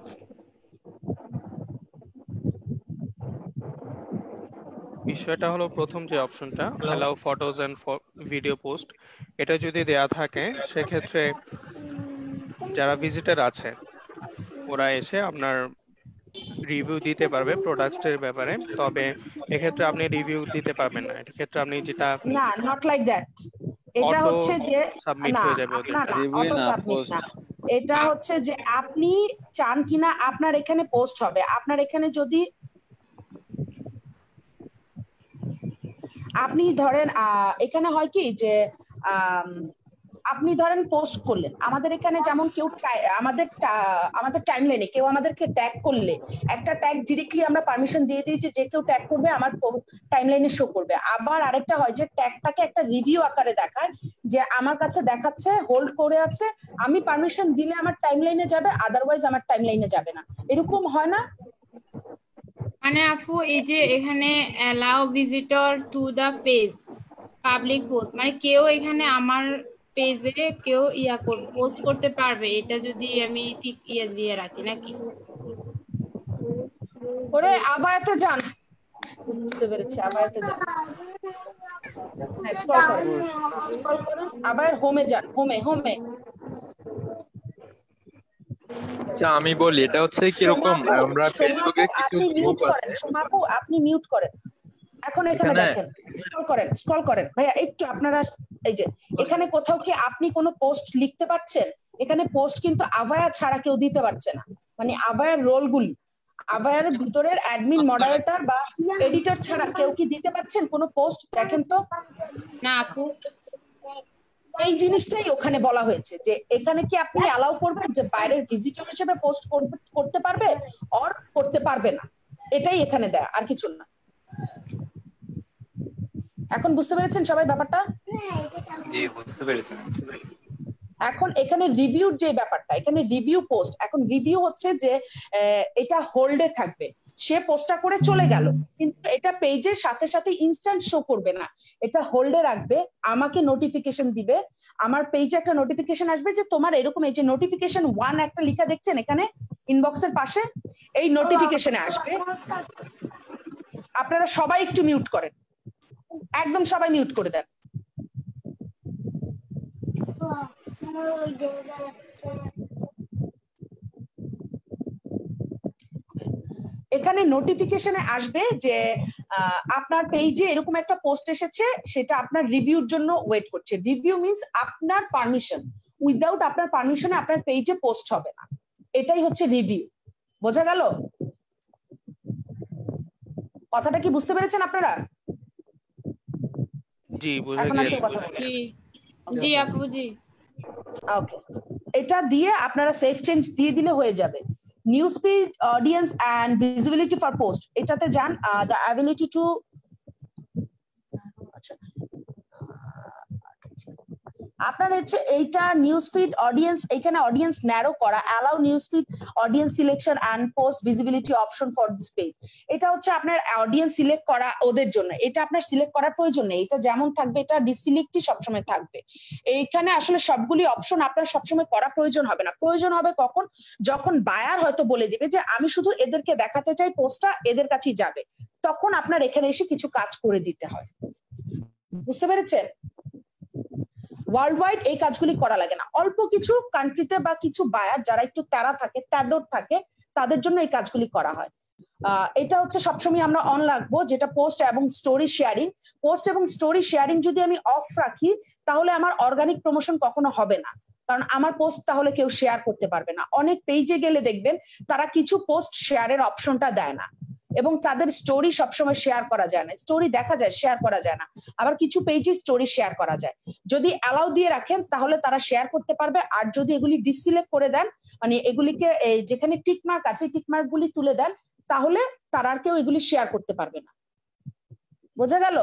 বিষয়টা হলো প্রথম যে অপশনটা allow photos and video post, এটা যদি দেয়া থাকে সেক্ষেত্রে যারা ভিজিটর আছে ওরা এসে আপনার রিভিউ দিতে পারবে প্রোডাক্টের ব্যাপারে, তবে এক্ষেত্রে আপনি রিভিউ দিতে পারবেন না। এক্ষেত্রে আপনি যেটা না, নট লাইক দ্যাট। এটা অটো হচ্ছে যে সাবমিট না হয়ে যাবে ওদের। না না রিভিউ অটো না সাবমিট পোস্ট। না, এটা হচ্ছে যে আপনি চান কিনা আপনার এখানে পোস্ট হবে। আপনার এখানে যদি আপনি ধরেন আহ, এখানে হয় কি যে আম, আপনি ধরেন পোস্ট করলেন আমাদের এখানে, যেমন কেউ টা- আমাদের টা- আমাদের টাইমলাইনে কেউ আমাদেরকে ট্যাগ করলে একটা ট্যাগ ডিরেক্টলি আমরা পারমিশন দিয়ে দিই যে যে কেউ ট্যাগ করবে আমার টাইমলাইনে শো করবে। আবার আরেকটা হয় যে ট্যাগটাকে একটা রিভিউ আকারে দেখায় যে আমার কাছে দেখাচ্ছে হোল্ড করে আছে, আমি পারমিশন দিলে আমার টাইমলাইনে যাবে, আদারওয়াইজ আমার টাইমলাইনে যাবে না। এরকম হয় না? মানে আপু এই যে এখানে allow visitor to the page public post, মানে কেউ এখানে আমার পেজে কেউ ইয়া পোস্ট করতে পারবে, এটা যদি আমি ঠিক ইয়ে দিয়ে রাখি নাকি? ওরে আবায়াতে যান, বুঝতে পেরেছি, আবায়াতে যান। হ্যাঁ, স্ক্রল করেন, স্ক্রল করেন, আবার হোমে যান, হোমে হোমে। আচ্ছা আমি বলি, এটা হচ্ছে কিরকম, সোমাপু, আমরা ফেসবুকে সোমাপু, কিছু আপনি মিউট গ্রুপ করেন, আছে সোমাপু আপনি মিউট করেন। এখন এখানে এখানে দেখেন, স্ক্রল করেন, স্ক্রল করেন ভাইয়া একটু আপনারা। এই যে এখানে কোথাও কি আপনি কোনো পোস্ট লিখতে পারছেন? এখানে পোস্ট কিন্তু আভায়া ছাড়া কেউ দিতে পারছে না। মানে আভায়ার রোলগুলি, আভায়ার ভিতরের অ্যাডমিন, মডারেটর বা এডিটর ছাড়া কেউ কি দিতে পারছেন কোনো পোস্ট? দেখেন তো। না আপু, এই জিনিসটাই ওখানে বলা হয়েছে যে এখানে কি আপনি অ্যালাউ করবেন যে বাইরের ভিজিটর হিসেবে পোস্ট করতে পারবে অর করতে পারবে না, এটাই এখানে দেয়া, আর কিছু না। এখন বুঝতে পেরেছেন সবাই ব্যাপারটা? জি বুঝতে পেরেছি। এখন এখানে রিভিউর যে ব্যাপারটা, এখানে রিভিউ পোস্ট, এখন রিভিউ হচ্ছে যে আহ, এটা হোল্ডে থাকবে, সে পোস্টটা করে চলে গেল কিন্তু এটা পেজের সাথে সাথে ইনস্ট্যান্ট শো করবে না, এটা হোল্ডে রাখবে, আমাকে নোটিফিকেশন দিবে, আমার পেজে একটা নোটিফিকেশন আসবে যে তোমার এরকম, এই যে নোটিফিকেশন ওয়ান একটা লেখা দেখছেন এখানে ইনবক্সের পাশে, এই নোটিফিকেশনে আসবে। আপনারা সবাই একটু মিউট করেন, একদম সবাই মিউট করে দেন। এখানে নোটিফিকেশনে আসবে যে আহ, আপনার পেজে এরকম একটা পোস্ট এসেছে, সেটা আপনার রিভিউর জন্য ওয়েট করছে। রিভিউ মিন্স আপনার পারমিশন, উইদাউট আপনার পারমিশনে আপনার পেজে পোস্ট হবে না, এটাই হচ্ছে রিভিউ। বোঝা গেল কথাটা? কি বুঝতে পেরেছেন আপনারা? জি বুঝে এখন আর কেউ গিয়েছি। কথা বলেন? জি আপু জি। ওকে, এটা দিয়ে আপনারা সেফ চেঞ্জ দিয়ে দিলে হয়ে যাবে। News feed audience and visibility for post, এটাতে যান, দ্য অ্যাবিলিটি টু, আচ্ছা আপনার হচ্ছে এইটা নিউজ ফিড অডিয়েন্স, এখানে অডিয়েন্স ন্যারো করা, allow news feed audience selection and post visibility option for this page, এটা হচ্ছে আপনার অডিয়েন্স সিলেক্ট করা ওদের জন্য, এটা আপনার সিলেক্ট করার প্রয়োজন নেই, এটা যেমন থাকবে এটা ডিসিলেক্টই সবসময় থাকবে। এইখানে আসলে সবগুলি অপশন আপনার সবসময় করা প্রয়োজন হবে না, প্রয়োজন হবে কখন, যখন বায়ার হয়তো বলে দিবে যে আমি শুধু এদেরকে দেখাতে চাই পোস্টটা এদের কাছেই যাবে, তখন আপনার এখানে এসে কিছু কাজ করে দিতে হয়। বুঝতে পেরেছেন? ওয়ার্ল্ড ওয়াইড এই কাজগুলি করা লাগে না, অল্প কিছু কান্ট্রিতে বা কিছু বায়ার যারা একটু তেরা থাকে, তেদর থাকে, তাদের জন্য এই কাজগুলি করা হয়। আহ এটা হচ্ছে সবসময় আমরা অন রাখবো, যেটা পোস্ট এবং স্টোরি শেয়ারিং। পোস্ট এবং স্টোরি শেয়ারিং যদি আমি অফ রাখি তাহলে আমার অর্গানিক প্রমোশন কখনো হবে না, কারণ আমার পোস্ট তাহলে কেউ শেয়ার করতে পারবে না। অনেক পেজে গেলে দেখবেন তারা কিছু পোস্ট শেয়ারের অপশনটা দেয় না, এবং তাদের স্টোরি সবসময় শেয়ার করা যায় না, স্টোরি দেখা যায় শেয়ার করা যায় না, আবার কিছু পেজে স্টোরি শেয়ার করা যায়। যদি অ্যালাউ দিয়ে রাখেন তাহলে তারা শেয়ার করতে পারবে, আর যদি এগুলি ডিসিলেক্ট করে দেন, মানে এগুলিকে যেখানে টিকমার্ক আছে টিকমার্ক গুলি তুলে দেন, তাহলে তারা আর কেউ এগুলি শেয়ার করতে পারবে না। বোঝা গেল?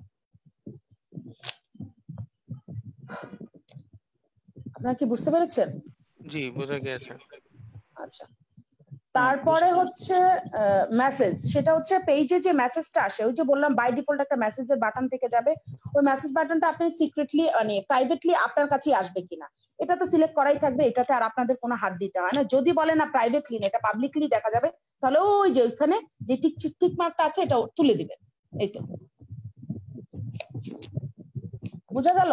আপনারা কি বুঝতে পেরেছেন? জি বুঝে গিয়েছে। আচ্ছা, তারপরে হচ্ছে মেসেজ, সেটা হচ্ছে পেজে যে মেসেজটা আসে, ওই যে বললাম বাই ডিফল্ট একটা মেসেজের বাটন থেকে যাবে, ওই মেসেজ বাটনটা আপনি সিক্রেটলি মানে প্রাইভেটলি আপনার কাছেই আসবে কিনা, এটা তো সিলেক্ট করাই থাকবে, এটাতে আর আপনাদের কোনো হাত দিতে হয় না। যদি বলে না প্রাইভেটলি না, এটা পাবলিকলি দেখা যাবে, তাহলে ওই যে ওইখানে যে টিক টিক টিক মার্কটা আছে এটা তুলে দিবেন। এই তো বোঝা গেল?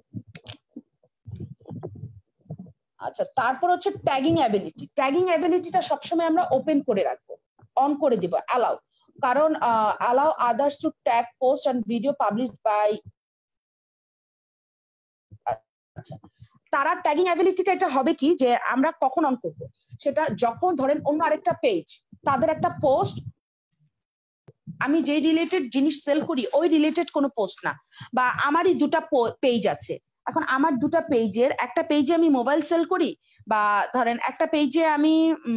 আচ্ছা, তারপর হচ্ছে ট্যাগিং অ্যাবিলিটি। ট্যাগিং অ্যাবিলিটিটা সবসময় আমরা ওপেন করে রাখবো, অন করে দিব, অ্যালাউ। কারণ allow others to tag post and video publish by, আচ্ছা তারা ট্যাগিং অ্যাবিলিটিটা এটা হবে কি যে আমরা কখন অন করব, সেটা যখন ধরেন অন্য আরেকটা পেজ তাদের একটা পোস্ট, আমি যে রিলেটেড জিনিস সেল করি ওই রিলেটেড কোনো পোস্ট না, বা আমারই দুটা পেজ আছে, এখন আমার দুটা পেজের একটা পেজে আমি মোবাইল সেল করি, বা ধরেন একটা পেজে আমি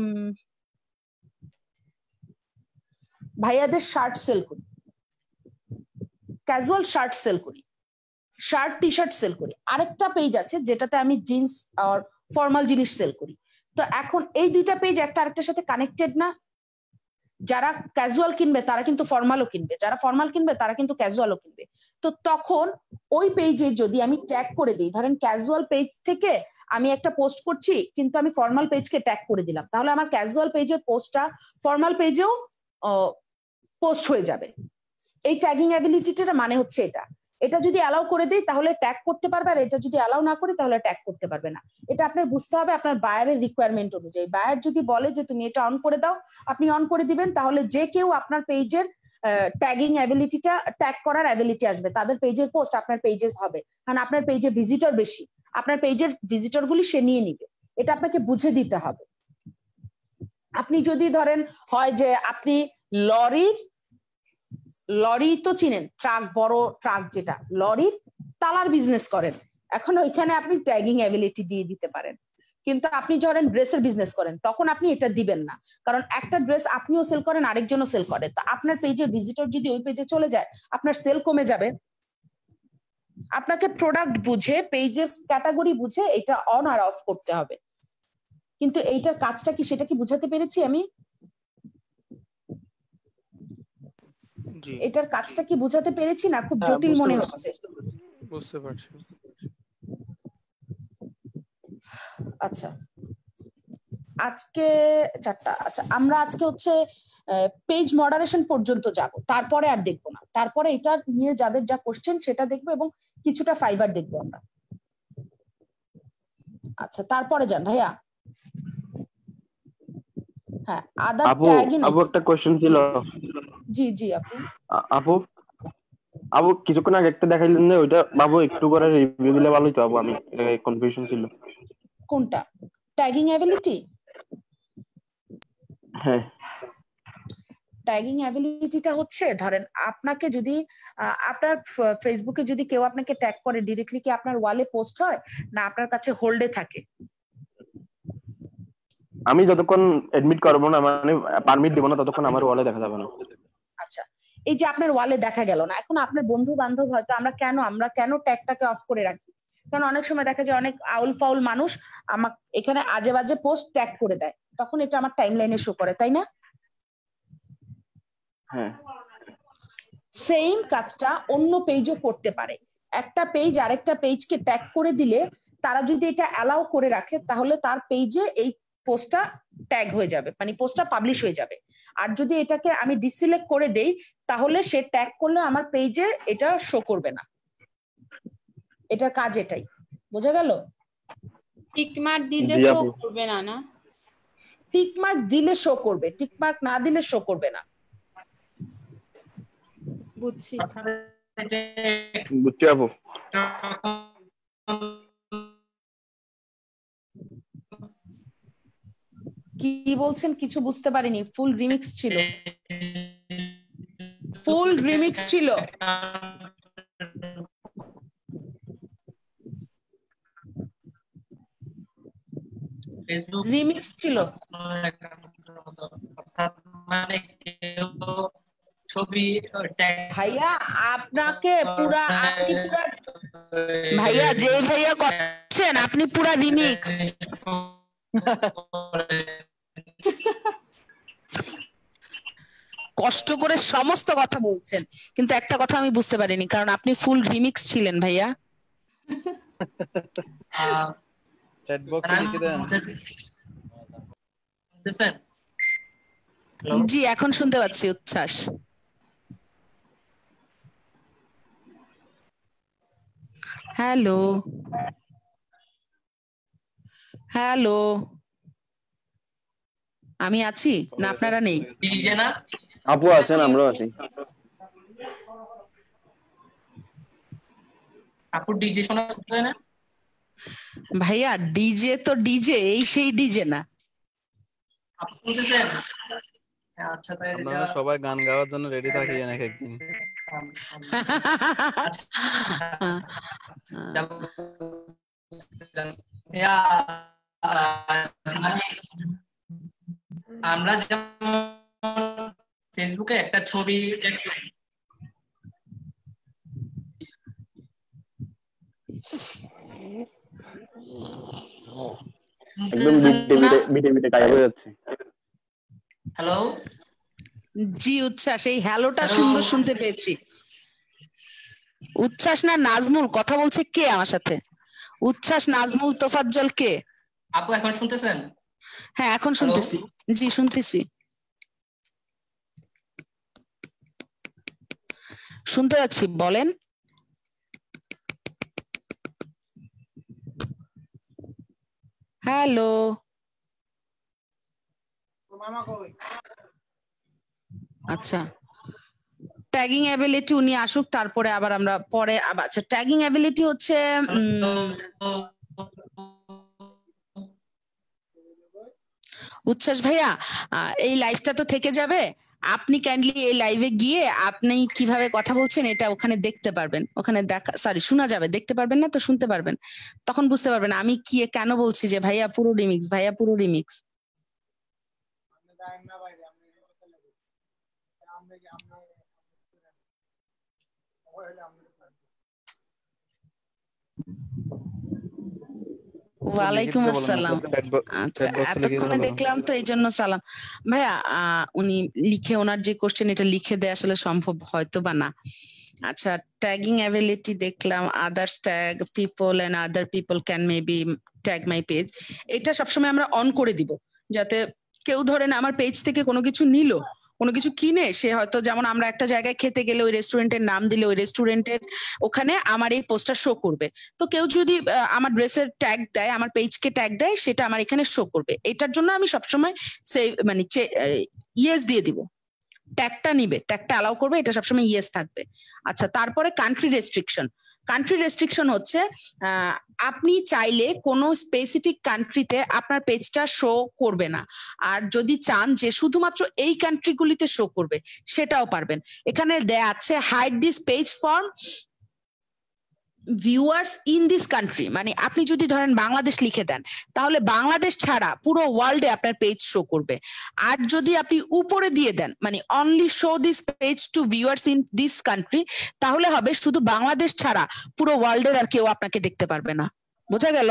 ভাইয়াদের শার্ট সেল করি, ক্যাজুয়াল শার্ট সেল করি, শার্ট টি শার্ট সেল করি, আরেকটা পেজ আছে যেটাতে আমি জিন্স আর ফর্মাল জিনিস সেল করি। তো এখন এই দুইটা পেজ একটা আরেকটার সাথে কানেক্টেড না, যারা ক্যাজুয়াল কিনবে তারা কিন্তু ফর্মালও কিনবে, যারা ফর্মাল কিনবে তারা কিন্তু ক্যাজুয়ালও কিনবে। তো তখন ওই পেজে যদি আমি ট্যাগ করে দিই, ধরেন ক্যাজুয়াল পেজ থেকে আমি একটা পোস্ট করছি কিন্তু আমি ফর্মাল পেজকে ট্যাগ করে দিলাম, তাহলে আমার ক্যাজুয়াল পেজের পোস্টটা ফর্মাল পেজেও পোস্ট হয়ে যাবে। এই ট্যাগিং অ্যাবিলিটিটার মানে হচ্ছে এটা, এটা যদি অ্যালাউ করে দেই তাহলে ট্যাগ করতে পারবে, আর এটা যদি অ্যালাউ না করি তাহলে ট্যাগ করতে পারবে না। এটা আপনার বুঝতে হবে আপনার বায়ারের রিকোয়ারমেন্ট অনুযায়ী। বায়ার যদি বলে যে তুমি এটা অন করে দাও, আপনি অন করে দিবেন, তাহলে যে কেউ আপনার পেজের ট্যাগিং অ্যাবিলিটিটা, ট্যাগ করার অ্যাবিলিটি আসবে, তাদের পেজের পোস্ট আপনার পেজেস হবে, কারণ আপনার পেজে ভিজিটর বেশি, আপনার পেজের ভিজিটর গুলি সে নিয়ে নিবে, এটা আপনাকে বুঝে দিতে হবে। আপনি যদি ধরেন হয় যে আপনি লরির, লরি তো চিনেন, ট্রাক, বড় ট্রাক যেটা, লরির তালার বিজনেস করেন, এখন ওইখানে আপনি ট্যাগিং অ্যাবিলিটি দিয়ে দিতে পারেন। কিন্তু আপনি ধরেন ড্রেসের বিজনেস করেন, তখন আপনি এটা দিবেন না, কারণ একটা ড্রেস আপনিও সেল করেন আরেকজনও সেল করে, তো আপনার পেজের ভিজিটর যদি ওই পেজে চলে যায় আপনার সেল কমে যাবে। আপনাকে প্রোডাক্ট বুঝে, পেজের ক্যাটাগরি বুঝে এটা অন আর অফ করতে হবে। কিন্তু এইটার কাজটা কি সেটা কি বুঝাতে পেরেছি আমি? এটার কাজটা কি বুঝাতে পেরেছি না খুব জটিল মনে হচ্ছে? বুঝতে পারছি। আচ্ছা, আজকে চারটা, আচ্ছা আমরা আজকে হচ্ছে পেজ মডারেশন পর্যন্ত যাব, তারপরে আর দেখবো না, তারপরে এটা নিয়ে যাদের যা কোশ্চেন সেটা দেখবো এবং কিছুটা ফাইবার দেখবো আমরা। আচ্ছা তারপরে যান ভাইয়া। হ্যাঁ, আদার ট্যাগিং। আপু একটা কোশ্চেন ছিল। জি জি আপু। আপু আপু কিছুক্ষণ আগে একটা দেখাইলেন না, ওইটা বাবু একটু করে রিভিউ দিলে ভালো হতো আপু, আমি কনফিউশন ছিল। কোনটা? Tagging ability? হ্যাঁ, ট্যাগিং অ্যাবিলিটিটা হচ্ছে ধরেন আপনাকে যদি আপনার ফেসবুকে যদি কেউ আপনাকে ট্যাগ করে, ডিরেক্টলি কি আপনার ওয়ালে পোস্ট হয় না আপনার কাছে হোল্ডে থাকে? আমি যতক্ষণ এডমিট করবো না, মানে পারমিট দেব না, ততক্ষণ আমার ওয়ালে দেখা যাবে না। আচ্ছা, এই যে আপনার ওয়ালে দেখা গেল না, এখন আপনার বন্ধু বান্ধব হয়তো, আমরা কেন আমরা কেন ট্যাগটাকে অফ করে রাখি, কারণ অনেক সময় দেখা যায় অনেক আউল ফাউল মানুষ আমার এখানে আজে বাজে পোস্ট ট্যাগ করে দেয়, তখন এটা আমার টাইমলাইনে শো করে, তাই না? হ্যাঁ, সেম কাজটা অন্য পেজও করতে পারে। একটা পেজ আরেকটা পেজকে ট্যাগ করে দিলে তারা যদি এটা অ্যালাউ করে রাখে তাহলে তার পেজে এই পোস্টটা ট্যাগ হয়ে যাবে, মানে পোস্টটা পাবলিশ হয়ে যাবে। আর যদি এটাকে আমি ডিসিলেক্ট করে দেই তাহলে সে ট্যাগ করলে আমার পেজে এটা শো করবে না। এটার কাজ এটাই, বোঝা গেল? টিক মার্ক দিলে শো করবে না না? টিক মার্ক দিলে শো করবে, টিক মার্ক না দিলে শো করবে না। বুঝছি বুঝছি আপু। কি বলছেন কিছু বুঝতে পারিনি, ফুল রিমিক্স ছিল, ফুল রিমিক্স ছিল। রিমিক্স ছিল ছবি ভাইয়া, আপনাকে পুরা আপনি পুরা ভাইয়া যে ভাইয়া করছেন আপনি পুরা রিমিক্স। কষ্ট করে সমস্ত কথা বলছেন, কিন্তু একটা কথা আমি বুঝতে পারিনি, কারণ আপনি ফুল রিমিক্স ছিলেন ভাইয়া। চ্যাট বক্সে লিখে দেন। জি এখন শুনতে পাচ্ছি উচ্ছ্বাস। হ্যালো হ্যালো, আমি আছি না আপনারা নেই? আপু আছেন, আমরাও আছি। আপু ডিজে শোনা যায় না ভাইয়া? ডিজে তো ডিজে, এই সেই ডিজে না। আপু শুনতেছেন? আচ্ছা তাই আপনারা সবাই গান গাওয়ার জন্য রেডি থাকেন এক একদিন। আমরা যেমন ফেসবুকে একটা ছবি একদম বিটে বিটে বিটে বিটে গায়েব হয়ে যাচ্ছে। হ্যালো জি উচ্ছ্বাস, এই হ্যালোটা সুন্দর শুনতে পেয়েছি। উচ্ছ্বাস না নাজমুল কথা বলছে কে আমার সাথে? উচ্ছ্বাস, নাজমুল, তোফাজ্জল কে? আপু এখন শুনতেছেন? হ্যাঁ এখন শুনতেছি। জি শুনতেছি, শুনতে পাচ্ছি, বলেন। হ্যালো আচ্ছা, ট্যাগিং অ্যাবিলিটি উনি আসুক, তারপরে আবার আমরা পরে আবার। আচ্ছা ট্যাগিং অ্যাবিলিটি হচ্ছে উচ্ছ্বাস ভাইয়া, এই লাইভটা তো থেকে যাবে, আপনি কাইন্ডলি এই লাইভে গিয়ে আপনি কিভাবে কথা বলছেন এটা ওখানে দেখতে পারবেন, ওখানে দেখা সরি শোনা যাবে, দেখতে পারবেন না তো শুনতে পারবেন, তখন বুঝতে পারবেন আমি কি কেন বলছি যে ভাইয়া পুরো রিমিক্স, ভাইয়া পুরো রিমিক্স। ওয়ালাইকুম আসসালাম। আচ্ছা এতক্ষণে দেখলাম তো এই জন্য সালাম। ভাইয়া উনি লিখে, ওনার যে কোশ্চেন এটা লিখে দেয়া আসলে সম্ভব হয়তো বা না। আচ্ছা ট্যাগিং অ্যাবিলিটি দেখলাম, others tag people and other people can maybe tag my page, এটা সবসময় আমরা অন করে দিব, যাতে কেউ ধরেন আমার পেজ থেকে কোনো কিছু নিল, কোনো কিছু কিনে, সে হয়তো যেমন আমরা একটা জায়গায় খেতে গেলে ওই রেস্টুরেন্টের নাম দিলে ওই রেস্টুরেন্টের ওখানে আমার এই পোস্টটা শো করবে, তো কেউ যদি আমার ড্রেসের ট্যাগ দেয়, আমার পেজকে ট্যাগ দেয়, সেটা আমার এখানে শো করবে। এটার জন্য আমি সবসময় সেই মানে ইয়েস দিয়ে দিব, ট্যাগটা নিবে, ট্যাগটা অ্যালাউ করবে, এটা সবসময় ইয়েস থাকবে। আচ্ছা তারপরে কান্ট্রি রেস্ট্রিকশন। কান্ট্রি রেস্ট্রিকশন হচ্ছে আপনি চাইলে কোনো স্পেসিফিক কান্ট্রিতে আপনার পেজটা শো করবে না, আর যদি চান যে শুধুমাত্র এই কান্ট্রিগুলিতে শো করবে সেটাও পারবেন। এখানে দেয়া আছে hide this page for viewers in this country, মানে আপনি যদি ধরেন বাংলাদেশ লিখে দেন তাহলে বাংলাদেশ ছাড়া পুরো ওয়ার্ল্ডে আপনার পেজ শো করবে। আর যদি আপনি উপরে দিয়ে দেন মানে only show this page to viewers in this country, তাহলে হবে শুধু বাংলাদেশ ছাড়া পুরো ওয়ার্ল্ডের আর কেউ আপনাকে দেখতে পারবে না। বোঝা গেল?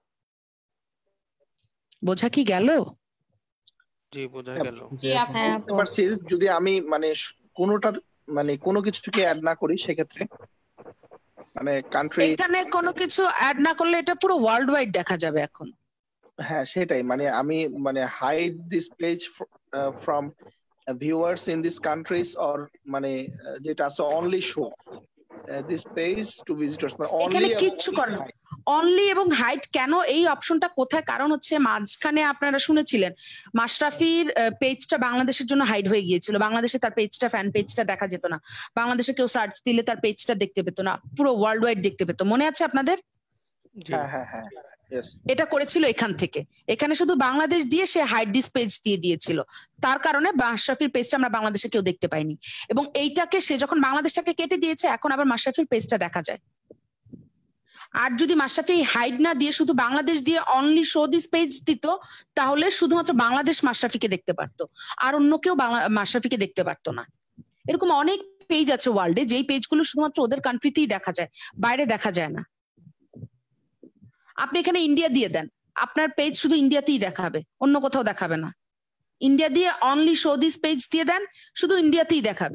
বোঝা কি গেল? জি বোঝা গেল। বুঝতে পারছি, যদি আমি মানে কোনোটা মানে কোনো কিছুকে অ্যাড না করি সেক্ষেত্রে মানে কান্ট্রি এখানে কোনো কিছু অ্যাড না করলে এটা পুরো ওয়ার্ল্ড ওয়াইড দেখা যাবে এখন। হ্যাঁ সেটাই, মানে আমি মানে hide this page from viewers in this countries or মানে যেটা আছে only show this page to visitors, মানে অনলি কিচ্ছু করে না, অনলি এবং হাইড কেন এই অপশনটা কোথায়? কারণ হচ্ছে মাঝখানে আপনারা শুনেছিলেন মাশরাফির পেজটা বাংলাদেশের জন্য হাইড হয়ে গিয়েছিল, বাংলাদেশে তার পেজটা ফ্যান পেজটা দেখা যেত না, বাংলাদেশে কেউ সার্চ দিলে তার পেজটা দেখতে পেত না, পুরো ওয়ার্ল্ড ওয়াইড দেখতে পেত। মনে আছে আপনাদের? হ্যাঁ হ্যাঁ হ্যাঁ এটা করেছিল এখান থেকে, এখানে শুধু বাংলাদেশ দিয়ে সে হাইড দিস পেজ দিয়ে দিয়েছিল, তার কারণে মাশরাফির পেজটা আমরা বাংলাদেশে কেউ দেখতে পাইনি, এবং এইটাকে সে যখন বাংলাদেশটাকে কেটে দিয়েছে এখন আবার মাশরাফির পেজটা দেখা যায়। আর যদি মাশরাফি হাইড না দিয়ে শুধু বাংলাদেশ দিয়ে অনলি শো দিস পেজ দিত, তাহলে শুধুমাত্র বাংলাদেশ মাশরাফিকে দেখতে পারতো, আর অন্য কেউ মাশরাফিকে দেখতে পারতো না। এরকম অনেক পেজ আছে ওয়ার্ল্ডে যেই পেজগুলো শুধুমাত্র ওদের কান্ট্রিতেই দেখা যায়, বাইরে দেখা যায় না। আপনি এখানে ইন্ডিয়া দিয়ে দেন, আপনার পেজ শুধু ইন্ডিয়াতেই দেখাবে, অন্য কোথাও দেখাবে না। ইন্ডিয়া দিয়ে অনলি শো দিস পেজ দিয়ে দেন, শুধু ইন্ডিয়াতেই দেখাবে,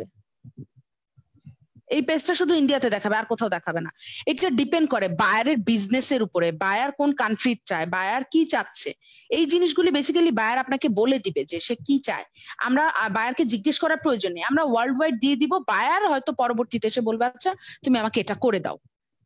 এই পেজটা শুধু ইন্ডিয়াতে দেখাবে, আর কোথাও দেখাবে না। এটা ডিপেন্ড করে বায়ারের বিজনেসের উপরে, বায়ার কোন কান্ট্রির চায়, বায়ার কি চাচ্ছে, এই জিনিসগুলি বেসিক্যালি বায়ার আপনাকে বলে দিবে যে সে কি চায়। আমরা বায়ারকে জিজ্ঞেস করার প্রয়োজন নেই, আমরা ওয়ার্ল্ড ওয়াইড দিয়ে দিব, বায়ার হয়তো পরবর্তীতে এসে বলবে আচ্ছা তুমি আমাকে এটা করে দাও।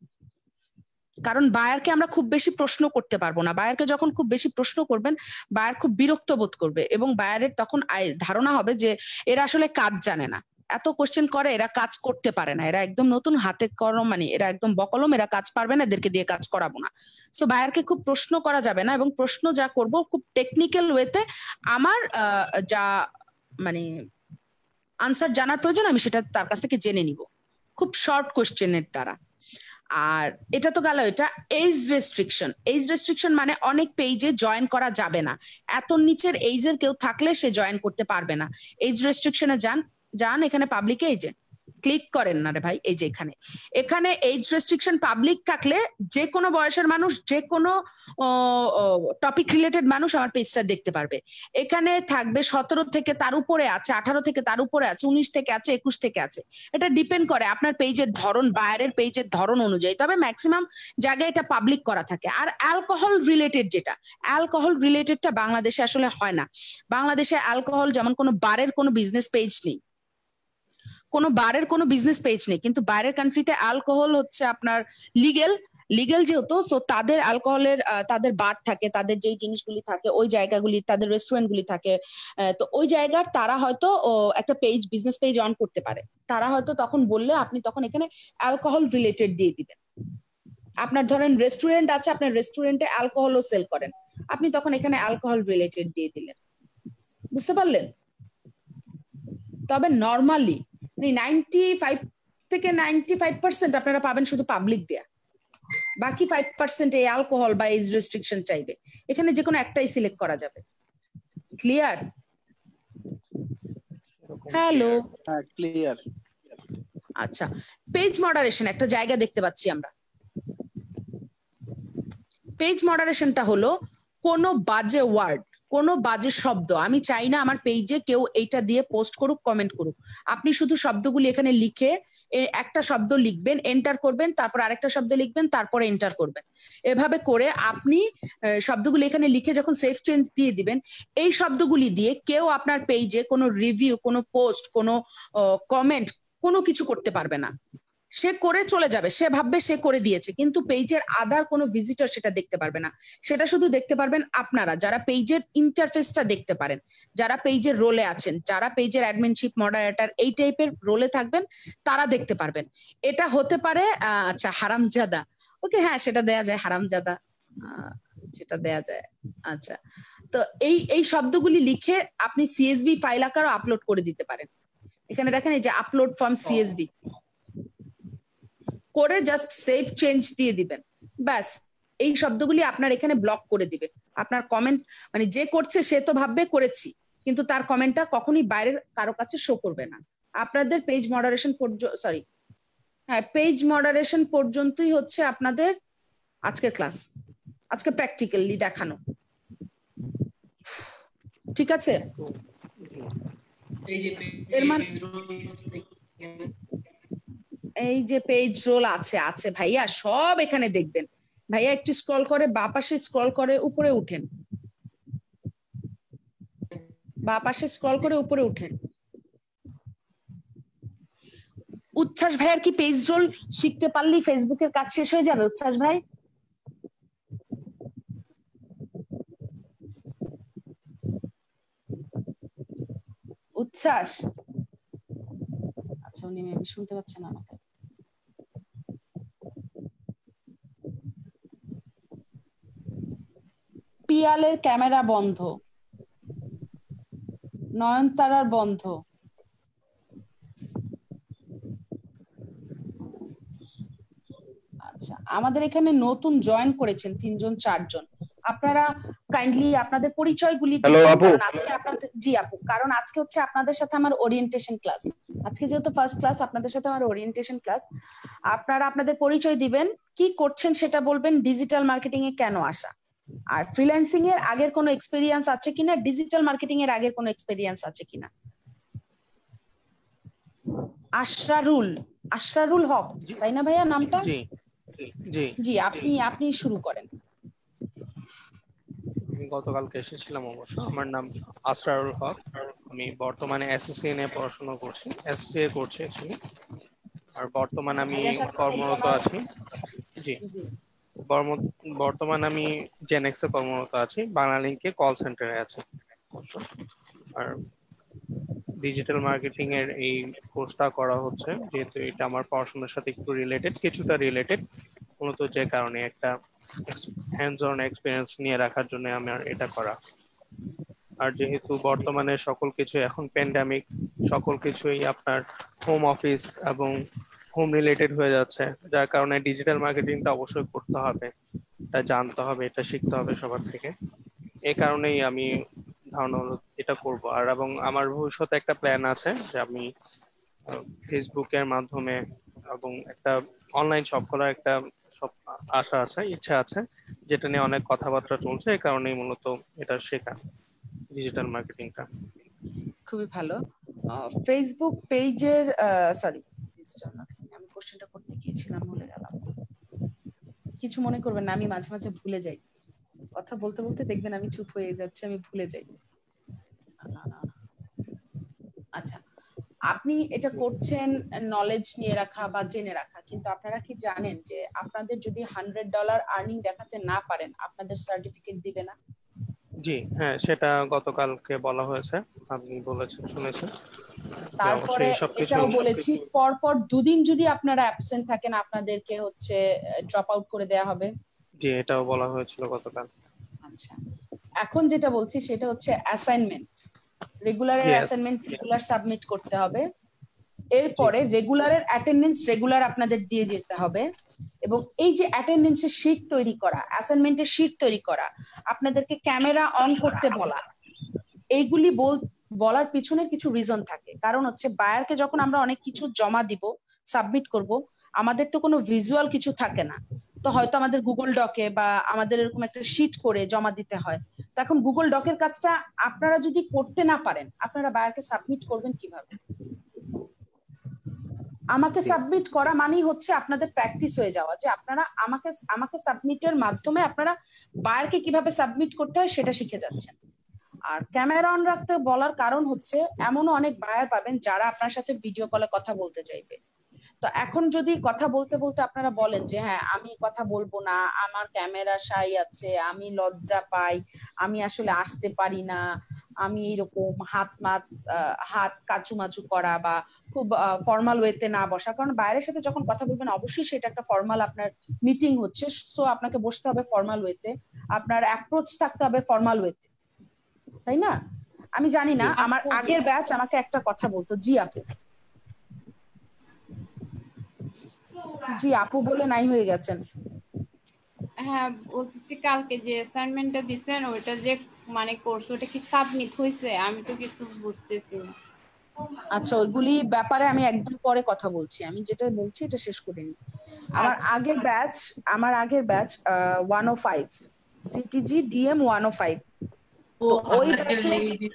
কারণ বায়ারকে আমরা খুব বেশি প্রশ্ন করতে পারবো না, বায়ারকে যখন খুব বেশি প্রশ্ন করবেন বায়ার খুব বিরক্ত বোধ করবে, এবং বায়ারের তখন ধারণা হবে যে এরা আসলে কাজ জানে না, এত কোশ্চেন করে এরা কাজ করতে পারে না, এরা একদম নতুন হাতে কলম, মানে এরা একদম বকলম, এরা কাজ পারবে না, এদেরকে দিয়ে কাজ করাবো না। সো বায়ারকে খুব প্রশ্ন করা যাবে না, এবং প্রশ্ন যা করব খুব টেকনিক্যাল ওয়েতে আমার যা মানে আনসার জানার প্রয়োজন আমি সেটা তার কাছ থেকে জেনে নিব খুব শর্ট কোশ্চেনের দ্বারা। আর এটা তো গেল এটা এজ রেস্ট্রিকশন। এজ রেস্ট্রিকশন মানে অনেক পেজে জয়েন করা যাবে না, এত নিচের এজের কেউ থাকলে সে জয়েন করতে পারবে না। এজ রেস্ট্রিকশনে যান, যান এখানে পাবলিক এজে ক্লিক করেন না রে ভাই, এই যে এখানে এখানে এজ রেস্ট্রিকশন পাবলিক থাকলে যে কোনো বয়সের মানুষ, যে কোনো টপিক রিলেটেড মানুষ আমার পেজটা দেখতে পারবে। এখানে থাকবে সতেরো থেকে তার উপরে আছে, আঠারো থেকে তার উপরে আছে, উনিশ থেকে আছে, একুশ থেকে আছে, এটা ডিপেন্ড করে আপনার পেজের ধরন, বায়ারের পেজের ধরন অনুযায়ী, তবে ম্যাক্সিমাম জায়গায় এটা পাবলিক করা থাকে। আর অ্যালকোহল রিলেটেড, যেটা অ্যালকোহল রিলেটেডটা বাংলাদেশে আসলে হয় না। বাংলাদেশে অ্যালকোহল যেমন কোনো বারের কোনো বিজনেস পেজ নেই, কোনো বারের কোনো বিজনেস পেজ নেই, কিন্তু বাইরের কান্ট্রিতে অ্যালকোহল হচ্ছে আপনার লিগেল, লিগেল যেহেতু, সো তাদের অ্যালকোহলের তাদের বার থাকে, তাদের যেই জিনিসগুলি থাকে ওই জায়গাগুলি, তাদের রেস্টুরেন্ট গুলি থাকে, তো ওই জায়গার তারা হয়তো একটা পেজ, বিজনেস পেজ অন করতে পারে, তারা হয়তো তখন বললে আপনি তখন এখানে অ্যালকোহল রিলেটেড দিয়ে দিবেন। আপনার ধরেন রেস্টুরেন্ট আছে, আপনার রেস্টুরেন্টে অ্যালকোহলও সেল করেন, আপনি তখন এখানে অ্যালকোহল রিলেটেড দিয়ে দিলেন, বুঝতে পারলেন? তবে নর্মালি নাইনটি ফাইভ থেকে নাইনটি ফাইভ পার্সেন্ট আপনারা পাবেন শুধু পাবলিক দেয়া, বাকি ফাইভ পার্সেন্ট এই অ্যালকোহল বা এজ রেস্ট্রিকশন চাইবে, এখানে যে কোনো একটাই সিলেক্ট করা যাবে। ক্লিয়ার? হ্যালো, হ্যাঁ ক্লিয়ার। আচ্ছা, পেজ মডারেশন একটা জায়গা দেখতে পাচ্ছি আমরা। পেজ মডারেশনটা হলো কোনো বাজে ওয়ার্ড, কোনো বাজে শব্দ আমি চাই না আমার পেজে কেউ এইটা দিয়ে পোস্ট করুক, কমেন্ট করুক। আপনি শুধু শব্দগুলি এখানে লিখে, একটা শব্দ লিখবেন, এন্টার করবেন, তারপর আরেকটা শব্দ লিখবেন, তারপরে এন্টার করবেন। এভাবে করে আপনি শব্দগুলি এখানে লিখে যখন সেভ চেঞ্জ দিয়ে দিবেন, এই শব্দগুলি দিয়ে কেউ আপনার পেজে কোনো রিভিউ, কোনো পোস্ট, কোনো কমেন্ট, কোনো কিছু করতে পারবে না। সে করে চলে যাবে, সে ভাববে সে করে দিয়েছে, কিন্তু পেজের আদার কোনো ভিজিটর সেটা দেখতে পারবে না। সেটা শুধু দেখতে পারবেন আপনারা যারা পেজের ইন্টারফেসটা দেখতে পারেন, যারা পেজের রোলে আছেন, যারা পেজের অ্যাডমিনশিপ, মডারেটর এই টাইপের রোলে থাকবেন, তারা দেখতে পারবেন। এটা হতে পারে আচ্ছা হারামজাদা, ওকে হ্যাঁ সেটা দেয়া যায়, হারামজাদা সেটা দেয়া যায়। আচ্ছা, তো এই এই শব্দগুলি লিখে আপনি সিএসভি ফাইল আকারও আপলোড করে দিতে পারেন। এখানে দেখেন এই যে আপলোড ফ্রম সিএসভি করে জাস্ট সেভ চেঞ্জ দিয়ে দিবেন, ব্যাস এই শব্দগুলি আপনার এখানে ব্লক করে দিবে। আপনার কমেন্ট মানে যে করছে সে তো ভাববে করেছি, কিন্তু তার কমেন্টটা কখনোই বাইরের কারো কাছে শো করবে না। আপনাদের পেজ মডারেশন সরি হ্যাঁ পেজ মডারেশন পর্যন্তই হচ্ছে আপনাদের আজকের ক্লাস, আজকে প্র্যাকটিক্যালি দেখানো, ঠিক আছে? এর মানে এই যে পেজ রোল আছে আছে ভাইয়া, সব এখানে দেখবেন। ভাইয়া একটু স্ক্রল করে বা পাশে স্ক্রল করে উপরে উঠেন, বা পাশে স্ক্রল করে উপরে উঠেন। উচ্ছ্বাস ভাইয়ার কি পেজ রোল শিখতে পারলেই ফেসবুকের কাজ শেষ হয়ে যাবে? উচ্ছ্বাস ভাই উচ্ছ্বাস আচ্ছা উনি মেবি শুনতে পাচ্ছেন আমাকে। পিয়ালের ক্যামেরা বন্ধ, নয়নতারার বন্ধ। আচ্ছা, আমাদের এখানে নতুন জয়েন করেছেন তিনজন চারজন, আপনারা কাইন্ডলি আপনাদের পরিচয়গুলি জি আপু, কারণ আজকে হচ্ছে আপনাদের সাথে আমার ওরিয়েন্টেশন ক্লাস, আজকে যেহেতু ফার্স্ট ক্লাস আপনাদের সাথে আমার ওরিয়েন্টেশন ক্লাস। আপনারা আপনাদের পরিচয় দিবেন, কি করছেন সেটা বলবেন, ডিজিটাল মার্কেটিং এ কেন আসা, আর ফ্রিল্যান্সিং এর আগের কোনো এক্সপেরিয়েন্স আছে কিনা, ডিজিটাল মার্কেটিং এর আগের কোনো এক্সপেরিয়েন্স আছে কিনা? আশরারুল, আশরারুল হক তাই না ভাইয়া নামটা? জি জি জি, আপনি আপনি শুরু করেন। আমি গতকালকে এসেছিলাম অবশ্য। আমার নাম আসরারুল হক। আমি বর্তমানে এসএসসি নিয়ে পড়াশোনা করছি, এসসিএ করছি অ্যাকচুয়ালি। আর বর্তমানে আমি কর্মরত আছি। জি, বর্তমানে আমি জেনেক্সে কর্মরত আছি, বাংলালিংকে কল সেন্টারে আছি। আর ডিজিটাল মার্কেটিং এর এই কোর্সটা করা হচ্ছে যেহেতু এটা আমার পড়াশোনার সাথে একটু রিলেটেড, কিছুটা রিলেটেড, মূলত যে কারণে একটা হ্যান্ডস অন এক্সপিরিয়েন্স নিয়ে রাখার জন্য আমার এটা করা। আর যেহেতু বর্তমানে সকল কিছু এখন প্যান্ডামিক, সকল কিছুই আপনার হোম অফিস এবং হোম রিলেটেড হয়ে যাচ্ছে, যার কারণে ডিজিটাল মার্কেটিংটা অবশ্যই করতে হবে, এটা জানতে হবে, এটা শিখতে হবে সবার থেকে। এই কারণেই আমি ধারণা হলো এটা করব। আর এবং আমার ভবিষ্যতে একটা প্ল্যান আছে যে আমি ফেসবুকের মাধ্যমে এবং একটা অনলাইন শপ খোলার একটা সব আশা আছে, ইচ্ছা আছে, যেটা নিয়ে অনেক কথাবার্তা চলছে। এই কারণেই মূলত এটা শেখা, ডিজিটাল মার্কেটিংটা। খুবই ভালো। ফেসবুক পেজের সরি আমি কোশ্চেনটা করতে গিয়েছিলাম, ভুলে গেলাম। কিছু মনে করবেন না, আমি মাঝে মাঝে ভুলে যাই, কথা বলতে বলতে দেখবেন আমি চুপ হয়ে যাচ্ছি, আমি ভুলে যাই। আচ্ছা, আপনি এটা করছেন নলেজ নিয়ে রাখা বা জেনে রাখা, কিন্তু আপনারা কি জানেন যে আপনাদের যদি হান্ড্রেড ডলার আর্নিং দেখাতে না পারেন আপনাদের সার্টিফিকেট দিবে না? জি হ্যাঁ, সেটা গতকালকে বলা হয়েছে, আপনি বলেছেন, শুনেছেন। তারপরে এটাও বলেছি পরপর দুদিন যদি আপনারা অ্যাবসেন্ট থাকেন আপনাদেরকে হচ্ছে ড্রপ আউট করে দেয়া হবে। জি, এটাও বলা হয়েছিল গতকাল। আচ্ছা, এখন যেটা বলছি সেটা হচ্ছে অ্যাসাইনমেন্ট, রেগুলারের অ্যাসাইনমেন্ট রেগুলার সাবমিট করতে হবে। এরপরে রেগুলারের অ্যাটেন্ডেন্স রেগুলার আপনাদের দিয়ে যেতে হবে। এবং এই যে অ্যাটেন্ডেন্সের শীট তৈরি করা, অ্যাসাইনমেন্টের শীট তৈরি করা, আপনাদেরকে ক্যামেরা অন করতে বলা, এইগুলি বলার পিছনে কিছু রিজন থাকে। কারণ হচ্ছে বায়ারকে যখন আমরা অনেক কিছু জমা দিব, সাবমিট করব, আমাদের তো কোনো ভিজুয়াল কিছু থাকে না, তো হয়তো আমাদের গুগল ডকে বা আমাদের এরকম একটা শীট করে জমা দিতে হয়। তো এখন গুগল ডকের কাজটা আপনারা যদি করতে না পারেন আপনারা বায়ারকে সাবমিট করবেন কিভাবে? আমাকে সাবমিট করা মানেই হচ্ছে আপনাদের প্র্যাকটিস হয়ে যাওয়া, যে আপনারা আমাকে আমাকে সাবমিটের মাধ্যমে আপনারা বায়ারকে কিভাবে সাবমিট করতে হয় সেটা শিখে যাচ্ছেন। আর ক্যামেরা অন রাখতে বলার কারণ হচ্ছে এমনও অনেক বায়ার পাবেন যারা আপনার সাথে ভিডিও কলে কথা বলতে চাইবে। তো এখন যদি কথা বলতে বলতে আপনারা বলেন যে হ্যাঁ আমি কথা বলবো না, আমার ক্যামেরা শাই আছে, আমি লজ্জা পাই, আমি আসলে আসতে পারি না, আমি এরকম হাত মাত হাত কাচুমাচু করা বা খুব ফর্মাল ওয়েতে না বসা, কারণ বাইরের সাথে যখন কথা বলবেন অবশ্যই সেটা একটা ফর্মাল আপনার মিটিং হচ্ছে, সো আপনাকে বসতে হবে ফর্মাল ওয়েতে, আপনার অ্যাপ্রোচ থাকতে হবে ফর্মাল ওয়েতে, তাই না? আমি জানি না, আমার আগের ব্যাচ আমাকে একটা কথা বলতো, জি আপু, জি আপু বলে নাই হয়ে গেছেন। হ্যাঁ বলতেছি কালকে যে অ্যাসাইনমেন্টটা দিছেন ওইটা যে মানে কোর্স ওটা কি সাবমিট হইছে? আমি তো কিছু বুঝতেছি না। আচ্ছা, ওইগুলি ব্যাপারে আমি একদম পরে কথা বলছি, আমি যেটা বলছি এটা শেষ করে নি। আমার আগের ব্যাচ আমার আগের batch one O five CTG DM one O five, তো ওই ব্যাচে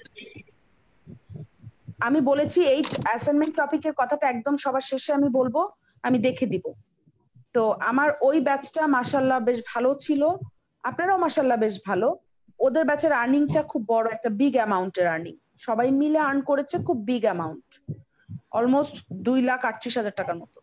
আমি বলেছি এই অ্যাসাইনমেন্ট টপিকের কথাটা একদম সবার শেষে আমি বলবো, আমি দেখে দিব। তো আমার ওই ব্যাচটা মাশাআল্লাহ বেশ ভালো ছিল, আপনারাও মাশাআল্লাহ বেশ ভালো। ওদের ব্যাচের আর্নিংটা খুব বড় একটা বিগ অ্যামাউন্টের আর্নিং, সবাই মিলে আর্ন করেছে খুব বিগ অ্যামাউন্ট, অলমোস্ট দুই লাখ আটত্রিশ হাজার টাকার মতো,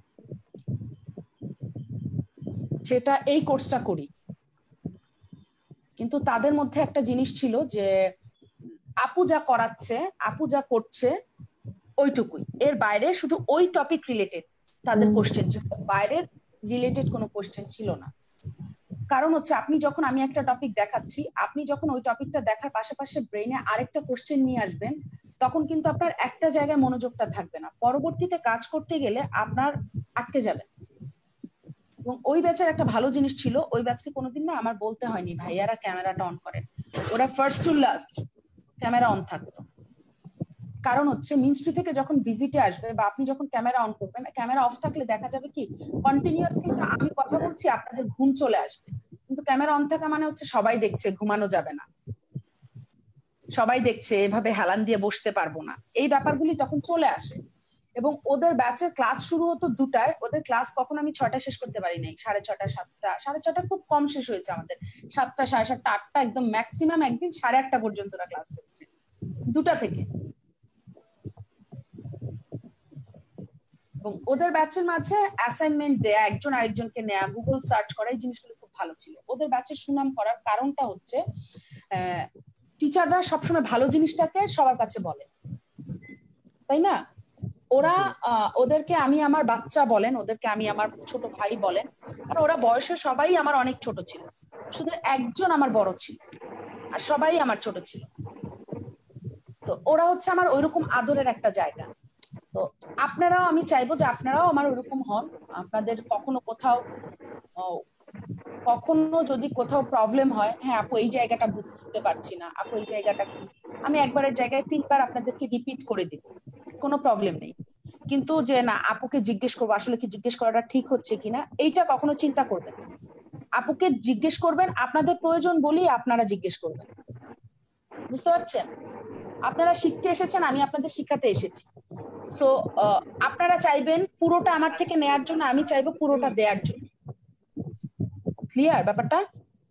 সেটা এই কোর্সটা করি। কিন্তু তাদের মধ্যে একটা জিনিস ছিল যে আপু যা করাচ্ছে, আপু যা করছে ওইটুকুই, এর বাইরে শুধু ওই টপিক রিলেটেড তাদের কোশ্চেন ছিল, বাইরের রিলেটেড কোনো কোশ্চেন ছিল না। কারণ হচ্ছে আপনি যখন আমি একটা টপিক দেখাচ্ছি, আপনি যখন ওই টপিকটা দেখার পাশাপাশি ব্রেইনে আরেকটা কোশ্চেন নিয়ে আসবেন, তখন কিন্তু আপনার একটা জায়গায় মনোযোগটা থাকবে না, পরবর্তীতে কাজ করতে গেলে আপনার আটকে যাবে। এবং ওই ব্যাচের একটা ভালো জিনিস ছিল, ওই ব্যাচকে কোনোদিন না আমার বলতে হয়নি ভাইয়ারা ক্যামেরাটা অন করেন, ওরা first to last camera on থাকতো। কারণ হচ্ছে মিনস্ট্রি থেকে যখন ভিজিটে আসবে বা আপনি যখন ক্যামেরা অন করবেন, ক্যামেরা অফ থাকলে দেখা যাবে কি কন্টিনিউয়াসলি আমি কথা বলছি আপনাদের ঘুম চলে আসবে, কিন্তু ক্যামেরা অন থাকা মানে হচ্ছে সবাই দেখছে, ঘুমানো যাবে না, সবাই দেখছে, এভাবে হেলান দিয়ে বসতে পারবো না, এই ব্যাপারগুলি তখন চলে আসে। এবং ওদের ব্যাচের ক্লাস শুরু হতো দুটায়, ওদের ক্লাস কখন আমি ছয়টা শেষ করতে পারি নাই, সাড়ে ছটা সাতটা, সাড়ে ছটা খুব কম শেষ হয়েছে আমাদের, সাতটা সাড়ে সাতটা আটটা একদম ম্যাক্সিমাম একদিন সাড়ে আটটা পর্যন্ত ওরা ক্লাস করছে দুটা থেকে। এবং ওদের ব্যাচের মাঝে অ্যাসাইনমেন্ট দেয়া, একজন আরেকজনকে নেয়া, গুগল সার্চ করা, এই জিনিসগুলো খুব ভালো ছিল। ওদের ব্যাচের সুনাম করার কারণটা হচ্ছে টিচাররা সবসময় ভালো জিনিসটাকে সবার কাছে বলে, তাই না? ওরা ওদেরকে আমি আমার বাচ্চা বলেন, ওদেরকে আমি আমার ছোট ভাই বলেন, আর ওরা বয়সে সবাই আমার অনেক ছোট ছিল, শুধু একজন আমার বড় ছিল আর সবাই আমার ছোট ছিল। তো ওরা হচ্ছে আমার ওইরকম আদরের একটা জায়গা। তো আপনারাও, আমি চাইবো যে আপনারাও আমার ওইরকম হন। আপনাদের কখনো কোথাও কখনো যদি কোথাও প্রবলেম হয়, হ্যাঁ আপু এই জায়গাটা বুঝতে পারছি না, আপু এই জায়গাটা কি, আমি একবারের জায়গায় তিনবার আপনাদেরকে রিপিট করে দিব, কোনো প্রবলেম নেই। কিন্তু যে না আপুকে জিজ্ঞেস করবো আসলে কি জিজ্ঞেস করাটা ঠিক হচ্ছে কিনা, এইটা কখনো চিন্তা করবেন না। আপুকে জিজ্ঞেস করবেন, আপনাদের প্রয়োজন বলেই আপনারা জিজ্ঞেস করবেন, বুঝতে পারছেন? আপনারা শিখতে এসেছেন, আমি আপনাদের শিখাতে এসেছি। সো আপনারা চাইবেন পুরোটা আমার থেকে নেয়ার জন্য, আমি চাইবো পুরোটা দেওয়ার জন্য। ক্লিয়ার ব্যাপারটা?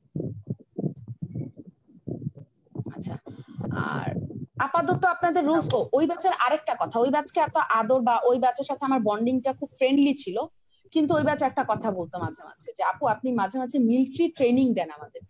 আচ্ছা, আর আপাতত আপনাদের রুলস। ও ওই ব্যাচের আরেকটা কথা, ওই ব্যাচকে এত আদর বা ওই ব্যাচের সাথে আমার বন্ডিংটা খুব ফ্রেন্ডলি ছিল, কিন্তু ওই ব্যাচে একটা কথা বলতো মাঝে মাঝে যে আপু আপনি মাঝে মাঝে মিলিটারি ট্রেনিং দেন আমাদেরকে।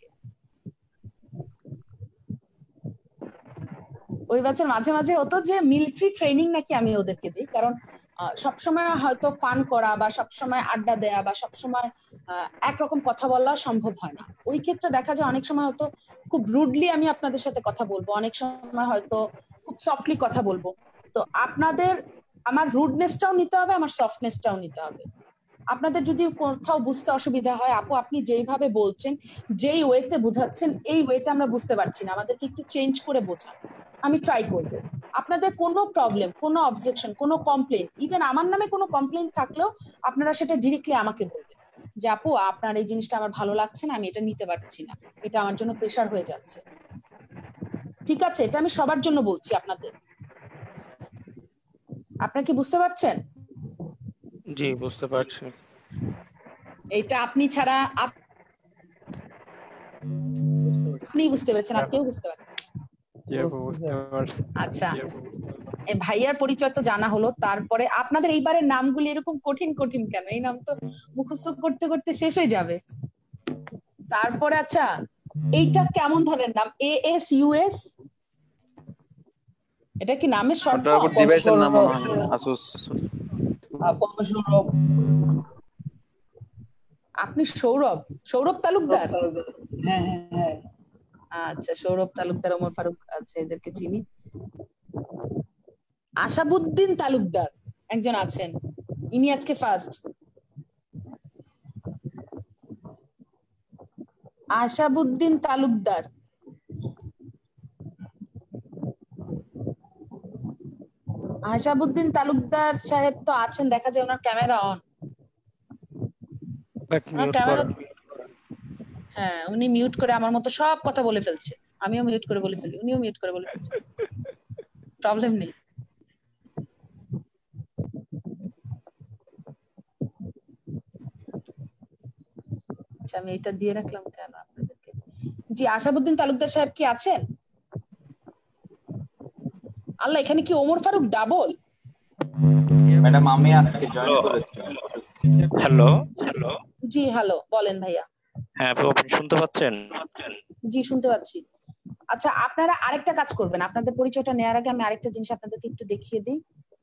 ওই ব্যাচের মাঝে মাঝে হতো যে মিলিটারি ট্রেনিং নাকি আমি ওদেরকে দিই, কারণ সবসময় হয়তো ফান করা বা সবসময় আড্ডা দেয়া বা সবসময় একরকম কথা বলা সম্ভব হয় না। ওই ক্ষেত্রে দেখা যায় অনেক সময় হয়তো খুব রুডলি আমি আপনাদের সাথে কথা বলবো, অনেক সময় হয়তো খুব সফটলি কথা বলবো। তো আপনাদের আমার রুডনেসটাও নিতে হবে, আমার সফটনেসটাও নিতে হবে। আপনাদের যদি কোথাও বুঝতে অসুবিধা হয়, আপু আপনি যেইভাবে বলছেন, যেই ওয়েতে বোঝাচ্ছেন, এই ওয়েটা আমরা বুঝতে পারছি না, আমাদেরকে একটু চেঞ্জ করে বোঝান, আমি ট্রাই করব। আপনাদের কোনো প্রবলেম, কোনো অবজেকশন, কোনো কমপ্লেন, ইভেন আমার নামে কোনো কমপ্লেন থাকলেও আপনারা সেটা ডিরেক্টলি আমাকে বলবেন যে আপু আপনার এই জিনিসটা আমার ভালো লাগছে না, আমি এটা নিতে পারছি না, এটা আমার জন্য প্রেশার হয়ে যাচ্ছে। ঠিক আছে? এটা আমি সবার জন্য বলছি আপনাদের। আপনারা কি বুঝতে পারছেন? জি বুঝতে পারছি। এটা আপনি ছাড়া আপনি বুঝতে পেরেছেন, আর কেউ বুঝতে পারে? আচ্ছা, এই ভাইয়ার পরিচয় তো জানা হলো। তারপরে আপনাদের এইবারের নামগুলি এরকম কঠিন কঠিন কেন? এই নাম তো মুখস্থ করতে করতে শেষ হয়ে যাবে। তারপরে আচ্ছা, এইটা কেমন ধরনের নাম? এ এস ইউ এস, এটা কি নামের শর্ট ফর্ম? ওটা ডিভাইসের নাম মনে হয়, আসুস। আপনি সৌরভ, সৌরভ তালুকদার? হ্যাঁ হ্যাঁ হ্যাঁ। আচ্ছা, সৌরভ তালুকদার, ওমর ফারুক, আচ্ছা এদেরকে চিনি। আশাবুদ্দিন তালুকদার একজন আছেন, ইনি আজকে ফার্স্ট। আশাবুদ্দিন তালুকদার, আশাবুদ্দিন তালুকদার সাহেব তো আছেন, দেখা যায় ওনার ক্যামেরা অন। হ্যাঁ, উনি মিউট করে আমার মতো সব কথা বলে ফেলছে, আমিও মিউট করে বলে ফেলি, উনিও মিউট করে বলে ফেলছে, প্রবলেম নেই। আচ্ছা, আমি এটা দিয়ে রাখলাম কেন আপনাদেরকে? জি, আশাবুদ্দিন তালুকদার সাহেব কি আছেন? আল্লাহ, এখানে কি ওমর ফারুক ডাবল? ম্যাডাম আমি আজকে জয়েন করেছি। Hello hello. জি হ্যালো, বলেন ভাইয়া। হ্যাঁ আপু, আপনি শুনতে পাচ্ছেন? জি শুনতে পাচ্ছি। আচ্ছা, আপনারা আরেকটা কাজ করবেন, আপনাদের পরিচয়টা নেওয়ার আগে আমি আরেকটা জিনিস আপনাদেরকে একটু দেখিয়ে দিই।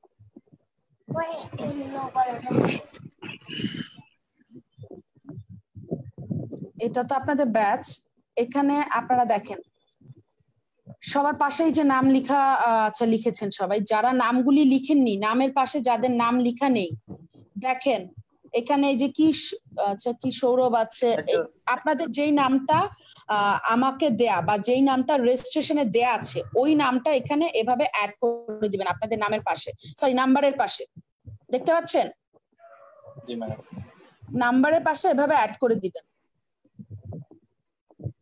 এটা তো আপনাদের ব্যাচ। এখানে আপনারা দেখেন সবার পাশেই যে নাম লেখা, আচ্ছা লিখেছেন সবাই, যারা নামগুলি লিখেননি, নামের পাশে যাদের নাম লেখা নেই, দেখেন এখানে এই যে কি, আচ্ছা কি সৌরভ আছে, আপনাদের যেই নামটা আমাকে দেয়া বা যেই নামটা রেজিস্ট্রেশনে দেয়া আছে, ওই নামটা এখানে এভাবে অ্যাড করে দিবেন আপনাদের নামের পাশে, সরি নাম্বারের পাশে, দেখতে পাচ্ছেন? জি ম্যাডাম। নাম্বারের পাশে এভাবে অ্যাড করে দিবেন।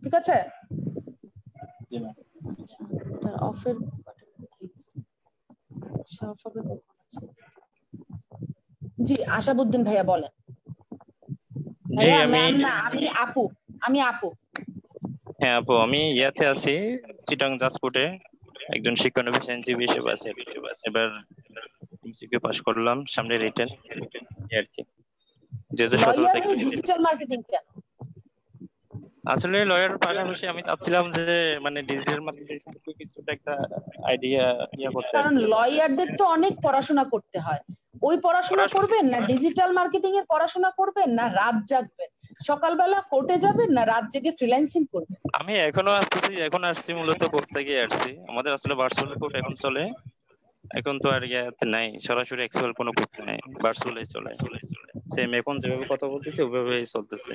ঠিক আছে? জি ম্যাম। আচ্ছা, এটা অফের বাটন কোথায় গেছে? অফ হবে কখন আছে? জি, আশাবুদ্দিন ভাইয়া বলেন। জি ভাইয়া আমি ম্যাম না, আমি আপু, আমি আপু। হ্যাঁ আপু, আমি ইয়াতে আছি চিটাং জাজকোটে, একজন শিক্ষানবিশ এনজিবি হিসেবে আছি। এবার এমসিকিউ পাস করলাম, সামনে রিটেন আর কি। যে যে সতেরো লয়ার থেকে ডিজিটাল মার্কেটিং কেন? আসলে লয়ারের পাশাপাশি আমি চাচ্ছিলাম যে মানে ডিজিটাল মার্কেটিং সম্পর্কে কিছুটা একটা আইডিয়া ইয়া করতে। কারণ লয়ারদের তো অনেক পড়াশোনা করতে হয়। ওই পড়াশোনা করবেন না ডিজিটাল মার্কেটিং এর পড়াশোনা করবেন, না রাত জাগবেন, সকালবেলা কোর্টে যাবেন, না রাত জেগে ফ্রিল্যান্সিং করবেন? আমি এখনো আসতেছি, এখন আসছি মূলত করতে গিয়ে আসছি। আমাদের আসলে ভার্চুয়াল কোর্ট এখন চলে, এখন তো আর ইয়াতে নাই, সরাসরি অ্যাকচুয়াল কোনো কোর্ট নাই, ভার্চুয়ালি চলে। সেম এখন যেভাবে কথা বলতেছি ওইভাবেই চলতেছে।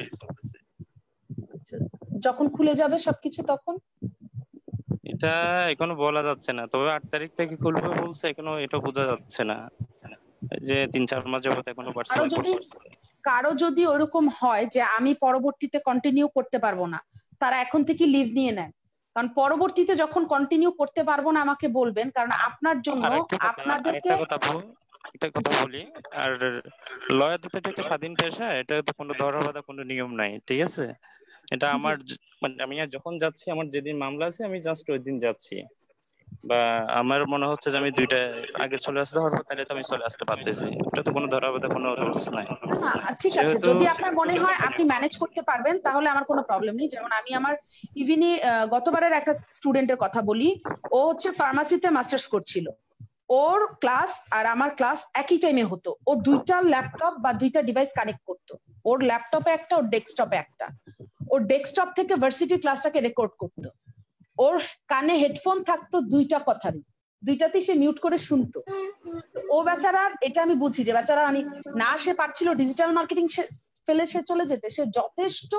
যখন খুলে যাবে সবকিছু তখন? এটা এখনো বলা যাচ্ছে না, তবে আট তারিখ থেকে খুলবে বলছে, এখনো এটা বোঝা যাচ্ছে না যে তিন চার মাস যাবত এখনো কারো ভার্চুয়াল যদি কারো যদি ওরকম হয় যে আমি পরবর্তীতে কন্টিনিউ করতে পারবো না, তারা এখন থেকে লিভ নিয়ে নেয়। কারণ পরবর্তীতে যখন কন্টিনিউ করতে পারবো না আমাকে বলবেন, কারণ আপনার জন্য আপনাদেরকে একটা কথা বল একটা কথা বলি আর লয়ারদের তো একটা স্বাধীন পেশা, এটা তো কোনো ধরা বাঁধা কোনো নিয়ম নাই, ঠিক আছে? এটা আমার মানে আমি যখন যাচ্ছি, আমার যেদিন মামলা আছে আমি জাস্ট ওই দিন যাচ্ছি, বা আমার মনে হচ্ছে যে আমি দুইটা আগে চলে আসতে পারবো, তাহলে তো আমি চলে আসতে পারতেছি। এটা তো কোনো ধরা বাঁধা কোনো রুলস নাই। ঠিক আছে, যদি আপনার মনে হয় আপনি ম্যানেজ করতে পারবেন তাহলে আমার কোনো প্রবলেম নেই। যেমন আমি আমার ইভিনে গতবারের একটা স্টুডেন্টের কথা বলি, ও হচ্ছে ফার্মাসিতে মাস্টার্স করছিল, ওর ক্লাস আর আমার ক্লাস একই টাইমে হতো। ও দুইটা ল্যাপটপ বা দুইটা ডিভাইস কানেক্ট করতো, ওর ল্যাপটপে একটা, ওর ডেস্কটপে একটা। ওর ডেস্কটপ থেকে ভার্সিটির ক্লাসটাকে রেকর্ড করতো, ওর কানে হেডফোন থাকতো দুইটা কথারই, দুইটাতেই সে মিউট করে শুনতো। ও বেচারার, এটা আমি বুঝি যে বেচারা মানে না সে পারছিল ডিজিটাল মার্কেটিং ফেলে সে চলে যেতে, সে যথেষ্ট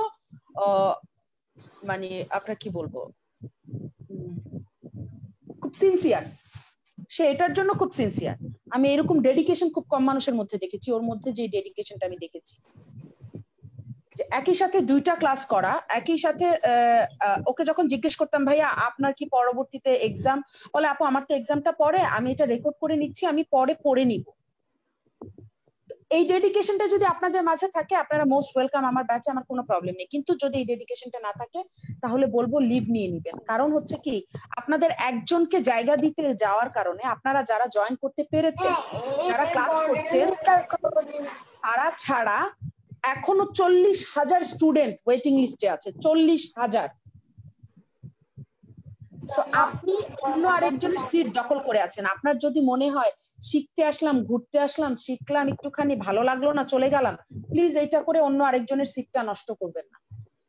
মানে আপনার কি বলবো খুব সিনসিয়ার, সে এটার জন্য খুব সিনসিয়ার। আমি এরকম ডেডিকেশন খুব কম মানুষের মধ্যে দেখেছি, ওর মধ্যে যে ডেডিকেশনটা আমি দেখেছি, যে একই সাথে দুইটা ক্লাস করা, একই সাথে ওকে যখন জিজ্ঞেস করতাম ভাইয়া আপনার কি পরবর্তীতে এক্সাম, বলে আপু আমার তো এক্সামটা পরে, আমি এটা রেকর্ড করে নিচ্ছি, আমি পরে পড়ে নিব। এই ডেডিকেশনটা যদি আপনাদের মাঝে থাকে আপনারা মোস্ট ওয়েলকাম আমার ব্যাচে, আমার কোনো প্রবলেম নেই। কিন্তু যদি এই ডেডিকেশনটা না থাকে তাহলে বলবো লিভ নিয়ে নিবেন। কারণ হচ্ছে কি, আপনাদের একজনকে জায়গা দিতে যাওয়ার কারণে আপনারা যারা জয়েন করতে পেরেছেন, যারা ক্লাস করছেন, তারা ছাড়া এখনো চল্লিশ হাজার স্টুডেন্ট ওয়েটিং লিস্টে আছে, চল্লিশ হাজার। আপনি অন্য আরেকজনের সিট দখল করে আছেন। আপনার যদি মনে হয় শিখতে আসলাম, ঘুরতে আসলাম, শিখলাম একটুখানি, ভালো লাগলো না চলে গেলাম, প্লিজ এইটা করে অন্য আরেকজনের সিটটা নষ্ট করবেন না।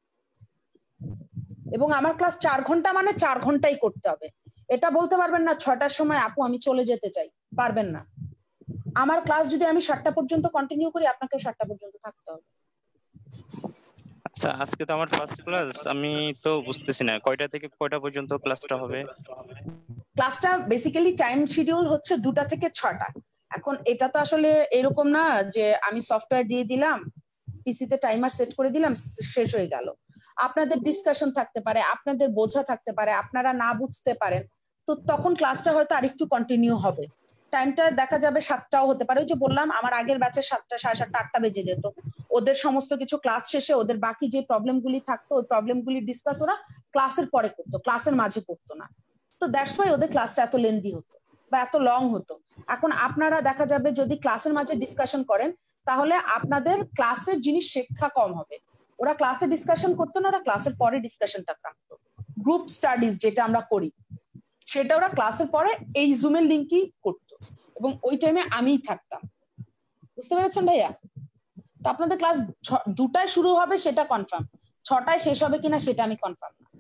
এবং আমার ক্লাস চার ঘন্টা মানে চার ঘন্টাই করতে হবে। এটা বলতে পারবেন না ছটার সময় আপু আমি চলে যেতে চাই, পারবেন না। আমার ক্লাস যদি আমি সাতটা পর্যন্ত কন্টিনিউ করি, আপনাকেও সাতটা পর্যন্ত থাকতে হবে। আচ্ছা, আজকে তো আমার ফার্স্ট ক্লাস, আমি তো বুঝতেছি না কয়টা থেকে কয়টা পর্যন্ত ক্লাসটা হবে। ক্লাসটা বেসিক্যালি টাইম শিডিউল হচ্ছে দুটা থেকে ছটা। এখন এটা তো আসলে এরকম না যে আমি সফটওয়্যার দিয়ে দিলাম, পিসিতে টাইমার সেট করে দিলাম, শেষ হয়ে গেল। আপনাদের ডিসকাশন থাকতে পারে, আপনাদের বোঝা থাকতে পারে, আপনারা না বুঝতে পারেন, তো তখন ক্লাসটা হয়তো আরেকটু কন্টিনিউ হবে। টাইমটা দেখা যাবে সাতটাও হতে পারে। ওই যে বললাম আমার আগের ব্যাচে সাতটা, সাড়ে সাতটা, আটটা বেজে যেত। ওদের সমস্ত কিছু ক্লাস শেষে ওদের বাকি যে প্রবলেমগুলি থাকতো ওই প্রবলেমগুলি ডিসকাস ওরা ক্লাসের পরে করতো, ক্লাসের মাঝে করতো না। তো দ্যাটস ওয়াই ওদের ক্লাসটা এত লেন্দি হতো বা এত লং হতো। এখন আপনারা দেখা যাবে যদি ক্লাসের মাঝে ডিসকাশন করেন তাহলে আপনাদের ক্লাসের জিনিস শিক্ষা কম হবে। ওরা ক্লাসে ডিসকাশন করতো না, ওরা ক্লাসের পরে ডিসকাশনটা রাখতো। গ্রুপ স্টাডিজ যেটা আমরা করি সেটা ওরা ক্লাসের পরে এই জুমের লিঙ্কই করতো এবং ওই টাইমে আমিই থাকতাম। বুঝতে পেরেছেন ভাইয়া? তো আপনাদের ক্লাস দুটায় শুরু হবে সেটা কনফার্ম, ছটায় শেষ হবে কিনা সেটা আমি কনফার্ম না।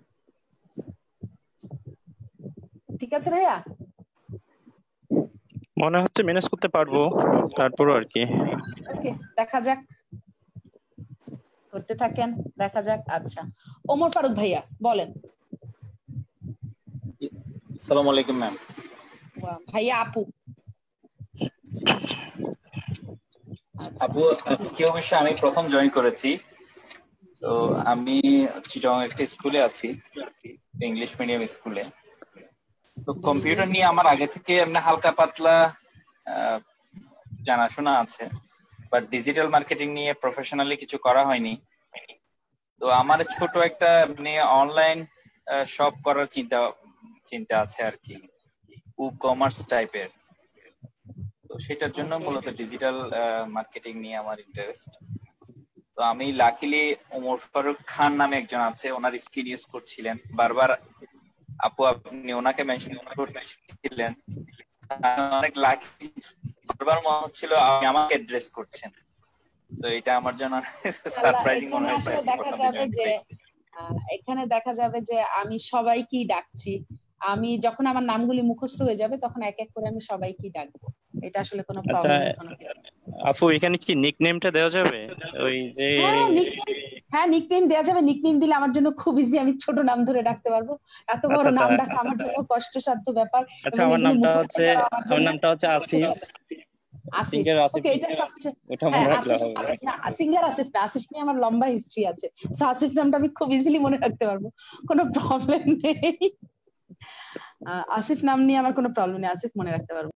ঠিক আছে ভাইয়া? মনে হচ্ছে ম্যানেজ করতে পারবো, তারপরও আর কি। ওকে, দেখা যাক, করতে থাকেন, দেখা যাক। আচ্ছা, ওমর ফারুক ভাইয়া বলেন। আসসালামু আলাইকুম ম্যাম। ভাইয়া আপু আপু আজকে অবশ্য আমি প্রথম জয়েন করেছি, তো আমি চিটং একটা স্কুলে আছি, ইংলিশ মিডিয়াম স্কুলে। তো কম্পিউটার নিয়ে আমার আগে থেকে এমনি হালকা পাতলা জানাশোনা আছে, বাট ডিজিটাল মার্কেটিং নিয়ে প্রফেশনালি কিছু করা হয়নি। তো আমার ছোট একটা মানে অনলাইন শপ করার চিন্তা চিন্তা আছে আর কি, ই কমার্স টাইপের। তো সেটার জন্য মূলত ডিজিটাল মার্কেটিং নিয়ে আমার ইন্টারেস্ট। তো আমি লাকিলি ওমর ফারুক খান নামে একজন আছে, ওনার স্কিল ইউজ করছিলেন বারবার। আপু আপনি ওনাকে মেনশন করছিলেন, অনেক লাকি, বারবার মনে হচ্ছিল আপনি আমাকে অ্যাড্রেস করছেন। তো এটা আমার জন্য সারপ্রাইজিং মনে হয়েছে। দেখা যাবে যে এখানে দেখা যাবে যে আমি সবাইকেই ডাকছি। আমি যখন আমার নামগুলি মুখস্থ হয়ে যাবে তখন এক এক করে আমি সবাইকেই ডাকবো, এটা আসলে কোনো প্রবলেম না। আপু এখানে কি নিকনেমটা দেওয়া যাবে? ওই যে হ্যাঁ নিকনেম দেওয়া যাবে। নিকনেম দিলে আমার জন্য খুব ইজি, আমি ছোট নাম ধরে ডাকতে পারবো। এত বড় নাম ডাকা আমার জন্য কষ্টসাধ্য ব্যাপার। আচ্ছা আমার নামটা হচ্ছে আমার নামটা হচ্ছে আসিফ। সিঙ্গার আসিফ, ওকে, এটা সবচেয়ে ওটা মনে রাখলে হবে না। সিঙ্গার আসিফ না, আসিফ নিয়ে আমার লম্বা হিস্ট্রি আছে। সো আসিফ নামটা আমি খুব ইজিলি মনে রাখতে পারবো, কোনো প্রবলেম নেই। আসিফ নাম নিয়ে আমার কোনো প্রবলেম নেই, আসিফ মনে রাখতে পারবো।